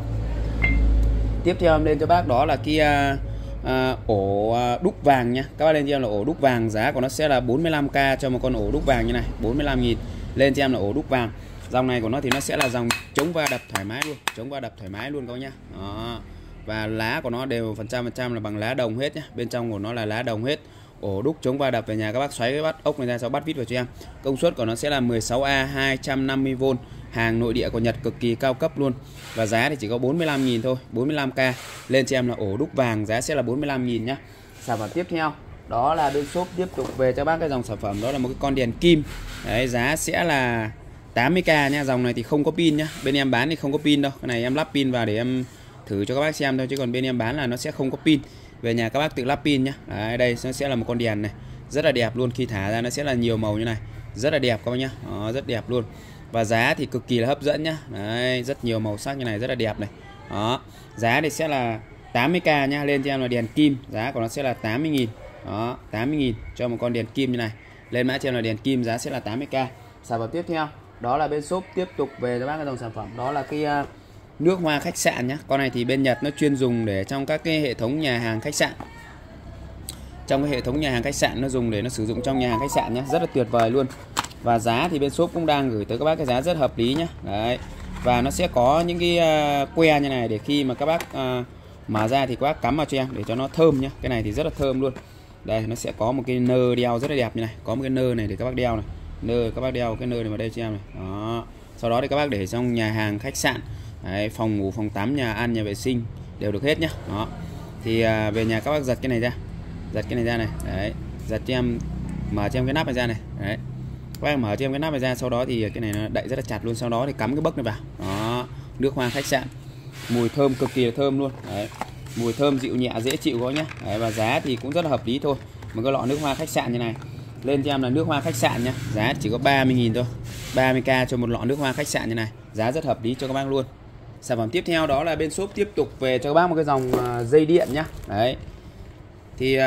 Tiếp theo em lên cho bác đó là cái à, à, ổ à, đúc vàng nhá. Các bác lên cho em là ổ đúc vàng, giá của nó sẽ là bốn mươi lăm k cho một con ổ đúc vàng như này, bốn mươi lăm nghìn. Lên cho em là ổ đúc vàng. Dòng này của nó thì nó sẽ là dòng chống va đập thoải mái luôn, chống va đập thoải mái luôn các bác nhá. Đó. Và lá của nó đều phần trăm phần trăm là bằng lá đồng hết nhá. Bên trong của nó là lá đồng hết. Ổ đúc chống va đập về nhà các bác xoáy cái bắt ốc này ra sau bắt vít vào cho em. Công suất của nó sẽ là mười sáu A hai trăm năm mươi vôn, hàng nội địa của Nhật cực kỳ cao cấp luôn. Và giá thì chỉ có bốn mươi lăm nghìn thôi, bốn mươi lăm k. Lên cho em là ổ đúc vàng, giá sẽ là bốn mươi lăm nghìn nhá. Sản phẩm tiếp theo đó là bên shop tiếp tục về cho bác cái dòng sản phẩm đó là một cái con đèn kim. Đấy, giá sẽ là tám mươi k nha. Dòng này thì không có pin nhá. Bên em bán thì không có pin đâu. Cái này em lắp pin vào để em thử cho các bác xem thôi, chứ còn bên em bán là nó sẽ không có pin. Về nhà các bác tự lắp pin nhá. Đấy, đây nó sẽ là một con đèn này, rất là đẹp luôn, khi thả ra nó sẽ là nhiều màu như này, rất là đẹp các bác nhá. Đó, rất đẹp luôn. Và giá thì cực kỳ là hấp dẫn nhá. Đấy, rất nhiều màu sắc như này, rất là đẹp này. Đó, giá thì sẽ là tám mươi k nhá. Lên cho em là đèn kim, giá của nó sẽ là tám mươi nghìn. Đó, tám mươi nghìn cho một con đèn kim như này. Lên mã cho em là đèn kim, giá sẽ là tám mươi k. Sản phẩm tiếp theo đó là bên shop tiếp tục về cho bác cái dòng sản phẩm đó là cái uh, nước hoa khách sạn nhá. Con này thì bên Nhật nó chuyên dùng để trong các cái hệ thống nhà hàng khách sạn. Trong cái hệ thống nhà hàng khách sạn nó dùng để nó sử dụng trong nhà hàng khách sạn nhá, rất là tuyệt vời luôn. Và giá thì bên shop cũng đang gửi tới các bác cái giá rất hợp lý nhá. Đấy. Và nó sẽ có những cái uh, que như này để khi mà các bác uh, mở ra thì các bác cắm vào cho em để cho nó thơm nhá. Cái này thì rất là thơm luôn. Đây, nó sẽ có một cái nơ đeo rất là đẹp như này, có một cái nơ này để các bác đeo này. Nơ các bác đeo cái nơ này vào đây cho em này. Đó. Sau đó thì các bác để trong nhà hàng khách sạn. Đấy, phòng ngủ, phòng tắm, nhà ăn, nhà vệ sinh đều được hết nhá. Đó. Thì à, về nhà các bác giật cái này ra. Giật cái này ra này. Đấy, giật cho em, mở cho em cái nắp này ra này. Đấy. Các bác mở cho em cái nắp này ra, sau đó thì cái này nó đậy rất là chặt luôn, sau đó thì cắm cái bấc này vào. Đó, nước hoa khách sạn. Mùi thơm cực kỳ là thơm luôn. Đấy. Mùi thơm dịu nhẹ dễ chịu quá nhá. Đấy, và giá thì cũng rất là hợp lý thôi. Một cái lọ nước hoa khách sạn như này. Lên cho em là nước hoa khách sạn nhá. Giá chỉ có ba mươi nghìn thôi. ba mươi k cho một lọ nước hoa khách sạn như này. Giá rất hợp lý cho các bác luôn. Sản phẩm tiếp theo đó là bên shop tiếp tục về cho các bác một cái dòng dây điện nhá. Đấy. thì uh,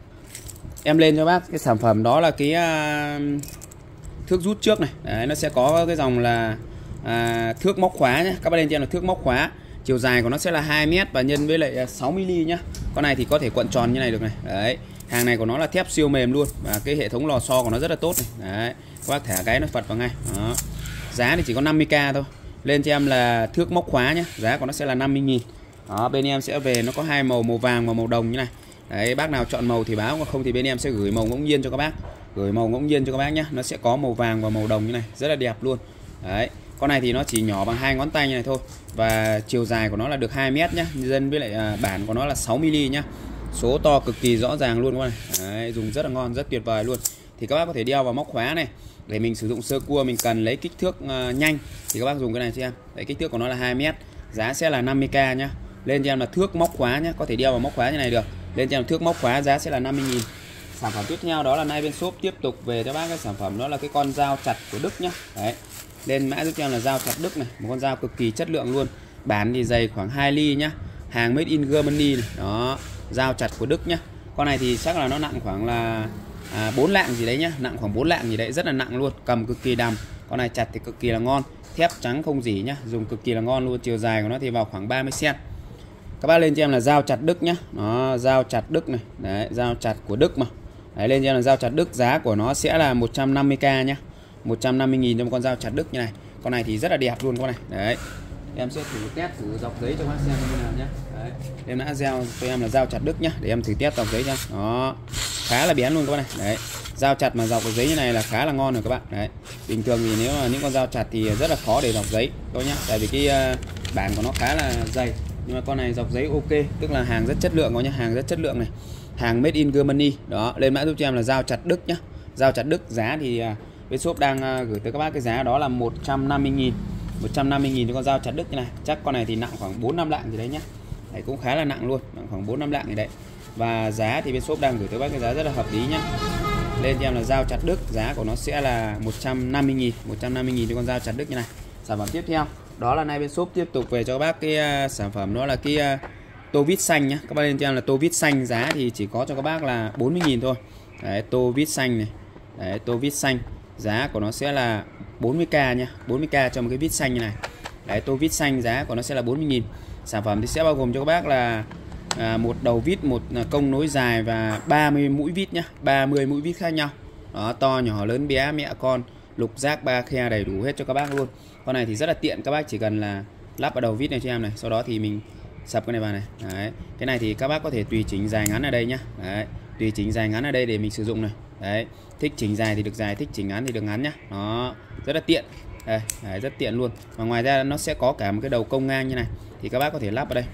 em lên cho bác cái sản phẩm đó là cái uh, thước rút trước này. Đấy, nó sẽ có cái dòng là uh, thước móc khóa nhé. Các bác lên cho em là thước móc khóa. Chiều dài của nó sẽ là hai mét và nhân với lại sáu mi li nhá. Con này thì có thể cuộn tròn như này được này. Đấy. Hàng này của nó là thép siêu mềm luôn và cái hệ thống lò xo của nó rất là tốt này. Đấy. Các bác thả cái nó phật vào ngay. Đó. Giá thì chỉ có năm mươi k thôi. Lên cho em là thước móc khóa nhé. Giá của nó sẽ là năm mươi nghìn. Đó, bên em sẽ về nó có hai màu, màu vàng và màu đồng như này. Đấy, bác nào chọn màu thì báo, không thì bên em sẽ gửi màu ngẫu nhiên cho các bác. Gửi màu ngẫu nhiên cho các bác nhé. Nó sẽ có màu vàng và màu đồng như này, rất là đẹp luôn. Đấy. Con này thì nó chỉ nhỏ bằng hai ngón tay như này thôi. Và chiều dài của nó là được hai mét nhá. Dân với lại à, bản của nó là sáu mi li nhá. Số to cực kỳ rõ ràng luôn các bạn này. Đấy, dùng rất là ngon, rất tuyệt vời luôn. Thì các bác có thể đeo vào móc khóa này. Để mình sử dụng sơ cua, mình cần lấy kích thước uh, nhanh thì các bác dùng cái này cho em. Đấy, kích thước của nó là hai mét. Giá sẽ là năm mươi k nhá. Lên cho em là thước móc khóa nhá. Có thể đeo vào móc khóa như này được. Lên cho em là thước móc khóa, giá sẽ là năm mươi nghìn. Sản phẩm tiếp theo đó là nay bên shop tiếp tục về cho bác cái sản phẩm đó là cái con dao chặt của Đức nhá. Đấy. Lên mã giúp cho em là dao chặt Đức này, một con dao cực kỳ chất lượng luôn. Bán thì dày khoảng hai ly nhá. Hàng made in Germany này. Đó, dao chặt của Đức nhá. Con này thì chắc là nó nặng khoảng là à, bốn lạng gì đấy nhá, nặng khoảng bốn lạng gì đấy, rất là nặng luôn, cầm cực kỳ đầm. Con này chặt thì cực kỳ là ngon, thép trắng không rỉ nhá, dùng cực kỳ là ngon luôn. Chiều dài của nó thì vào khoảng ba mươi xăng-ti-mét. Các bác lên cho em là dao chặt Đức nhá. Đó, dao chặt Đức này. Đấy, dao chặt của Đức mà. Đấy, lên cho em là dao chặt Đức, giá của nó sẽ là một trăm năm mươi k nhá. một trăm năm mươi nghìn cho một con dao chặt Đức như này. Con này thì rất là đẹp luôn con này. Đấy. Em sẽ thử test thử dọc giấy cho bác xem như nào nhá. Đấy. Em đã gieo cho em là dao chặt Đức nhá, để em thử test dọc giấy cho. Đó. Khá là bén luôn các bạn này. Đấy. Dao chặt mà dọc cái giấy như này là khá là ngon rồi các bạn. Đấy. Bình thường thì nếu mà những con dao chặt thì rất là khó để dọc giấy thôi nhá. Tại vì cái uh, bản của nó khá là dày. Nhưng mà con này dọc giấy ok, tức là hàng rất chất lượng các nhá, hàng rất chất lượng này. Hàng made in Germany. Đó, lên mã giúp cho em là dao chặt Đức nhá. Dao chặt Đức, giá thì uh, bên shop đang uh, gửi tới các bác cái giá đó là một trăm năm mươi nghìn. một trăm năm mươi nghìn cho con dao chặt Đức như này. Chắc con này thì nặng khoảng bốn năm lạng gì đấy nhá. Đấy, cũng khá là nặng luôn, nặng khoảng bốn năm lạng gì đấy. Và giá thì bên shop đang gửi tới bác cái giá rất là hợp lý nhá. Lên cho em là dao chặt Đức, giá của nó sẽ là một trăm năm mươi nghìn, một trăm năm mươi nghìn cho con dao chặt Đức như này. Sản phẩm tiếp theo, đó là nay bên shop tiếp tục về cho các bác cái uh, sản phẩm đó là cái uh, tô vít xanh nhá. Các bác lên cho em là tô vít xanh, giá thì chỉ có cho các bác là bốn mươi nghìn thôi. Đấy, tô vít xanh này. Đấy, tô vít xanh, giá của nó sẽ là bốn mươi k nha, bốn mươi k cho một cái vít xanh như này. Đấy, tô vít xanh giá của nó sẽ là bốn mươi nghìn. Sản phẩm thì sẽ bao gồm cho các bác là à, một đầu vít, một công nối dài và ba mươi mũi vít nhá, ba mươi mũi vít khác nhau. Đó, to nhỏ lớn bé mẹ con, lục giác ba khe đầy đủ hết cho các bác luôn. Con này thì rất là tiện, các bác chỉ cần là lắp vào đầu vít này cho em này, sau đó thì mình sập cái này vào này. Đấy, cái này thì các bác có thể tùy chỉnh dài ngắn ở đây nhá. Đấy, tùy chỉnh dài ngắn ở đây để mình sử dụng này. Đấy, thích chỉnh dài thì được dài, thích chỉnh ngắn thì được ngắn nhá. Đó, rất là tiện. Đây, đấy, rất tiện luôn. Và ngoài ra nó sẽ có cả một cái đầu công ngang như này, thì các bác có thể lắp vào đây,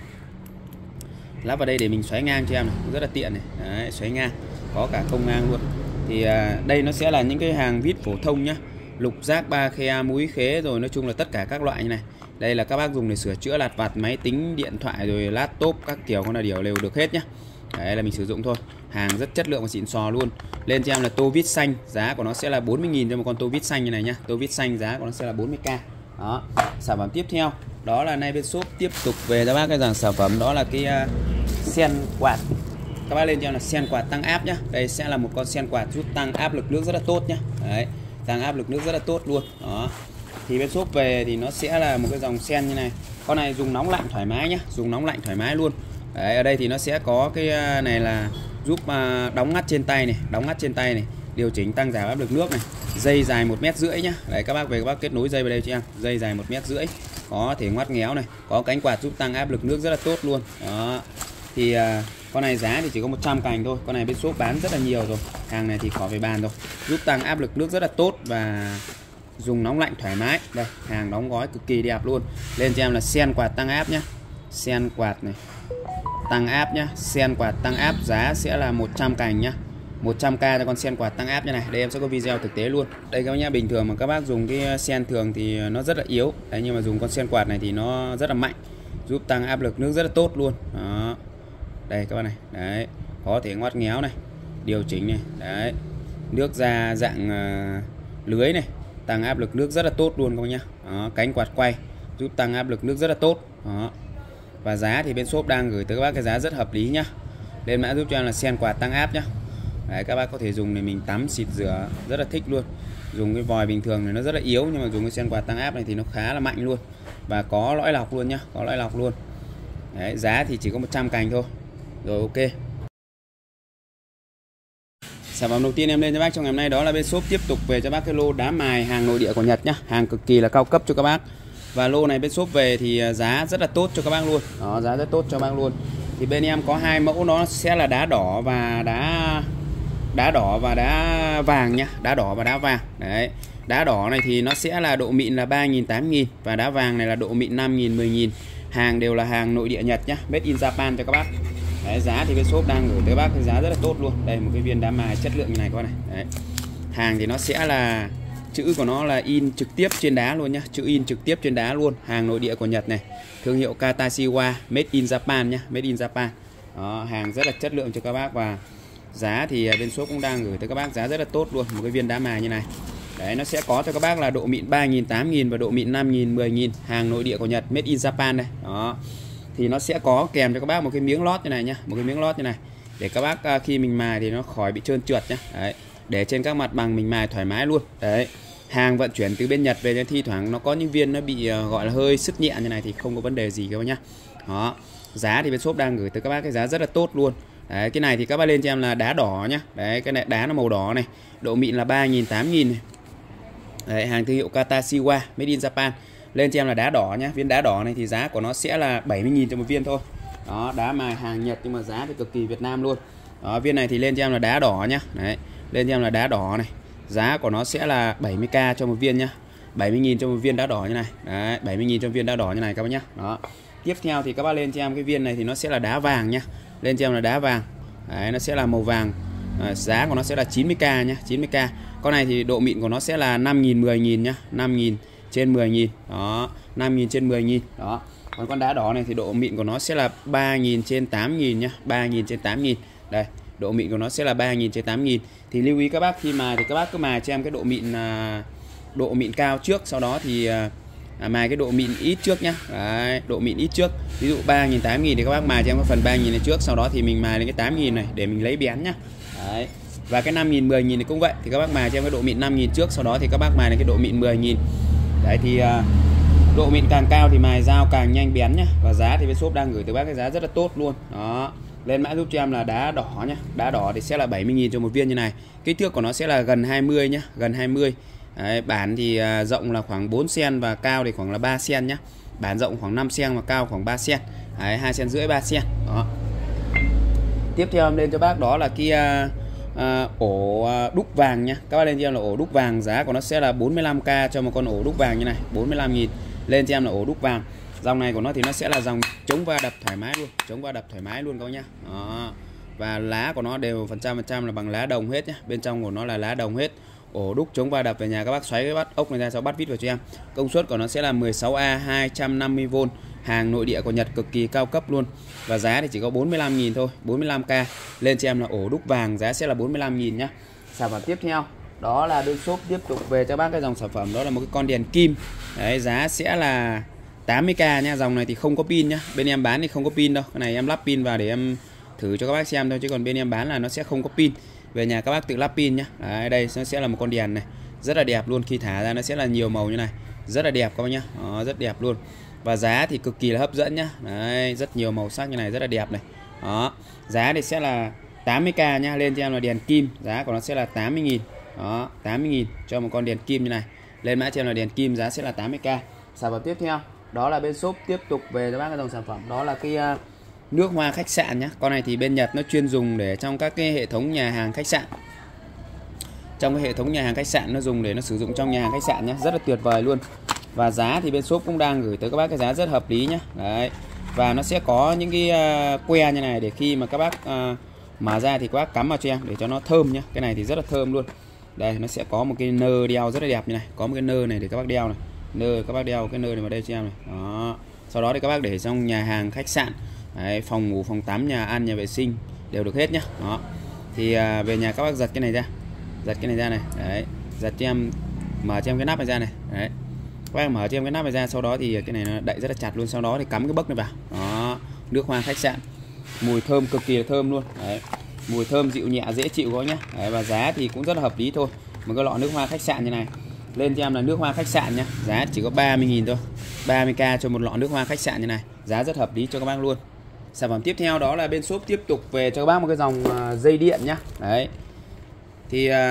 lắp vào đây để mình xoáy ngang cho em này, rất là tiện này. Đấy, xoáy ngang, có cả công ngang luôn. Thì à, đây nó sẽ là những cái hàng vít phổ thông nhá, lục giác ba khe mũi khế rồi nói chung là tất cả các loại như này. Đây là các bác dùng để sửa chữa lặt vặt máy tính, điện thoại rồi laptop các kiểu, con là điều đều được hết nhá. Đấy là mình sử dụng thôi. Hàng rất chất lượng và xịn sò luôn. Lên cho em là tô vít xanh, giá của nó sẽ là bốn mươi nghìn cho một con tô vít xanh như này nhá. Tô vít xanh giá của nó sẽ là bốn mươi k. Đó. Sản phẩm tiếp theo, đó là nay bên shop tiếp tục về cho bác cái dàn sản phẩm đó là cái uh, sen quạt. Các bác lên cho em là sen quạt tăng áp nhá. Đây sẽ là một con sen quạt giúp tăng áp lực nước rất là tốt nhá. Đấy, tăng áp lực nước rất là tốt luôn. Đó. Thì bên shop về thì nó sẽ là một cái dòng sen như này. Con này dùng nóng lạnh thoải mái nhá, dùng nóng lạnh thoải mái luôn. Đấy, ở đây thì nó sẽ có cái này là giúp uh, đóng ngắt trên tay này, đóng ngắt trên tay này, điều chỉnh tăng giảm áp lực nước này. Dây dài một mét rưỡi nhá. Đấy, các bác về các bác kết nối dây vào đây cho em. Dây dài một mét rưỡi, có thể ngoắt ngéo này, có cánh quạt giúp tăng áp lực nước rất là tốt luôn. Đó. Thì uh, con này giá thì chỉ có một trăm cành thôi. Con này bên shop bán rất là nhiều rồi. Hàng này thì khỏi phải bàn rồi. Giúp tăng áp lực nước rất là tốt và dùng nóng lạnh thoải mái. Đây, hàng đóng gói cực kỳ đẹp luôn. Lên cho em là sen quạt tăng áp nhá. Sen quạt này tăng áp nhá, sen quạt tăng áp giá sẽ là một trăm cành nhá. một trăm k cho con sen quạt tăng áp như này. Đây em sẽ có video thực tế luôn. Đây các bác nhá, bình thường mà các bác dùng cái sen thường thì nó rất là yếu. Đấy, nhưng mà dùng con sen quạt này thì nó rất là mạnh, giúp tăng áp lực nước rất là tốt luôn. Đó. Đây các bác này. Đấy, có thể ngoắt ngéo này, điều chỉnh này. Đấy, nước ra dạng uh, lưới này, tăng áp lực nước rất là tốt luôn các bác nhá. Đó, cánh quạt quay giúp tăng áp lực nước rất là tốt. Đó. Và giá thì bên shop đang gửi tới các bác cái giá rất hợp lý nhá. Lên mã giúp cho em là sen quạt tăng áp nhá. Đấy, các bác có thể dùng để mình tắm xịt rửa rất là thích luôn. Dùng cái vòi bình thường này nó rất là yếu, nhưng mà dùng cái sen quạt tăng áp này thì nó khá là mạnh luôn. Và có lõi lọc luôn nhá, có lõi lọc luôn. Đấy, giá thì chỉ có một trăm cành thôi. Rồi ok. Sản phẩm đầu tiên em lên cho bác trong ngày hôm nay đó là bên shop tiếp tục về cho bác cái lô đá mài hàng nội địa của Nhật nhá, hàng cực kỳ là cao cấp cho các bác. Và lô này bên shop về thì giá rất là tốt cho các bác luôn. Đó, giá rất tốt cho bác luôn. Thì bên em có hai mẫu, nó sẽ là đá đỏ và đá đá đỏ và đá vàng nhá, đá đỏ và đá vàng. Đấy. Đá đỏ này thì nó sẽ là độ mịn là ba nghìn, tám nghìn và đá vàng này là độ mịn năm nghìn, mười nghìn. Hàng đều là hàng nội địa Nhật nhá, made in Japan cho các bác. Đấy, giá thì bên shop đang gửi tới bác cái giá rất là tốt luôn. Đây một cái viên đá mài chất lượng như này các bác này. Đấy. Hàng thì nó sẽ là chữ của nó là in trực tiếp trên đá luôn nhá, chữ in trực tiếp trên đá luôn, hàng nội địa của Nhật này. Thương hiệu Katashiwa, made in Japan nhá, made in Japan. Đó, hàng rất là chất lượng cho các bác và giá thì bên shop cũng đang gửi tới các bác giá rất là tốt luôn, một cái viên đá mài như này. Đấy, nó sẽ có cho các bác là độ mịn ba nghìn, tám nghìn và độ mịn năm nghìn, mười nghìn, hàng nội địa của Nhật, made in Japan đây. Đó. Thì nó sẽ có kèm cho các bác một cái miếng lót như này nhá, một cái miếng lót như này để các bác khi mình mài thì nó khỏi bị trơn trượt nhá. Đấy, để trên các mặt bằng mình mài thoải mái luôn. Đấy. Hàng vận chuyển từ bên Nhật về nên thi thoảng nó có những viên nó bị gọi là hơi sứt nhẹ như này thì không có vấn đề gì các bác nhá. Đó. Giá thì bên shop đang gửi tới các bác cái giá rất là tốt luôn. Đấy, cái này thì các bác lên cho em là đá đỏ nhá. Đấy, cái này đá nó màu đỏ này, độ mịn là ba nghìn, tám nghìn này. Đấy, hàng thương hiệu Katashiwa, made in Japan. Lên cho em là đá đỏ nhá. Viên đá đỏ này thì giá của nó sẽ là bảy mươi nghìn cho một viên thôi. Đó, đá mài hàng Nhật nhưng mà giá thì cực kỳ Việt Nam luôn. Đó, viên này thì lên cho em là đá đỏ nhá. Đấy, lên cho em là đá đỏ này. Giá của nó sẽ là bảy mươi k cho một viên nhá. bảy mươi nghìn cho một viên đá đỏ như này. Đấy, bảy mươi nghìn cho viên đá đỏ như này các bác nhá. Đó. Tiếp theo thì các bác lên cho em cái viên này thì nó sẽ là đá vàng nhá. Lên cho em là đá vàng. Đấy, nó sẽ là màu vàng. À, giá của nó sẽ là chín mươi k nhá, chín mươi k. Con này thì độ mịn của nó sẽ là năm nghìn, mười nghìn nhá, năm nghìn trên mười nghìn. Đó, năm nghìn trên mười nghìn. Đó. Còn con đá đỏ này thì độ mịn của nó sẽ là ba nghìn trên tám nghìn nhá, ba nghìn trên tám nghìn. Đây, độ mịn của nó sẽ là ba nghìn trên tám nghìn. Thì lưu ý các bác khi mài thì các bác cứ mài cho em cái độ mịn à, độ mịn cao trước, sau đó thì à, mài cái độ mịn ít trước nhá. Đấy, độ mịn ít trước. Ví dụ ba nghìn, tám nghìn thì các bác mài cho em cái phần ba nghìn này trước, sau đó thì mình mài lên cái tám nghìn này để mình lấy bén nhá. Đấy. Và cái năm nghìn, mười nghìn thì cũng vậy, thì các bác mài cho em cái độ mịn năm nghìn trước, sau đó thì các bác mài lên cái độ mịn mười nghìn. Đấy thì à, độ mịn càng cao thì mài dao càng nhanh bén nhá. Và giá thì bên shop đang gửi tới bác cái giá rất là tốt luôn. Đó. Lên mã giúp cho em là đá đỏ nhá. Đá đỏ thì sẽ là bảy mươi nghìn cho một viên như này. Kích thước của nó sẽ là gần hai mươi nhá, gần hai mươi. Đấy, bản thì à, rộng là khoảng bốn xăng-ti-mét và cao thì khoảng là ba xăng-ti-mét nhá. Bản rộng khoảng năm xăng-ti-mét và cao khoảng ba xăng-ti-mét. Đấy, hai xăng-ti-mét rưỡi, ba xăng-ti-mét. Đó. Tiếp theo em lên cho bác đó là cái à, à, ổ à, đúc vàng nhá. Các bác lên cho em là ổ đúc vàng, giá của nó sẽ là bốn mươi lăm k cho một con ổ đúc vàng như này, bốn mươi lăm nghìn. Lên cho em là ổ đúc vàng. Dòng này của nó thì nó sẽ là dòng chống va đập thoải mái luôn, chống va đập thoải mái luôn các bác nhá. Đó. Và lá của nó đều phần trăm phần trăm là bằng lá đồng hết nhá. Bên trong của nó là lá đồng hết. Ổ đúc chống va đập, về nhà các bác xoáy cái bắt ốc này ra, sau bắt vít vào cho em. Công suất của nó sẽ là mười sáu A, hai trăm năm mươi vôn, hàng nội địa của Nhật cực kỳ cao cấp luôn. Và giá thì chỉ có bốn mươi lăm nghìn thôi, bốn mươi lăm k. Lên cho em là ổ đúc vàng, giá sẽ là bốn mươi lăm nghìn nhá. Sản phẩm tiếp theo đó là bên shop tiếp tục về cho bác cái dòng sản phẩm đó là một cái con đèn kim. Đấy, giá sẽ là tám mươi k nha. Dòng này thì không có pin nhá. Bên em bán thì không có pin đâu. Cái này em lắp pin vào để em thử cho các bác xem thôi, chứ còn bên em bán là nó sẽ không có pin. Về nhà các bác tự lắp pin nhá. Đấy, đây nó sẽ là một con đèn này, rất là đẹp luôn. Khi thả ra nó sẽ là nhiều màu như này, rất là đẹp các bác nhá. Đó, rất đẹp luôn. Và giá thì cực kỳ là hấp dẫn nhá. Đấy, rất nhiều màu sắc như này, rất là đẹp này. Đó, giá thì sẽ là tám mươi k nhá. Lên cho em là đèn kim, giá của nó sẽ là tám mươi nghìn. Đó, tám mươi nghìn cho một con đèn kim như này. Lên mã cho em là đèn kim, giá sẽ là tám mươi k. Sản phẩm tiếp theo đó là bên shop tiếp tục về cho bác cái dòng sản phẩm đó là cái uh, nước hoa khách sạn nhá. Con này thì bên Nhật nó chuyên dùng để trong các cái hệ thống nhà hàng khách sạn. Trong cái hệ thống nhà hàng khách sạn nó dùng để nó sử dụng trong nhà hàng khách sạn nhá, rất là tuyệt vời luôn. Và giá thì bên shop cũng đang gửi tới các bác cái giá rất hợp lý nhá. Đấy. Và nó sẽ có những cái uh, que như này để khi mà các bác uh, mở ra thì các bác cắm vào cho em để cho nó thơm nhá. Cái này thì rất là thơm luôn. Đây nó sẽ có một cái nơ đeo rất là đẹp như này, có một cái nơ này để các bác đeo này. Nơ các bác đeo cái nơ này vào đây cho em này. Đó. Sau đó thì các bác để trong nhà hàng khách sạn. Đấy, phòng ngủ, phòng tắm, nhà ăn, nhà vệ sinh đều được hết nhá. Đó. Thì à, về nhà các bác giật cái này ra. Giật cái này ra này. Đấy, giật cho em, mở cho em cái nắp này ra này. Đấy. Các bác mở cho em cái nắp này ra, sau đó thì cái này nó đậy rất là chặt luôn, sau đó thì cắm cái bấc này vào. Đó, nước hoa khách sạn. Mùi thơm cực kỳ là thơm luôn. Đấy. Mùi thơm dịu nhẹ dễ chịu các nhé. Đấy, và giá thì cũng rất là hợp lý thôi. Một cái lọ nước hoa khách sạn như này lên cho em là nước hoa khách sạn nhá, giá chỉ có ba mươi nghìn thôi, ba mươi k cho một lọ nước hoa khách sạn như này, giá rất hợp lý cho các bác luôn. Sản phẩm tiếp theo đó là bên shop tiếp tục về cho các bác một cái dòng uh, dây điện nhá. Đấy. Thì uh,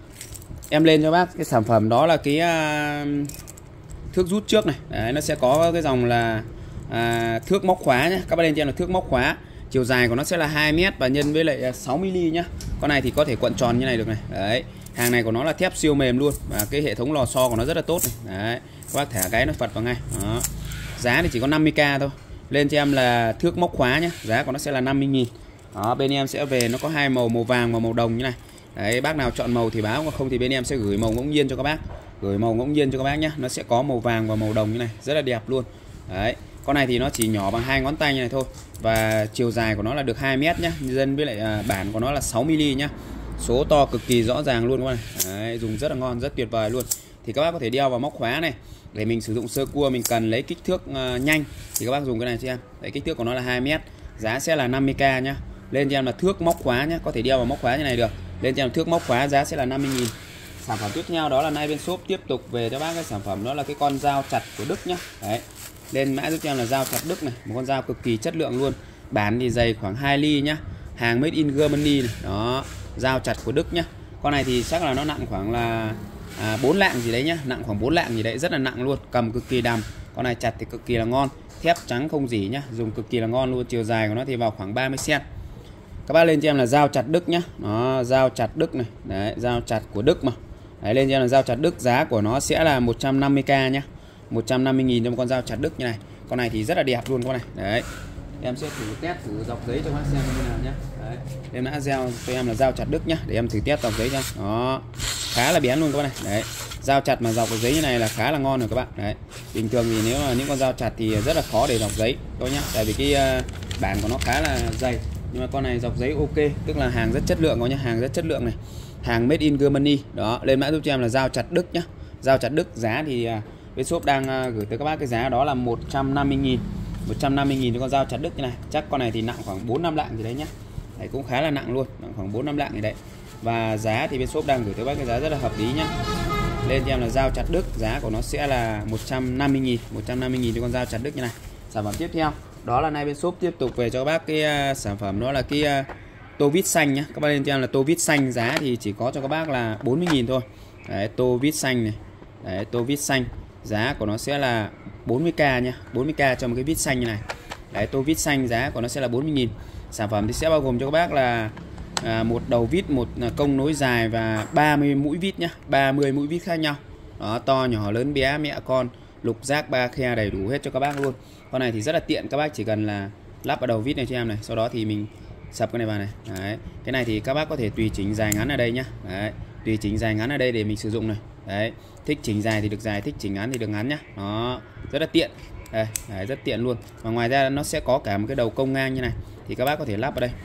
em lên cho bác cái sản phẩm đó là cái uh, thước rút trước này. Đấy, nó sẽ có cái dòng là uh, thước móc khóa nhé. Các bác lên cho em là thước móc khóa. Chiều dài của nó sẽ là hai mét và nhân với lại sáu mi li nhá. Con này thì có thể cuộn tròn như này được này. Đấy. Hàng này của nó là thép siêu mềm luôn. Và cái hệ thống lò xo của nó rất là tốt này. Đấy. Các bác thả cái nó phật vào ngay. Đó. Giá thì chỉ có năm mươi k thôi. Lên cho em là thước móc khóa nhé. Giá của nó sẽ là năm mươi nghìn. Đó, bên em sẽ về nó có hai màu, màu vàng và màu đồng như này. Đấy, bác nào chọn màu thì báo, không thì bên em sẽ gửi màu ngẫu nhiên cho các bác. Gửi màu ngẫu nhiên cho các bác nhé. Nó sẽ có màu vàng và màu đồng như này, rất là đẹp luôn. Đấy. Con này thì nó chỉ nhỏ bằng hai ngón tay như này thôi. Và chiều dài của nó là được hai mét nhá. Dân với lại à, bản của nó là sáu mi li nhá. Số to cực kỳ rõ ràng luôn các bạn này. Đấy, dùng rất là ngon, rất tuyệt vời luôn. Thì các bác có thể đeo vào móc khóa này. Để mình sử dụng sơ cua, mình cần lấy kích thước uh, nhanh thì các bác dùng cái này cho em. Đấy, kích thước của nó là hai mét. Giá sẽ là năm mươi k nhá. Lên cho em là thước móc khóa nhá, có thể đeo vào móc khóa như này được. Lên cho em thước móc khóa, giá sẽ là năm mươi nghìn. Sản phẩm tiếp theo đó là nay bên shop tiếp tục về cho bác cái sản phẩm đó là cái con dao chặt của Đức nhá. Đấy. Lên mã giúp cho em là dao chặt Đức này, một con dao cực kỳ chất lượng luôn. Bán thì dày khoảng hai ly nhá. Hàng made in Germany này. Đó, dao chặt của Đức nhá. Con này thì chắc là nó nặng khoảng là à, bốn lạng gì đấy nhá, nặng khoảng bốn lạng gì đấy, rất là nặng luôn, cầm cực kỳ đầm. Con này chặt thì cực kỳ là ngon, thép trắng không rỉ nhá, dùng cực kỳ là ngon luôn. Chiều dài của nó thì vào khoảng ba mươi xăng ti mét. Các bác lên cho em là dao chặt Đức nhá. Đó, dao chặt Đức này. Đấy, dao chặt của Đức mà. Đấy, lên cho em là dao chặt Đức, giá của nó sẽ là một trăm năm mươi k nhá. một trăm năm mươi nghìn cho một con dao chặt Đức như này. Con này thì rất là đẹp luôn con này. Đấy. Em sẽ thử test thử dọc giấy cho các bác xem như nào nhá. Đấy. Em đã gieo cho em là dao chặt Đức nhá, để em thử test dọc giấy cho. Đó. Khá là bén luôn các bạn này. Đấy. Dao chặt mà dọc giấy như này là khá là ngon rồi các bạn. Đấy. Bình thường thì nếu mà những con dao chặt thì rất là khó để dọc giấy thôi nhá. Tại vì cái uh, bản của nó khá là dày. Nhưng mà con này dọc giấy ok, tức là hàng rất chất lượng các nhá, hàng rất chất lượng này. Hàng made in Germany. Đó, lên mã giúp cho em là dao chặt Đức nhá. Dao chặt Đức, giá thì uh, bên shop đang uh, gửi tới các bác cái giá đó là một trăm năm mươi nghìn. một trăm năm mươi nghìn cho con dao chặt Đức như này. Chắc con này thì nặng khoảng bốn năm lạng gì đấy nhá. Đấy, cũng khá là nặng luôn, nặng khoảng bốn năm lạng gì đấy. Và giá thì bên shop đang gửi tới bác cái giá rất là hợp lý nhá. Lên cho em là dao chặt Đức, giá của nó sẽ là một trăm năm mươi nghìn, một trăm năm mươi nghìn cho con dao chặt Đức như này. Sản phẩm tiếp theo đó là nay bên shop tiếp tục về cho các bác cái uh, sản phẩm đó là cái uh, tô vít xanh nhá. Các bác lên cho em là tô vít xanh, giá thì chỉ có cho các bác là bốn mươi nghìn thôi. Đấy, tô vít xanh này. Đấy, tô vít xanh, giá của nó sẽ là bốn mươi k nha, bốn mươi k cho một cái vít xanh như này. Đấy, tô vít xanh giá của nó sẽ là bốn mươi nghìn. Sản phẩm thì sẽ bao gồm cho các bác là à, một đầu vít, một công nối dài và ba mươi mũi vít nhá, ba mươi mũi vít khác nhau. Đó, to nhỏ lớn bé mẹ con, lục giác ba khe đầy đủ hết cho các bác luôn. Con này thì rất là tiện, các bác chỉ cần là lắp vào đầu vít này cho em này, sau đó thì mình sập cái này vào này. Đấy, cái này thì các bác có thể tùy chỉnh dài ngắn ở đây nhá. Đấy, tùy chỉnh dài ngắn ở đây để mình sử dụng này. Đấy, thích chỉnh dài thì được dài, thích chỉnh ngắn thì được ngắn nhá. Đó, rất là tiện. Đây, đấy, rất tiện luôn. Và ngoài ra nó sẽ có cả một cái đầu công ngang như này, thì các bác có thể lắp vào đây,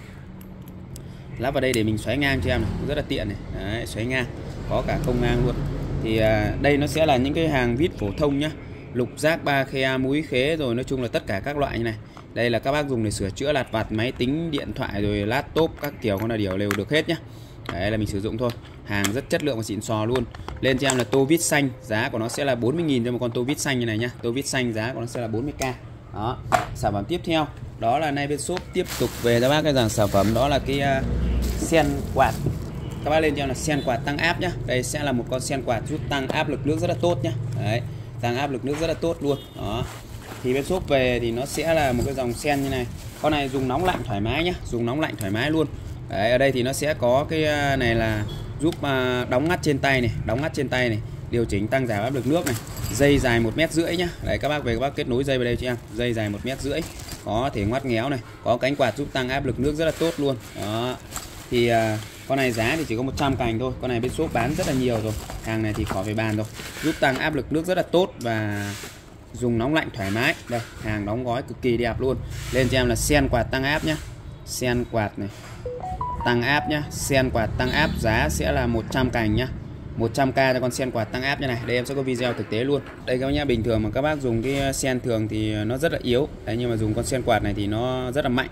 lắp vào đây để mình xoáy ngang cho em này, rất là tiện này. Đấy, xoáy ngang, có cả công ngang luôn. Thì à, đây nó sẽ là những cái hàng vít phổ thông nhá, lục giác ba khe múi khế rồi nói chung là tất cả các loại như này. Đây là các bác dùng để sửa chữa lặt vặt máy tính, điện thoại rồi laptop các kiểu, con là điều đều được hết nhá. Đấy là mình sử dụng thôi. Hàng rất chất lượng và xịn sò luôn. Lên cho em là tô vít xanh, giá của nó sẽ là bốn mươi nghìn cho một con tô vít xanh như này nhá. Tô vít xanh giá của nó sẽ là bốn mươi k. Đó. Sản phẩm tiếp theo đó là nay bên shop tiếp tục về cho bác cái dàn sản phẩm đó là cái uh, sen quạt. Các bác lên cho em là sen quạt tăng áp nhá. Đây sẽ là một con sen quạt giúp tăng áp lực nước rất là tốt nhá. Đấy, tăng áp lực nước rất là tốt luôn. Đó. Thì bên shop về thì nó sẽ là một cái dòng sen như này. Con này dùng nóng lạnh thoải mái nhá, dùng nóng lạnh thoải mái luôn. Đấy, ở đây thì nó sẽ có cái này là giúp uh, đóng ngắt trên tay này, đóng ngắt trên tay này, điều chỉnh tăng giảm áp lực nước này. Dây dài một mét rưỡi nhá. Đấy, các bác về các bác kết nối dây vào đây cho em. Dây dài một mét rưỡi, có thể ngoắt ngéo này, có cánh quạt giúp tăng áp lực nước rất là tốt luôn. Đó. Thì uh, con này giá thì chỉ có một trăm cành thôi. Con này bên shop bán rất là nhiều rồi. Hàng này thì khỏi phải bàn rồi. Giúp tăng áp lực nước rất là tốt và dùng nóng lạnh thoải mái. Đây, hàng đóng gói cực kỳ đẹp luôn. Lên cho em là sen quạt tăng áp nhá. Sen quạt này tăng áp nhá, sen quạt tăng áp giá sẽ là một trăm cành nhá. một trăm k cho con sen quạt tăng áp như này. Đây em sẽ có video thực tế luôn. Đây các bác nhá, bình thường mà các bác dùng cái sen thường thì nó rất là yếu. Đấy, nhưng mà dùng con sen quạt này thì nó rất là mạnh.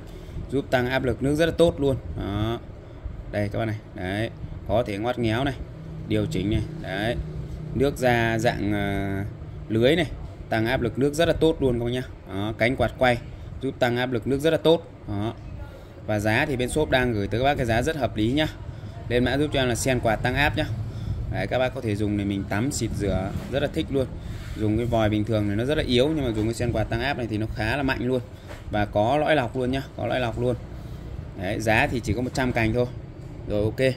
giúp tăng áp lực nước rất là tốt luôn. Đó. Đây các bạn này, đấy, có thể ngoắt ngéo này, điều chỉnh này, đấy, nước ra dạng uh, lưới này, tăng áp lực nước rất là tốt luôn các bạn nhá. Đó, cánh quạt quay giúp tăng áp lực nước rất là tốt. Đó. Và giá thì bên shop đang gửi tới các bác cái giá rất hợp lý nhá. Lên mã giúp cho em là sen quạt tăng áp nhá. Đấy, các bác có thể dùng để mình tắm xịt rửa rất là thích luôn. Dùng cái vòi bình thường này nó rất là yếu, nhưng mà dùng cái sen quạt tăng áp này thì nó khá là mạnh luôn. Và có lõi lọc luôn nhá, có lõi lọc luôn. Đấy, giá thì chỉ có một trăm cành thôi. Rồi, ok.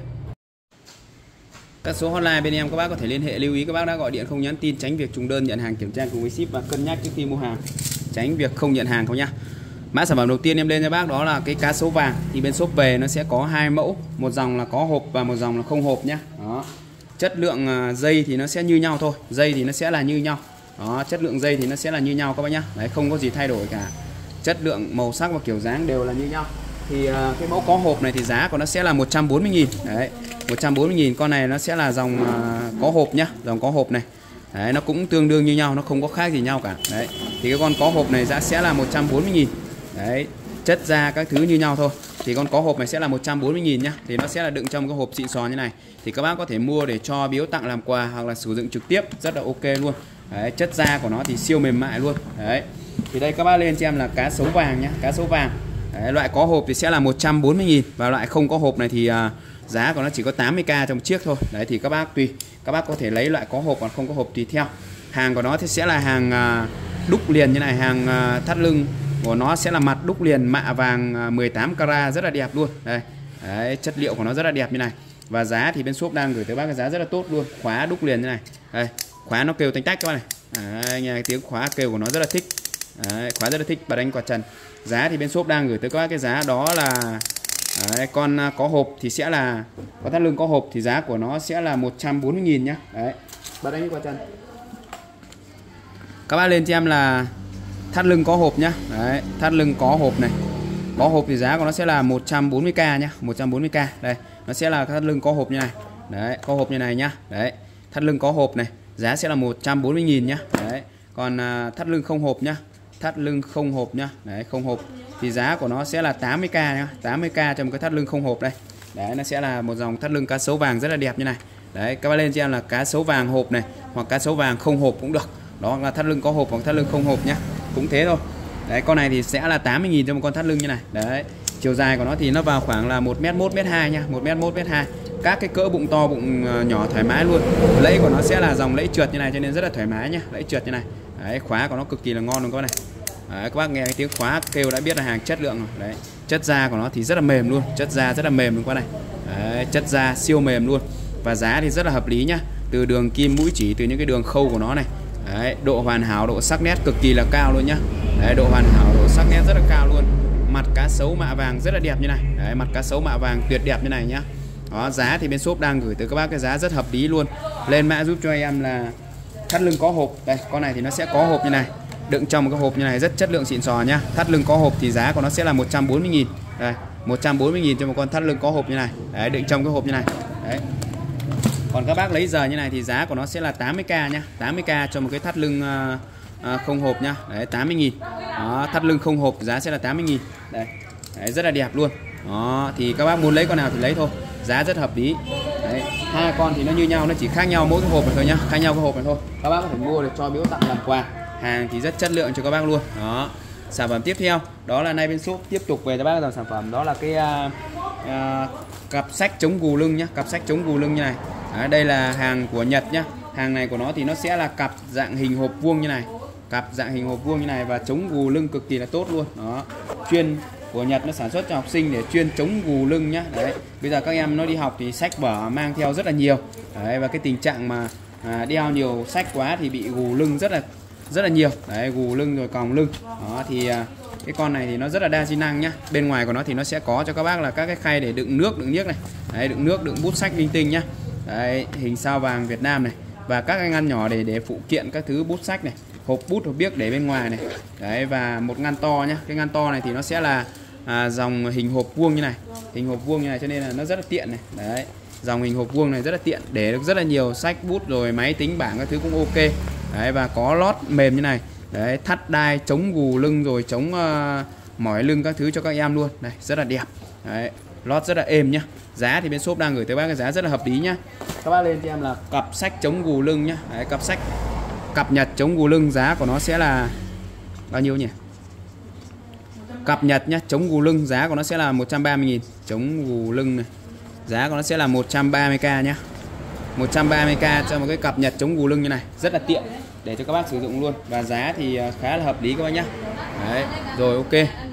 Các số hotline bên em các bác có thể liên hệ. Lưu ý các bác đã gọi điện không nhắn tin, tránh việc trùng đơn nhận hàng kiểm tra cùng với ship, và cân nhắc trước khi mua hàng, tránh việc không nhận hàng không nhá. Mã sản phẩm đầu tiên em lên cho bác đó là cái cá sấu vàng. Thì bên shop về nó sẽ có hai mẫu, một dòng là có hộp và một dòng là không hộp nhá. Đó. Chất lượng dây thì nó sẽ như nhau thôi, dây thì nó sẽ là như nhau. Đó, chất lượng dây thì nó sẽ là như nhau các bác nhá. Đấy, không có gì thay đổi cả. Chất lượng, màu sắc và kiểu dáng đều là như nhau. Thì uh, cái mẫu có hộp này thì giá của nó sẽ là một trăm bốn mươi nghìn. Đấy, một trăm bốn mươi nghìn. Con này nó sẽ là dòng uh, có hộp nhá, dòng có hộp này. Đấy, nó cũng tương đương như nhau, nó không có khác gì nhau cả. Đấy, thì cái con có hộp này giá sẽ là một trăm bốn mươi nghìn. Đấy, chất da các thứ như nhau thôi. Thì con có hộp này sẽ là một trăm bốn mươi nghìn nhá. Thì nó sẽ là đựng trong cái hộp xịn sò như này. Thì các bác có thể mua để cho biếu tặng làm quà hoặc là sử dụng trực tiếp, rất là ok luôn. Đấy, chất da của nó thì siêu mềm mại luôn. Đấy. Thì đây các bác lên cho em là cá sấu vàng nhá, cá sấu vàng. Đấy, loại có hộp thì sẽ là một trăm bốn mươi nghìn, và loại không có hộp này thì uh, giá của nó chỉ có tám mươi k trong chiếc thôi. Đấy, thì các bác tùy, các bác có thể lấy loại có hộp hoặc không có hộp tùy theo. Hàng của nó thì sẽ là hàng uh, đúc liền như này, hàng uh, thắt lưng của nó sẽ là mặt đúc liền mạ vàng uh, mười tám carat, rất là đẹp luôn. Đây. Đấy, chất liệu của nó rất là đẹp như này. Và giá thì bên shop đang gửi tới bác cái giá rất là tốt luôn. Khóa đúc liền như này. Đây, khóa nó kêu tanh tách các bác này. Đấy, nghe tiếng khóa kêu của nó rất là thích. Đấy, khóa rất là thích, bật đánh quạt trần. Giá thì bên shop đang gửi tới các bác cái giá đó là đấy, con có hộp thì sẽ là có thắt lưng có hộp thì giá của nó sẽ là một trăm bốn mươi nghìn nhá. Đấy, bật đánh quạt trần. Các bác lên cho em là thắt lưng có hộp nhá. Đấy, thắt lưng có hộp này. Có hộp thì giá của nó sẽ là một trăm bốn mươi k nhá, một trăm bốn mươi k. Đây, nó sẽ là thắt lưng có hộp như này. Đấy, có hộp như này nhá. Đấy, thắt lưng có hộp này, giá sẽ là một trăm bốn mươi nghìn nhá. Đấy, còn uh, thắt lưng không hộp nhá. Thắt lưng không hộp nhá. Đấy, không hộp thì giá của nó sẽ là tám mươi k nhá, tám mươi k cho một cái thắt lưng không hộp đây. Đấy, nó sẽ là một dòng thắt lưng cá sấu vàng rất là đẹp như này. Đấy, các bác lên cho em là cá sấu vàng hộp này, hoặc cá sấu vàng không hộp cũng được. Đó là thắt lưng có hộp hoặc thắt lưng không hộp nhá. Cũng thế thôi. Đấy, con này thì sẽ là tám mươi nghìn cho một con thắt lưng như này. Đấy, chiều dài của nó thì nó vào khoảng là một mét một, một mét hai nhá, một mét một, một mét hai. Các cái cỡ bụng to, bụng nhỏ thoải mái luôn. Lẫy của nó sẽ là dòng lẫy trượt như này cho nên rất là thoải mái nhá, lẫy trượt như này. Đấy, khóa của nó cực kỳ là ngon luôn các bạn này. Đấy, các bác nghe cái tiếng khóa kêu đã biết là hàng chất lượng rồi. Đấy, chất da của nó thì rất là mềm luôn, chất da rất là mềm luôn các bạn này. Đấy, chất da siêu mềm luôn. Và giá thì rất là hợp lý nhá. Từ đường kim mũi chỉ, từ những cái đường khâu của nó này. Đấy, độ hoàn hảo, độ sắc nét cực kỳ là cao luôn nhá. Đấy, độ hoàn hảo, độ sắc nét rất là cao luôn. Mặt cá sấu mạ vàng rất là đẹp như này. Đấy, mặt cá sấu mạ vàng tuyệt đẹp như này nhá. Đó, giá thì bên shop đang gửi tới các bác cái giá rất hợp lý luôn. Lên mã giúp cho em là thắt lưng có hộp. Đây, con này thì nó sẽ có hộp như này, đựng trong một cái hộp như này, rất chất lượng xịn sò nhá. Thắt lưng có hộp thì giá của nó sẽ là một trăm bốn mươi nghìn. Đây, một trăm bốn mươi nghìn cho một con thắt lưng có hộp như này. Đấy, đựng trong cái hộp như này. Đấy. Còn các bác lấy giờ như này thì giá của nó sẽ là tám mươi k nhá, tám mươi k cho một cái thắt lưng uh, uh, không hộp nhá. Đấy, tám mươi nghìn. Đó, thắt lưng không hộp giá sẽ là tám mươi nghìn. Đây. Đấy, rất là đẹp luôn. Đó, thì các bác muốn lấy con nào thì lấy thôi, giá rất hợp lý. Đấy, hai con thì nó như nhau, nó chỉ khác nhau mỗi cái hộp này thôi nhá, khác nhau cái hộp này thôi. Các bác có thể mua để cho biếu tặng làm quà. Hàng thì rất chất lượng cho các bác luôn. Đó. Sản phẩm tiếp theo đó là nay bên shop tiếp tục về cho bác dòng sản phẩm đó là cái uh, uh, cặp sách chống gù lưng nhá, cặp sách chống gù lưng như này. Đấy, đây là hàng của Nhật nhá. Hàng này của nó thì nó sẽ là cặp dạng hình hộp vuông như này, cặp dạng hình hộp vuông như này và chống gù lưng cực kỳ là tốt luôn. Đó, chuyên của Nhật nó sản xuất cho học sinh để chuyên chống gù lưng nhá. Đấy, bây giờ các em nó đi học thì sách vở mang theo rất là nhiều. Đấy, và cái tình trạng mà à, đeo nhiều sách quá thì bị gù lưng rất là rất là nhiều. Đấy, gù lưng rồi còng lưng. Đó thì à, cái con này thì nó rất là đa di năng nhá. Bên ngoài của nó thì nó sẽ có cho các bác là các cái khay để đựng nước, đựng niếc này. Đấy, đựng nước, đựng bút sách linh tinh nhá. Đấy, hình sao vàng Việt Nam này, và các cái ngăn nhỏ để để phụ kiện các thứ bút sách này, hộp bút hộp biếc để bên ngoài này. Đấy, và một ngăn to nhá. Cái ngăn to này thì nó sẽ là à, dòng hình hộp vuông như này, hình hộp vuông như này cho nên là nó rất là tiện này. Đấy, dòng hình hộp vuông này rất là tiện, để được rất là nhiều sách bút rồi máy tính bảng các thứ cũng ok. Đấy, và có lót mềm như này. Đấy, thắt đai chống gù lưng rồi chống uh, mỏi lưng các thứ cho các em luôn. Đây, rất là đẹp. Đấy, lót rất là êm nhá. Giá thì bên shop đang gửi tới bác cái giá rất là hợp lý nhá. Các bác lên cho em là cặp sách chống gù lưng nhá. Đấy, cặp sách cặp nhật chống gù lưng, giá của nó sẽ là bao nhiêu nhỉ? Cặp nhật nhá, chống gù lưng, giá của nó sẽ là một trăm ba mươi nghìn. Chống gù lưng này, giá của nó sẽ là một trăm ba mươi k nhá. một trăm ba mươi k cho một cái cặp nhật chống gù lưng như này, rất là tiện để cho các bác sử dụng luôn. Và giá thì khá là hợp lý các bác nhá. Đấy, rồi ok.